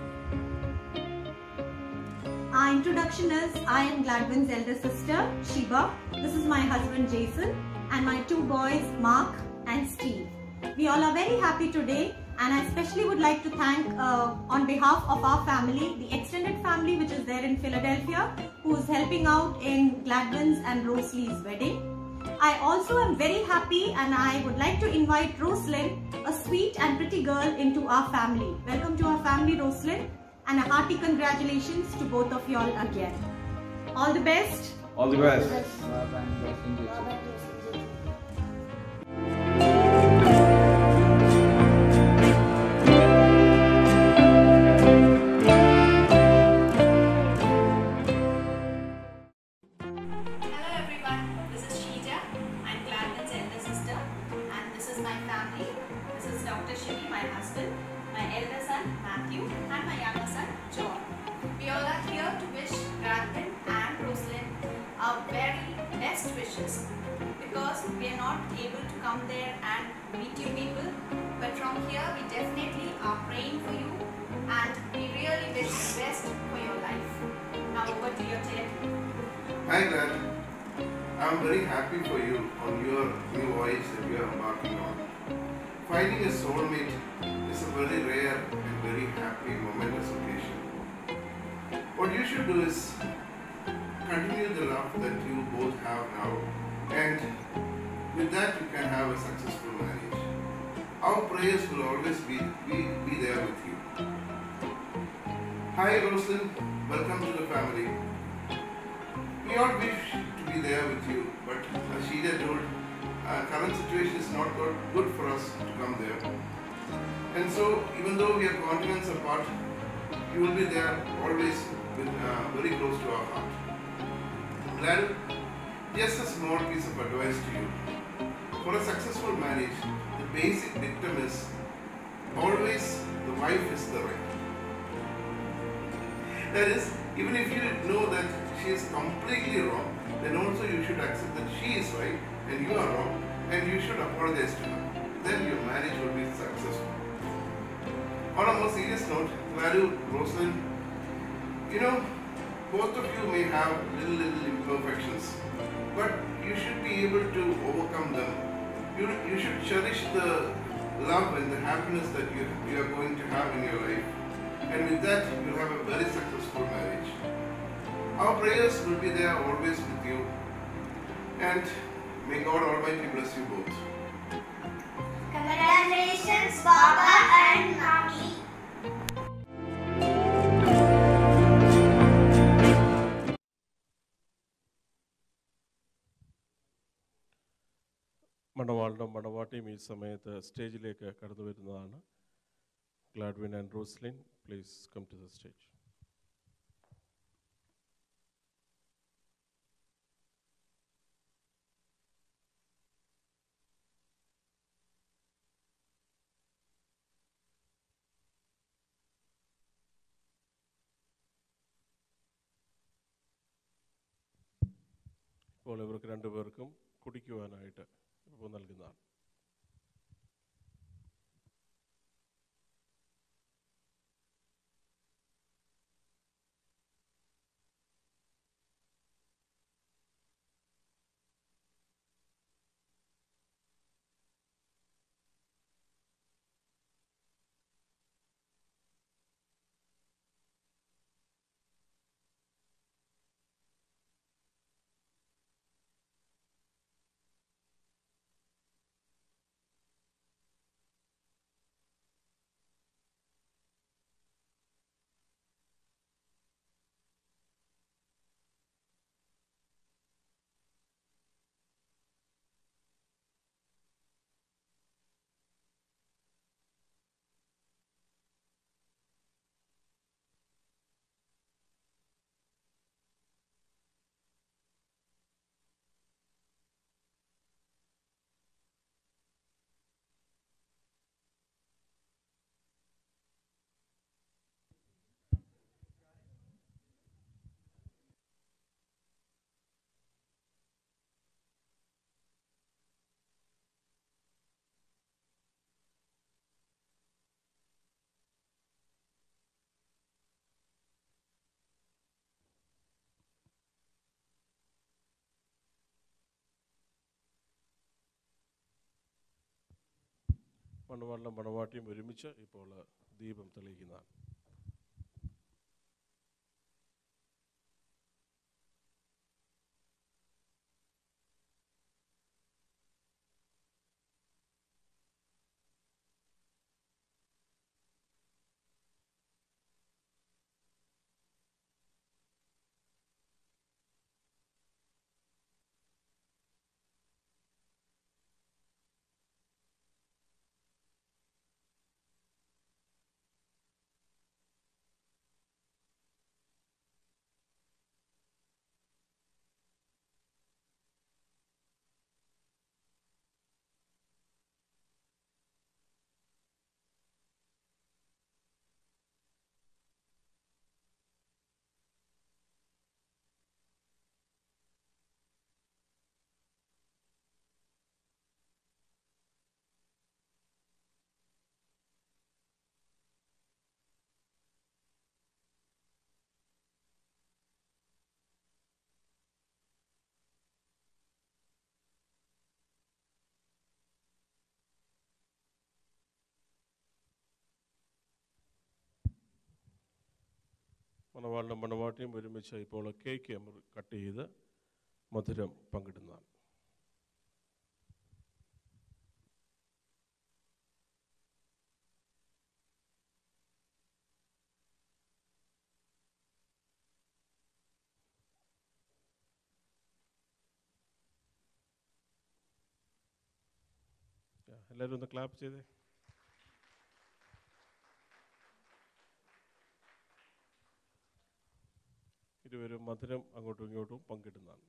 Our introduction is, I am Gladwin's elder sister, Shiba. This is my husband, Jason, and my two boys, Mark and Steve. We all are very happy today, and I especially would like to thank, on behalf of our family, the extended family which is there in Philadelphia, who is helping out in Gladwin's and Roslyn's wedding. I also am very happy and I would like to invite Roslyn, a sweet and pretty girl, into our family. Welcome to our family, Roslyn. And a hearty congratulations to both of y'all again. All the best. All the best. Hello everyone, this is Sheija. I'm Gladwin's elder sister, and this is my family. This is Dr. Shivi, my husband, my elder son Matthew, and my younger son John. We all are here to wish Gladwin and Rosalind our very best wishes, because we are not able to come there and meet you people, but from here we definitely are praying for you, and we really wish the best for your life. Now over to your Ted. Hi Dad, I'm very happy for you on your new voyage that you are embarking on. Finding a soulmate is a very rare and very happy momentous occasion. What you should do is continue the love that you both have now, and with that you can have a successful marriage. Our prayers will always be there with you. Hi Rosalind, welcome to the family. We all wish to be there with you, but as Sheila told, current situation is not good for us to come there. And so, even though we are continents apart, you will be there always very close to our heart. Glad, just a small piece of advice to you. For a successful marriage, the basic dictum is always the wife is the right. That is, even if you know that she is completely wrong, then also you should accept that she is right and you are wrong, and you should apologize to her. Then your marriage will be successful. On a more serious note, Gladu, Rosalind, both of you may have little imperfections, but you should be able to overcome them. You should cherish the love and the happiness that you are going to have in your life. And with that, you'll have a very successful marriage. Our prayers will be there always with you. And may God Almighty bless you both. Congratulations, Baba and Mommy. മണവാളിനും മണവാട്ടിയും ഈ സമയത്ത് സ്റ്റേജിലേക്ക് കടന്നു വരുന്നതാണ്. Gladwin and Rosalind, please come to the stage. ഇപ്പോൾ ഇവർക്ക് രണ്ടുപേർക്കും കുടിക്കുവാനായിട്ട് ഇപ്പോൾ നൽകുന്നതാണ്. മണവാളിനും മണവാട്ടിയും ഒരുമിച്ച് ഇപ്പോൾ ദീപം തെളിയിക്കുന്നതാണ്. മണവാളിനും മണവാട്ടിയും ഒരുമിച്ച് ഇപ്പോൾ കേക്ക് കട്ട് ചെയ്ത് മധുരം പങ്കിടുന്നതാണ്. എല്ലാവരും ഒന്ന് ക്ലാപ്പ് ചെയ്തേ. ഇരുവരും മധുരം അങ്ങോട്ടും ഇങ്ങോട്ടും പങ്കിടുന്നതാണ്.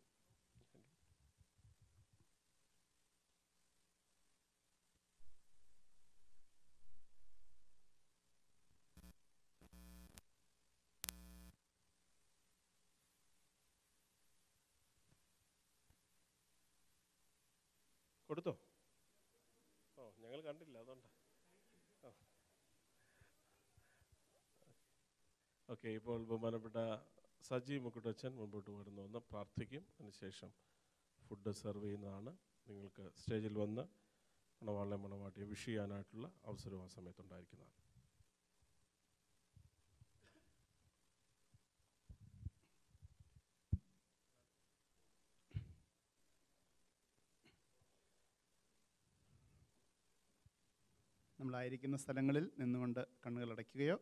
കൊടുത്തോ? ഓ, ഞങ്ങൾ കണ്ടില്ല, അതുകൊണ്ടാണ്. ഓക്കെ, ഇപ്പോൾ ബഹുമാനപ്പെട്ട സജി മുക്കുട്ടച്ചൻ മുമ്പോട്ട് വരുന്നുവെന്ന് പ്രാർത്ഥിക്കും. അതിനുശേഷം ഫുഡ് സെർവ് ചെയ്യുന്നതാണ്. നിങ്ങൾക്ക് സ്റ്റേജിൽ വന്ന് മണവാളെ മണവാട്ടിയെ വിഷ് ചെയ്യാനായിട്ടുള്ള അവസരവും ആ സമയത്തുണ്ടായിരിക്കുന്നതാണ്. നമ്മളായിരിക്കുന്ന സ്ഥലങ്ങളിൽ നിന്നുകൊണ്ട് കണ്ണുകൾ അടയ്ക്കുകയോ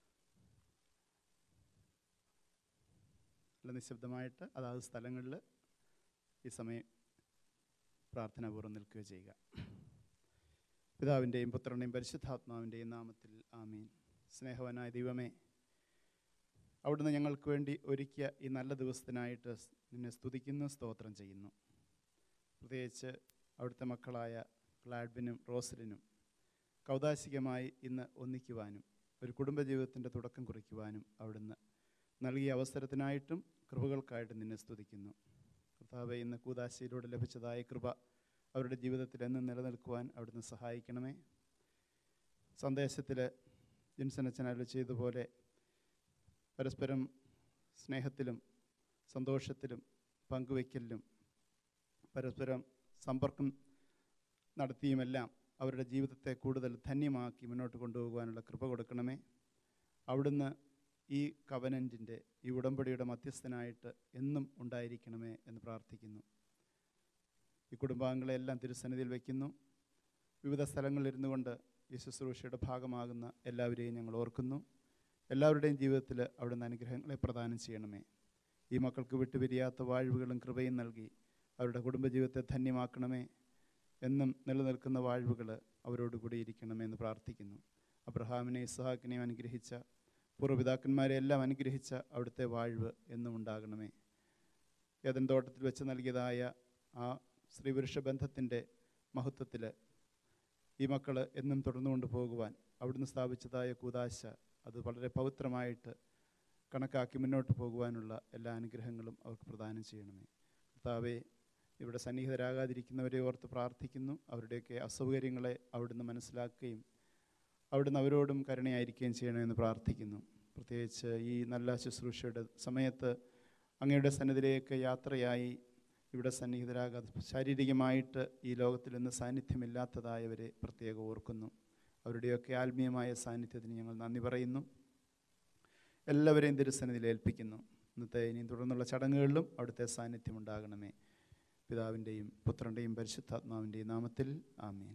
അല്ല നിശബ്ദമായിട്ട് അതാത് സ്ഥലങ്ങളിൽ ഈ സമയം പ്രാർത്ഥനാപൂർവ്വം നിൽക്കുകയോ ചെയ്യുക. പിതാവിൻ്റെയും പുത്രൻ്റെയും പരിശുദ്ധാത്മാവിൻ്റെയും നാമത്തിൽ ആമീൻ. സ്നേഹവാനായ ദൈവമേ, അവിടുന്ന് ഞങ്ങൾക്ക് വേണ്ടി ഒരുക്കിയ ഈ നല്ല ദിവസത്തിനായിട്ട് നിന്നെ സ്തുതിക്കുന്നു, സ്തോത്രം ചെയ്യുന്നു. പ്രത്യേകിച്ച് അവിടുത്തെ മക്കളായ ഗ്ലാഡ്വിനും റോസലിനും കൗതാശികമായി ഇന്ന് ഒന്നിക്കുവാനും ഒരു കുടുംബജീവിതത്തിൻ്റെ തുടക്കം കുറിക്കുവാനും അവിടുന്ന് നൽകിയ അവസരത്തിനായിട്ടും കൃപകൾക്കായിട്ടും നിന്നെ സ്തുതിക്കുന്നു. കർത്താവേ, ഇന്ന് കൂദാശയിലൂടെ ലഭിച്ചതായ കൃപ അവരുടെ ജീവിതത്തിൽ എന്നും നിലനിൽക്കുവാൻ അവിടുന്ന് സഹായിക്കണമേ. സന്ദേശത്തിൽ ജിൻസനച്ചൻ അരുളി ചെയ്തതുപോലെ പരസ്പരം സ്നേഹത്തിലും സന്തോഷത്തിലും പങ്കുവയ്ക്കലിലും പരസ്പരം സമ്പർക്കം നടത്തിയുമെല്ലാം അവരുടെ ജീവിതത്തെ കൂടുതൽ ധന്യമാക്കി മുന്നോട്ട് കൊണ്ടുപോകുവാനുള്ള കൃപ കൊടുക്കണമേ. അവിടുന്ന് ഈ കവനൻറ്റിൻ്റെ ഈ ഉടമ്പടിയുടെ മധ്യസ്ഥനായിട്ട് എന്നും ഉണ്ടായിരിക്കണമേ എന്ന് പ്രാർത്ഥിക്കുന്നു. ഈ കുടുംബാംഗങ്ങളെല്ലാം തിരുസന്നിധിയിൽ വയ്ക്കുന്നു. വിവിധ സ്ഥലങ്ങളിലിരുന്നു കൊണ്ട് ഈ ശുശ്രൂഷയുടെ ഭാഗമാകുന്ന എല്ലാവരെയും ഞങ്ങൾ ഓർക്കുന്നു. എല്ലാവരുടെയും ജീവിതത്തിൽ അവിടുന്ന് അനുഗ്രഹങ്ങളെ പ്രദാനം ചെയ്യണമേ. ഈ മക്കൾക്ക് വിട്ടുപിരിയാത്ത വാഴ്വുകളും കൃപയും നൽകി അവരുടെ കുടുംബജീവിതത്തെ ധന്യമാക്കണമേ. എന്നും നിലനിൽക്കുന്ന വാഴ്വുകൾ അവരോടുകൂടി ഇരിക്കണമേ എന്ന് പ്രാർത്ഥിക്കുന്നു. അബ്രഹാമിനെ ഇസ്ഹാക്കിനെയും അനുഗ്രഹിച്ച പൂർവ്വപിതാക്കന്മാരെ എല്ലാം അനുഗ്രഹിച്ച അവിടുത്തെ വാഴ്വ് എന്നും ഉണ്ടാകണമേ. ഏദൻ തോട്ടത്തിൽ വെച്ച് നൽകിയതായ ആ സ്ത്രീപുരുഷ ബന്ധത്തിൻ്റെ മഹത്വത്തിൽ ഈ മക്കൾ എന്നും തുടർന്നു കൊണ്ടുപോകുവാൻ അവിടുന്ന് സ്ഥാപിച്ചതായ കൂദാശ അത് വളരെ പവിത്രമായിട്ട് കണക്കാക്കി മുന്നോട്ട് പോകുവാനുള്ള എല്ലാ അനുഗ്രഹങ്ങളും അവർക്ക് പ്രദാനം ചെയ്യണമേ. കർത്താവേ, ഇവിടെ സന്നിഹിതരാകാതിരിക്കുന്നവരെ ഓർത്ത് പ്രാർത്ഥിക്കുന്നു. അവരുടെയൊക്കെ അസൗകര്യങ്ങളെ അവിടുന്ന് മനസ്സിലാക്കുകയും അവിടുന്ന് അവരോടും കരുണയായിരിക്കുകയും ചെയ്യണമെന്ന് പ്രാർത്ഥിക്കുന്നു. പ്രത്യേകിച്ച് ഈ നല്ല ശുശ്രൂഷയുടെ സമയത്ത് അങ്ങയുടെ സന്നിധിയിലേക്ക് യാത്രയായി ഇവിടെ സന്നിഹിതരാകാതെ ശാരീരികമായിട്ട് ഈ ലോകത്തിൽ നിന്ന് സാന്നിധ്യമില്ലാത്തതായവരെ പ്രത്യേകം ഓർക്കുന്നു. അവരുടെയൊക്കെ ആത്മീയമായ സാന്നിധ്യത്തിന് ഞങ്ങൾ നന്ദി പറയുന്നു. എല്ലാവരെയും തിരുസന്നിധിയിൽ ഏൽപ്പിക്കുന്നു. ഇന്നത്തെ ഇനിയും തുടർന്നുള്ള ചടങ്ങുകളിലും അവിടുത്തെ സാന്നിധ്യം ഉണ്ടാകണമേ. പിതാവിൻ്റെയും പുത്രൻ്റെയും പരിശുദ്ധാത്മാവിൻ്റെയും നാമത്തിൽ ആമീൻ.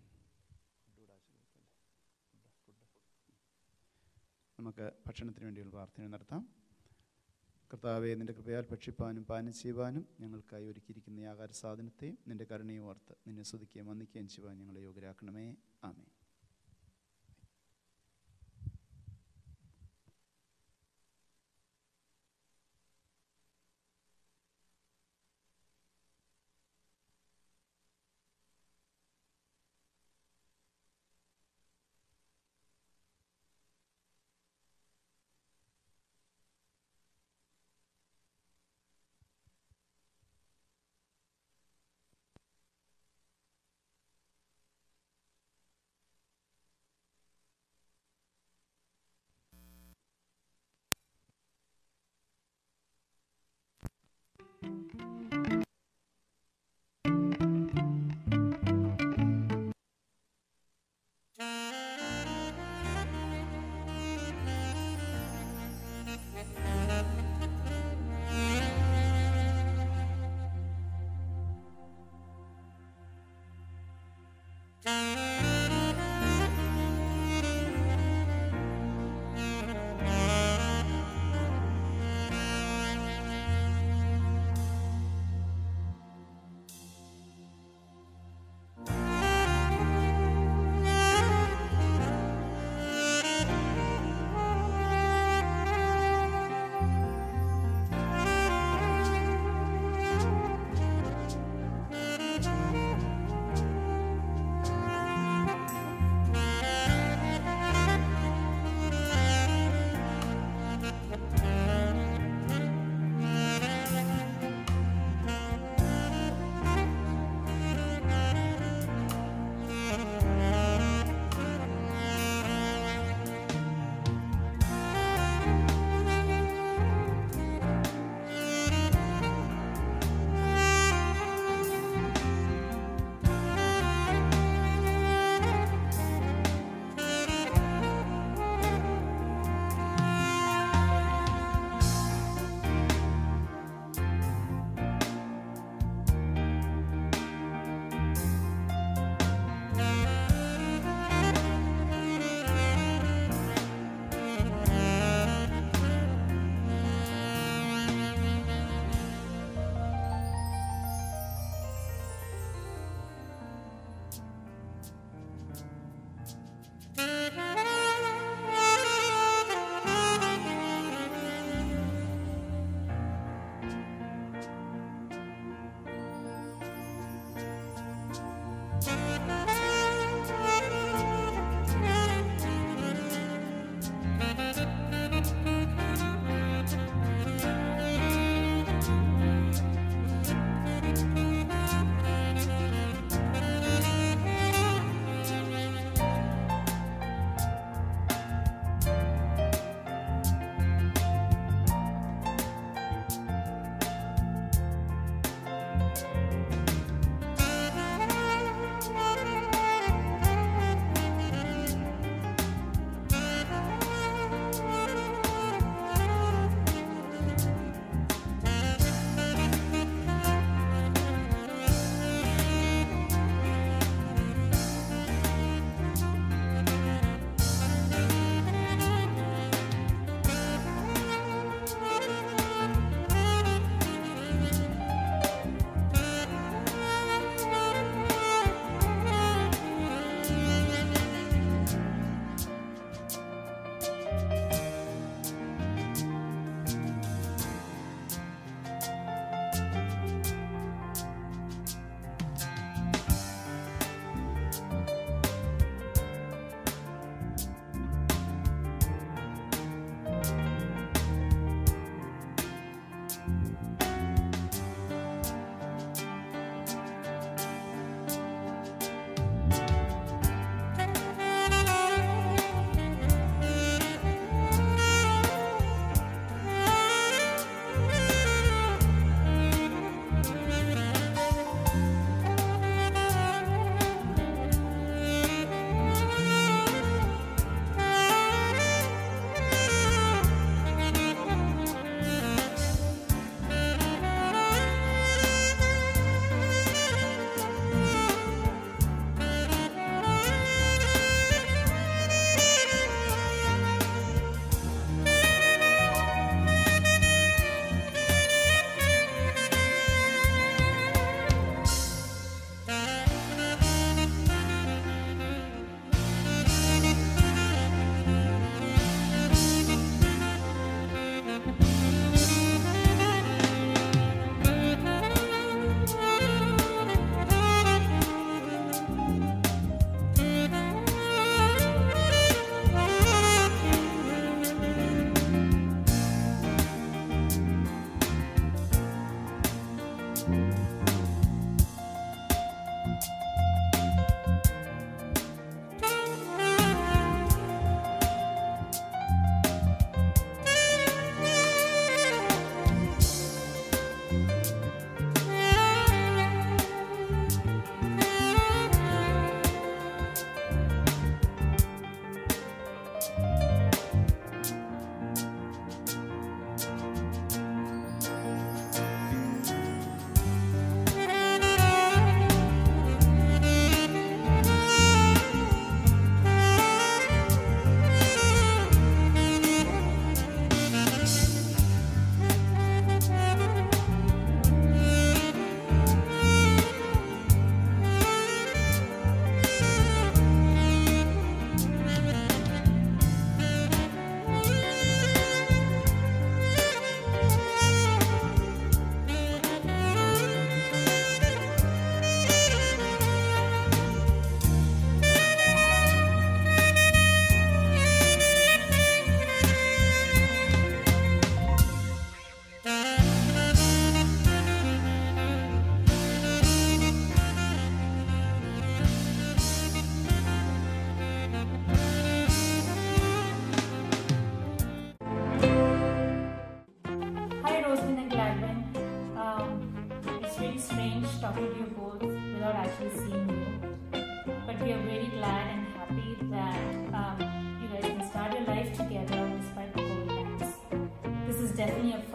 നമുക്ക് ഭക്ഷണത്തിന് വേണ്ടിയുള്ള പ്രാർത്ഥന നടത്താം. കർത്താവെ, നിൻ്റെ കൃപയാൽ ഭക്ഷിപ്പാനും പാനം ചെയ്യുവാനും ഞങ്ങൾക്കായി ഒരുക്കിയിരിക്കുന്ന ഈ ആഹാര സാധനത്തെയും നിൻ്റെ കരുണയും ഓർത്ത് നിന്നെ സ്തുതിക്കുകയും വന്ദിക്കുകയും ചെയ്യുവാൻ ഞങ്ങളെ യോഗ്യരാക്കണമേ. Amen.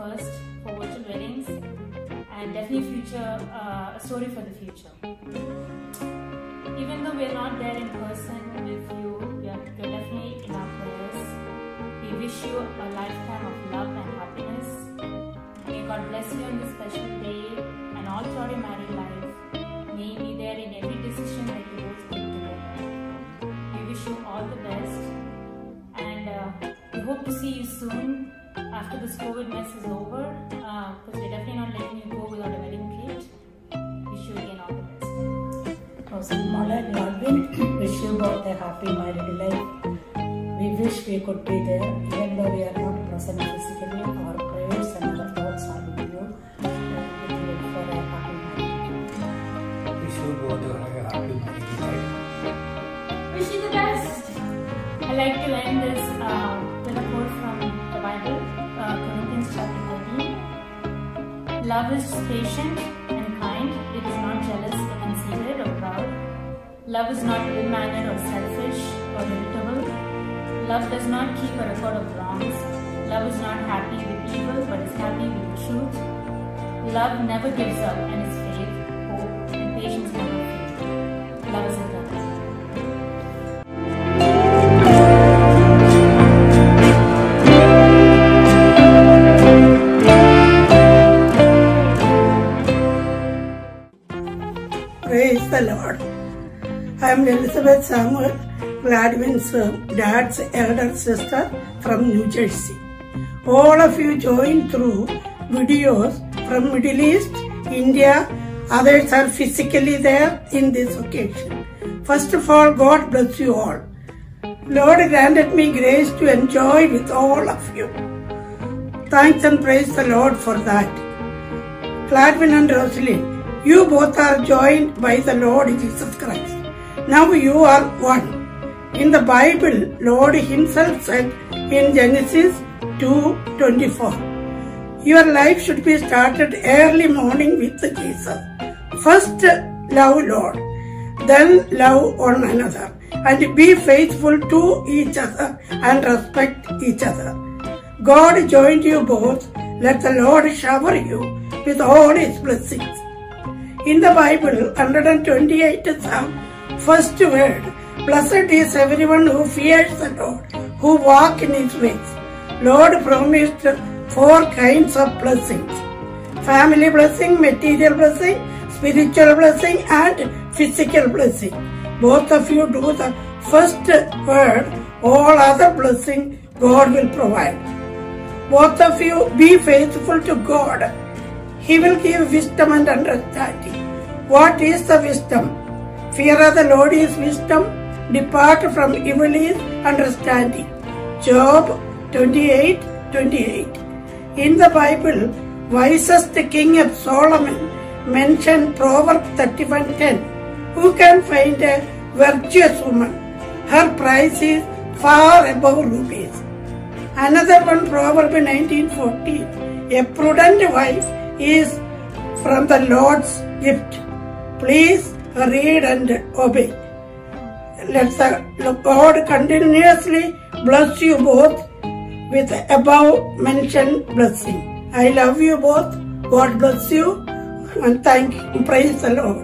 first for virtual weddings and definitely a story for the future. Even though we are not there in person with you, you're definitely in our prayers. We wish you a lifetime of love and happiness. May God bless you on this special day and all throughout your married life. May you be there in every decision that you both take together. We wish you all the best, and we hope to see you soon after this COVID mess is over, because we're definitely not letting you go without a wedding kit. Wish you again all the best. Rosalyn and Gladwin, wish you both a happy married life. We wish we could be there, even though we are not present physically. Our prayers and our thoughts are with you, and we look for a happy marriage. Wish you both a happy marriage life. Wish you the best. I like to end this with a quote from the Bible, Corinthians chapter 13. Love is patient and kind. It is not jealous or conceited or proud. Love is not ill-mannered or selfish or irritable. Love does not keep a record of wrongs. Love is not happy with evil, but is happy with the truth. Love never gives up and is faith, hope, and patience never fail. Love is eternal. Praise the Lord. I am Elizabeth Samuel, Gladwin's dad's elder sister from New Jersey. All of you joined through videos from Middle East, India. Others are physically there in this occasion. First of all, God bless you all. Lord granted me grace to enjoy with all of you. Thanks and praise the Lord for that. Gladwin and Rosalyn, you both are joined by the Lord Jesus Christ. Now you are one. In the Bible, Lord Himself said in Genesis 2:24, your life should be started early morning with Jesus. First love Lord, then love one another, and be faithful to each other and respect each other. God joined you both. Let the Lord shower you with all His blessings. In the Bible, 128 Psalm, first word, blessed is everyone who fears the Lord, who walk in His ways. Lord promised 4 kinds of blessings: family blessing, material blessing, spiritual blessing, and physical blessing. Both of you do the first word, all other blessing God will provide. Both of you be faithful to God. He will give wisdom and understanding. What is the wisdom? Fear of the Lord is wisdom. Depart from evil is understanding. Job 28:28. In the Bible, wisest king of Solomon mentioned Proverbs 31:10. Who can find a virtuous woman? Her price is far above rubies. Another one, Proverbs 19:14. A prudent wife is from the Lord's gift. Please read and obey. Let the God continuously bless you both with above mentioned blessing. I love you both. God bless you, and praise the Lord.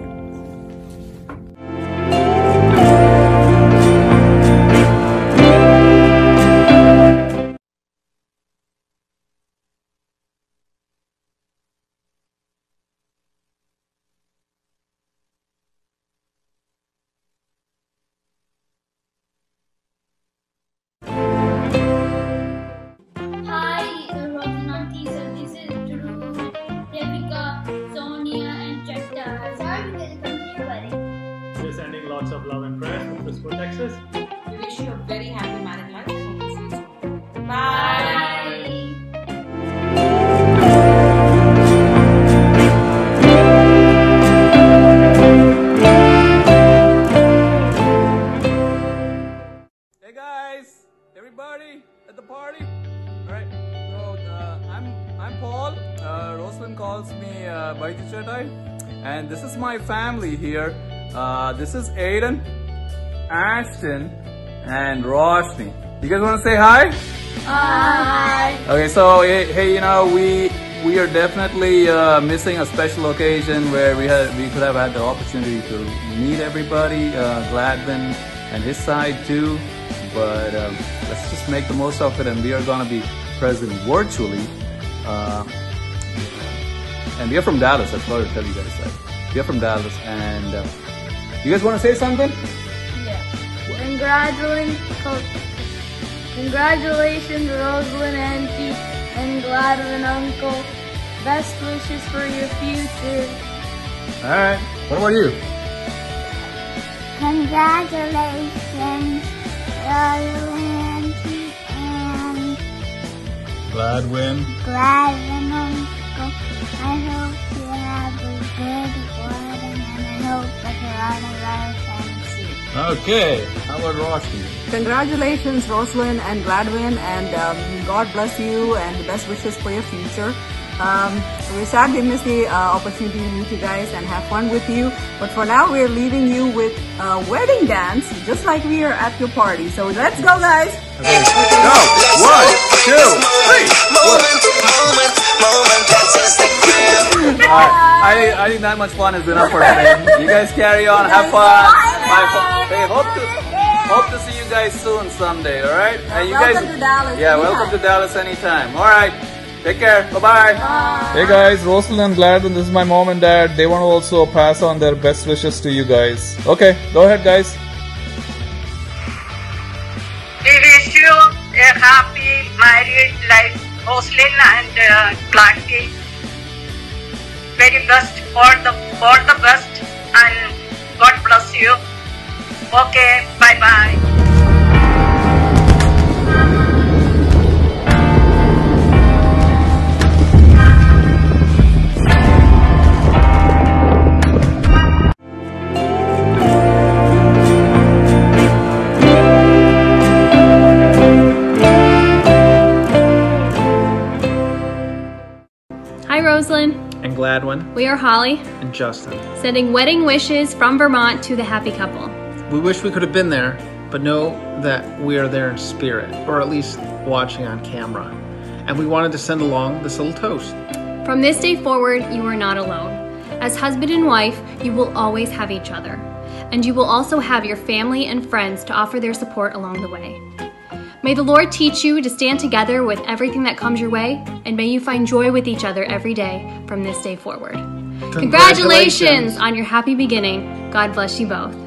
Lots of love and prayers from Frisco, Texas. We wish you a very happy married life. Hope to see you soon. Bye. Hey guys, everybody at the party. All right. So I'm Paul. Rosalyn calls me Baiti Chatai, and this is my family here. This is Aiden, Ashton, and Roshni. You guys want to say hi? Hi. Okay, so hey, we are definitely missing a special occasion where we could have had the opportunity to meet everybody, Gladwin and his side too. But let's just make the most of it, and we are gonna be present virtually. And we are from Dallas. That's what I tell you guys that. We are from Dallas, and you guys want to say something? Yeah. Congratulations, Rosalind Auntie and Gladwin Uncle. Best wishes for your future. All right. What about you? Congratulations, Rosalind Auntie and Gladwin. Gladwin Uncle. I hope you have a good wedding, and I hope that coronavirus ends soon. Okay. How about Roshni? Congratulations, Rosalind and Gladwin, and God bless you and the best wishes for your future. We sadly miss the opportunity to meet you guys and have fun with you. But for now, we're leaving you with a wedding dance, just like we are at your party. So let's go, guys. Okay. Go. 1, 2, 3. I think that much fun is enough for today. You guys carry on, have fun. Hey, hope to see you guys soon someday. All right? And you welcome guys, to Dallas. Yeah, anytime. welcome to Dallas anytime. All right. Take care. Bye-bye. Hey guys, Rosalind and Gladwin, this is my mom and dad. They want to also pass on their best wishes to you guys. Okay, go ahead guys. We wish you a happy married life, Rosalind and Gladwin. Very best, all the best, and God bless you. Okay, bye-bye. Hi, Rosalind. And Gladwin. We are Holly, And Justin. sending wedding wishes from Vermont to the happy couple. We wish we could have been there, but know that we are there in spirit, or at least watching on camera. And we wanted to send along this little toast. From this day forward, you are not alone. As husband and wife, you will always have each other. And you will also have your family and friends to offer their support along the way. May the Lord teach you to stand together with everything that comes your way, and may you find joy with each other every day from this day forward. Congratulations on your happy beginning. God bless you both.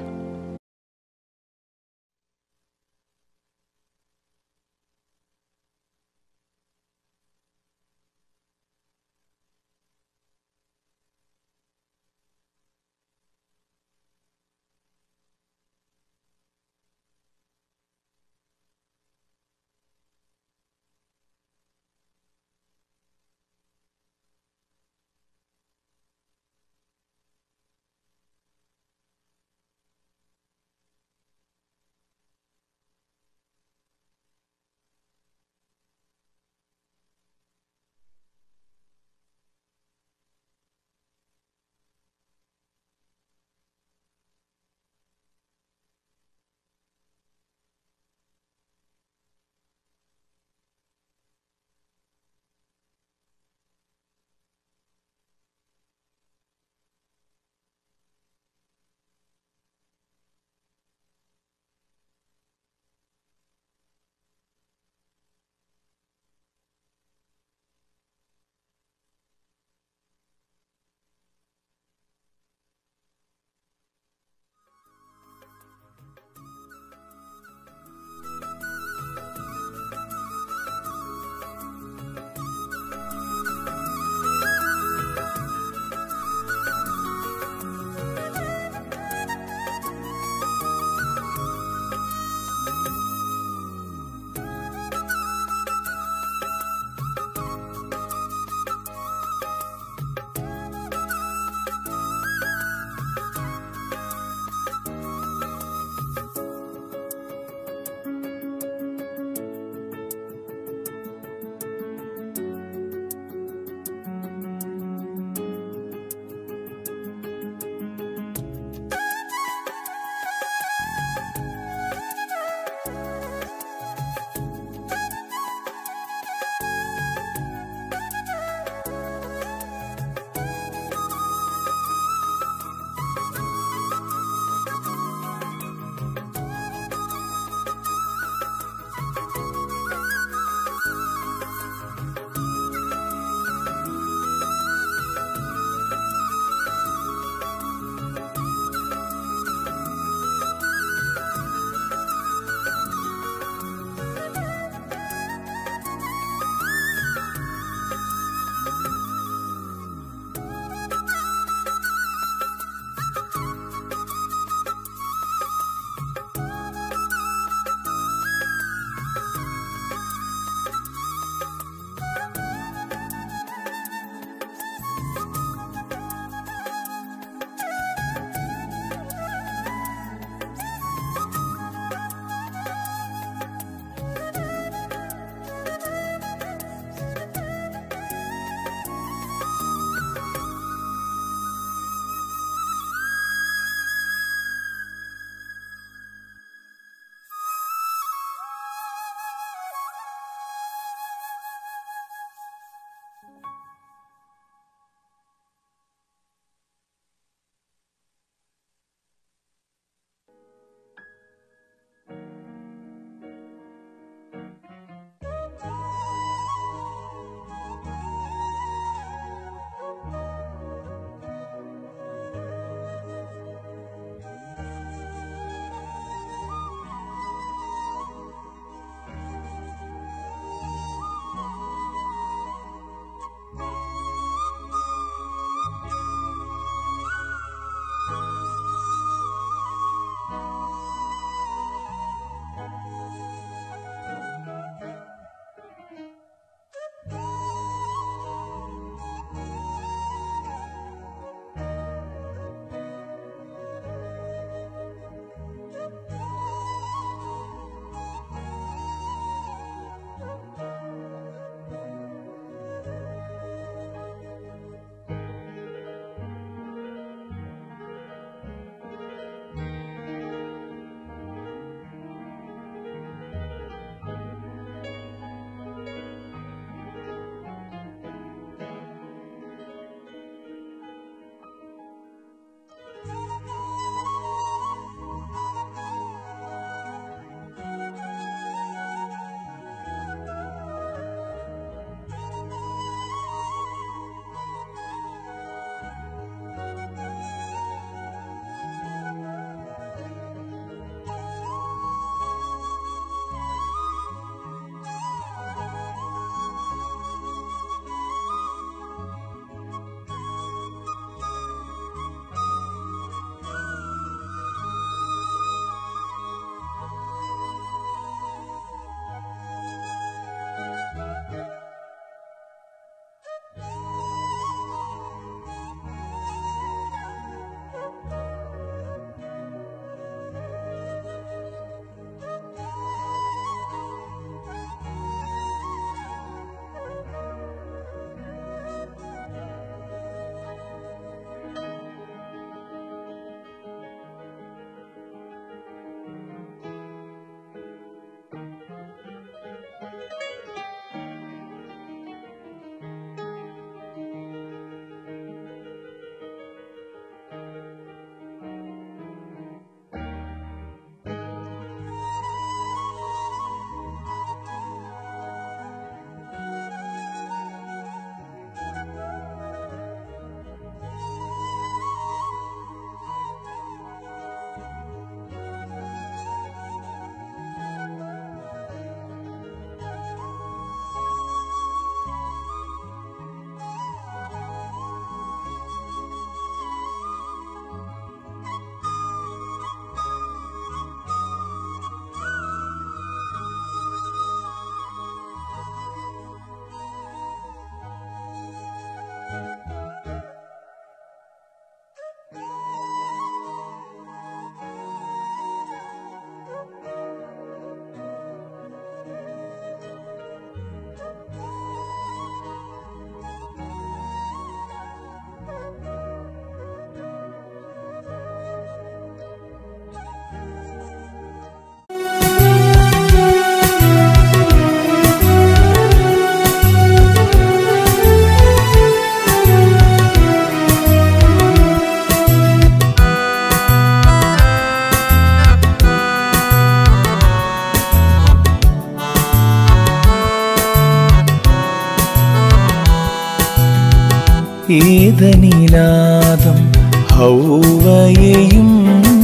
ഏദനിലാദം ഹൗവയെയും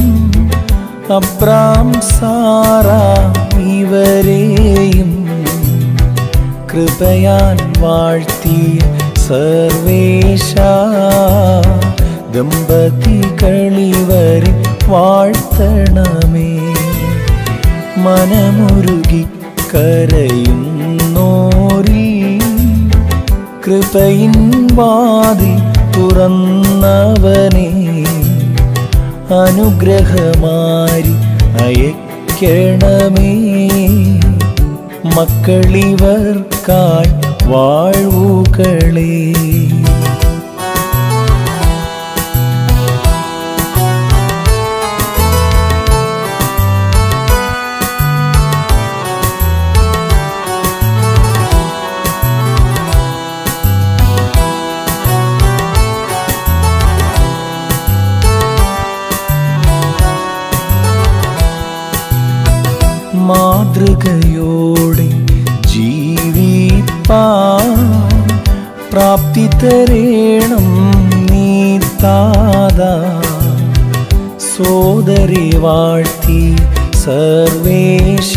Abram Sarah ഇവരെയും കൃപയാൽ വാഴ്ത്തിയ സർവേശ ദമ്പതികളിവരെ വാഴ്ത്തണമേ. മനമുരുകി കരയുന്നോരിൽ കൃപയിൻ വാതിൽ തുറന്നവനെ അനുഗ്രഹമാരി അയക്കണമേ. മക്കളിവർക്കായി വാഴ്വുകളേ. മാതൃകയോടെ ജീവിപ്പാൻ പ്രാപ്തി തരേണം നീ താതാ. സോദരി വാഴ്ത്തി സർവേശ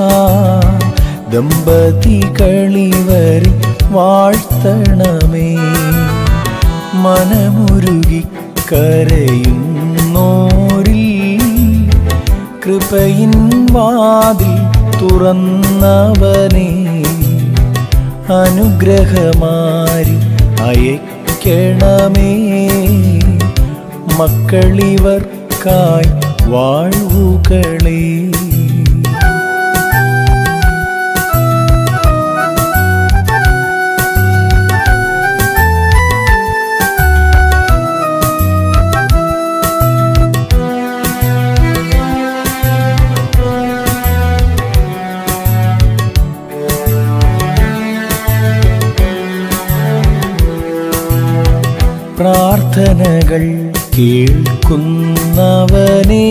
ദമ്പതികളിവരെ വാഴ്ത്തണമേ. മനമുരുകി കരയുന്നോരിൽ കൃപയിൻ വാതിൽ തുറന്നവനെ അനുഗ്രഹമാരി അയക്കണമേ. മക്കളിവർക്കായി വാഴ്വുകളേ. പ്രാർത്ഥനകൾ കേൾക്കുന്നവനേ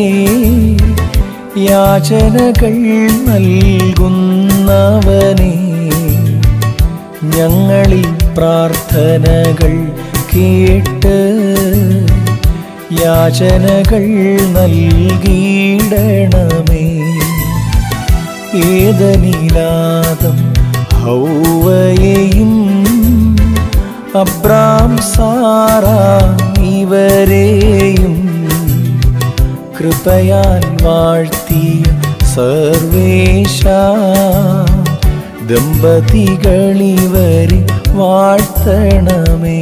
യാചനകൾ നൽകുന്നവനേ ഞങ്ങളിൽ പ്രാർത്ഥനകൾ കേട്ട് യാചനകൾ നൽകിയിടണമേ. ഏദനിലാദം ഹൗവയെയും അബ്രാം സാറ ഇവരെയും കൃപയാൽ വാഴ്ത്തിയ സർവേശ ദമ്പതികളിവരെ വാഴ്ത്തണമേ.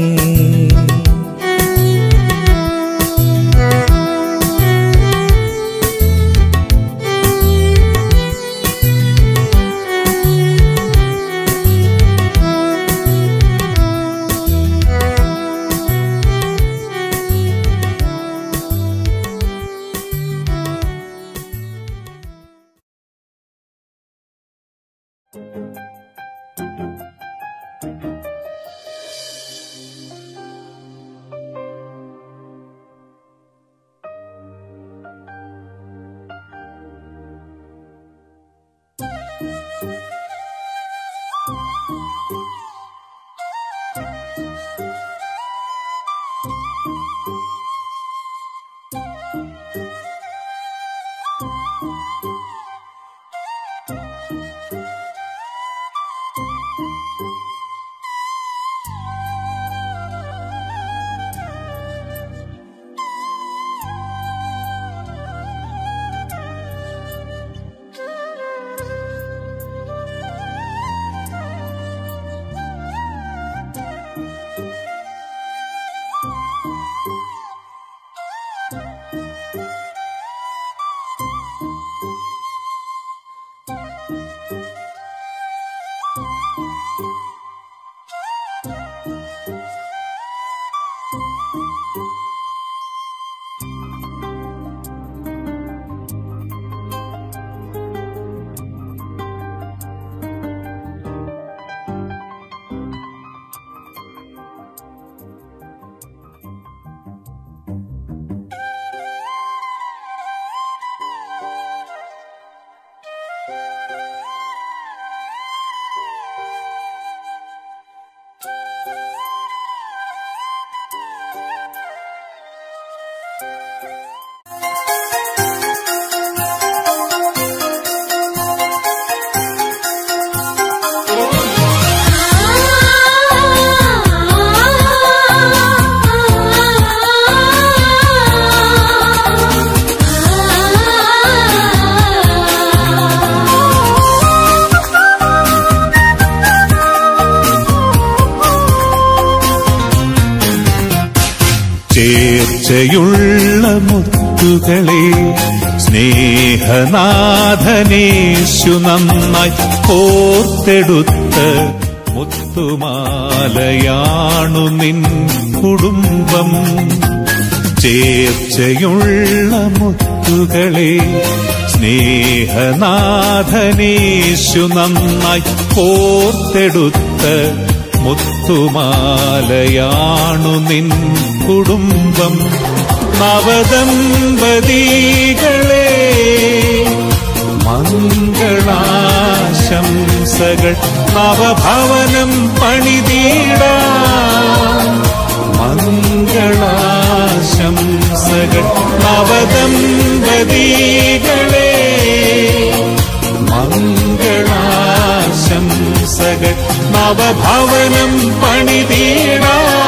ചേർച്ചയുള്ള മുത്തുകളെ സ്നേഹനാഥനേശു നന്നായി കോർത്തെടുത്ത മുത്തുമാലയാണു നിൻ കുടുംബം. ചേർച്ചയുള്ള മുത്തുകളെ സ്നേഹനാഥനേശു നന്നായി കോർത്തെടുത്ത മുത്തുമാലയാണു നിൻ കുടുംബം. നവദമ്പതികളെ മംഗളാശംസകൾ. നവഭവനം പണിതീടാം മംഗളാശംസകൾ. നവദമ്പതികളെ മംഗളാശംസകൾ. നവഭവനം പണിതീടാം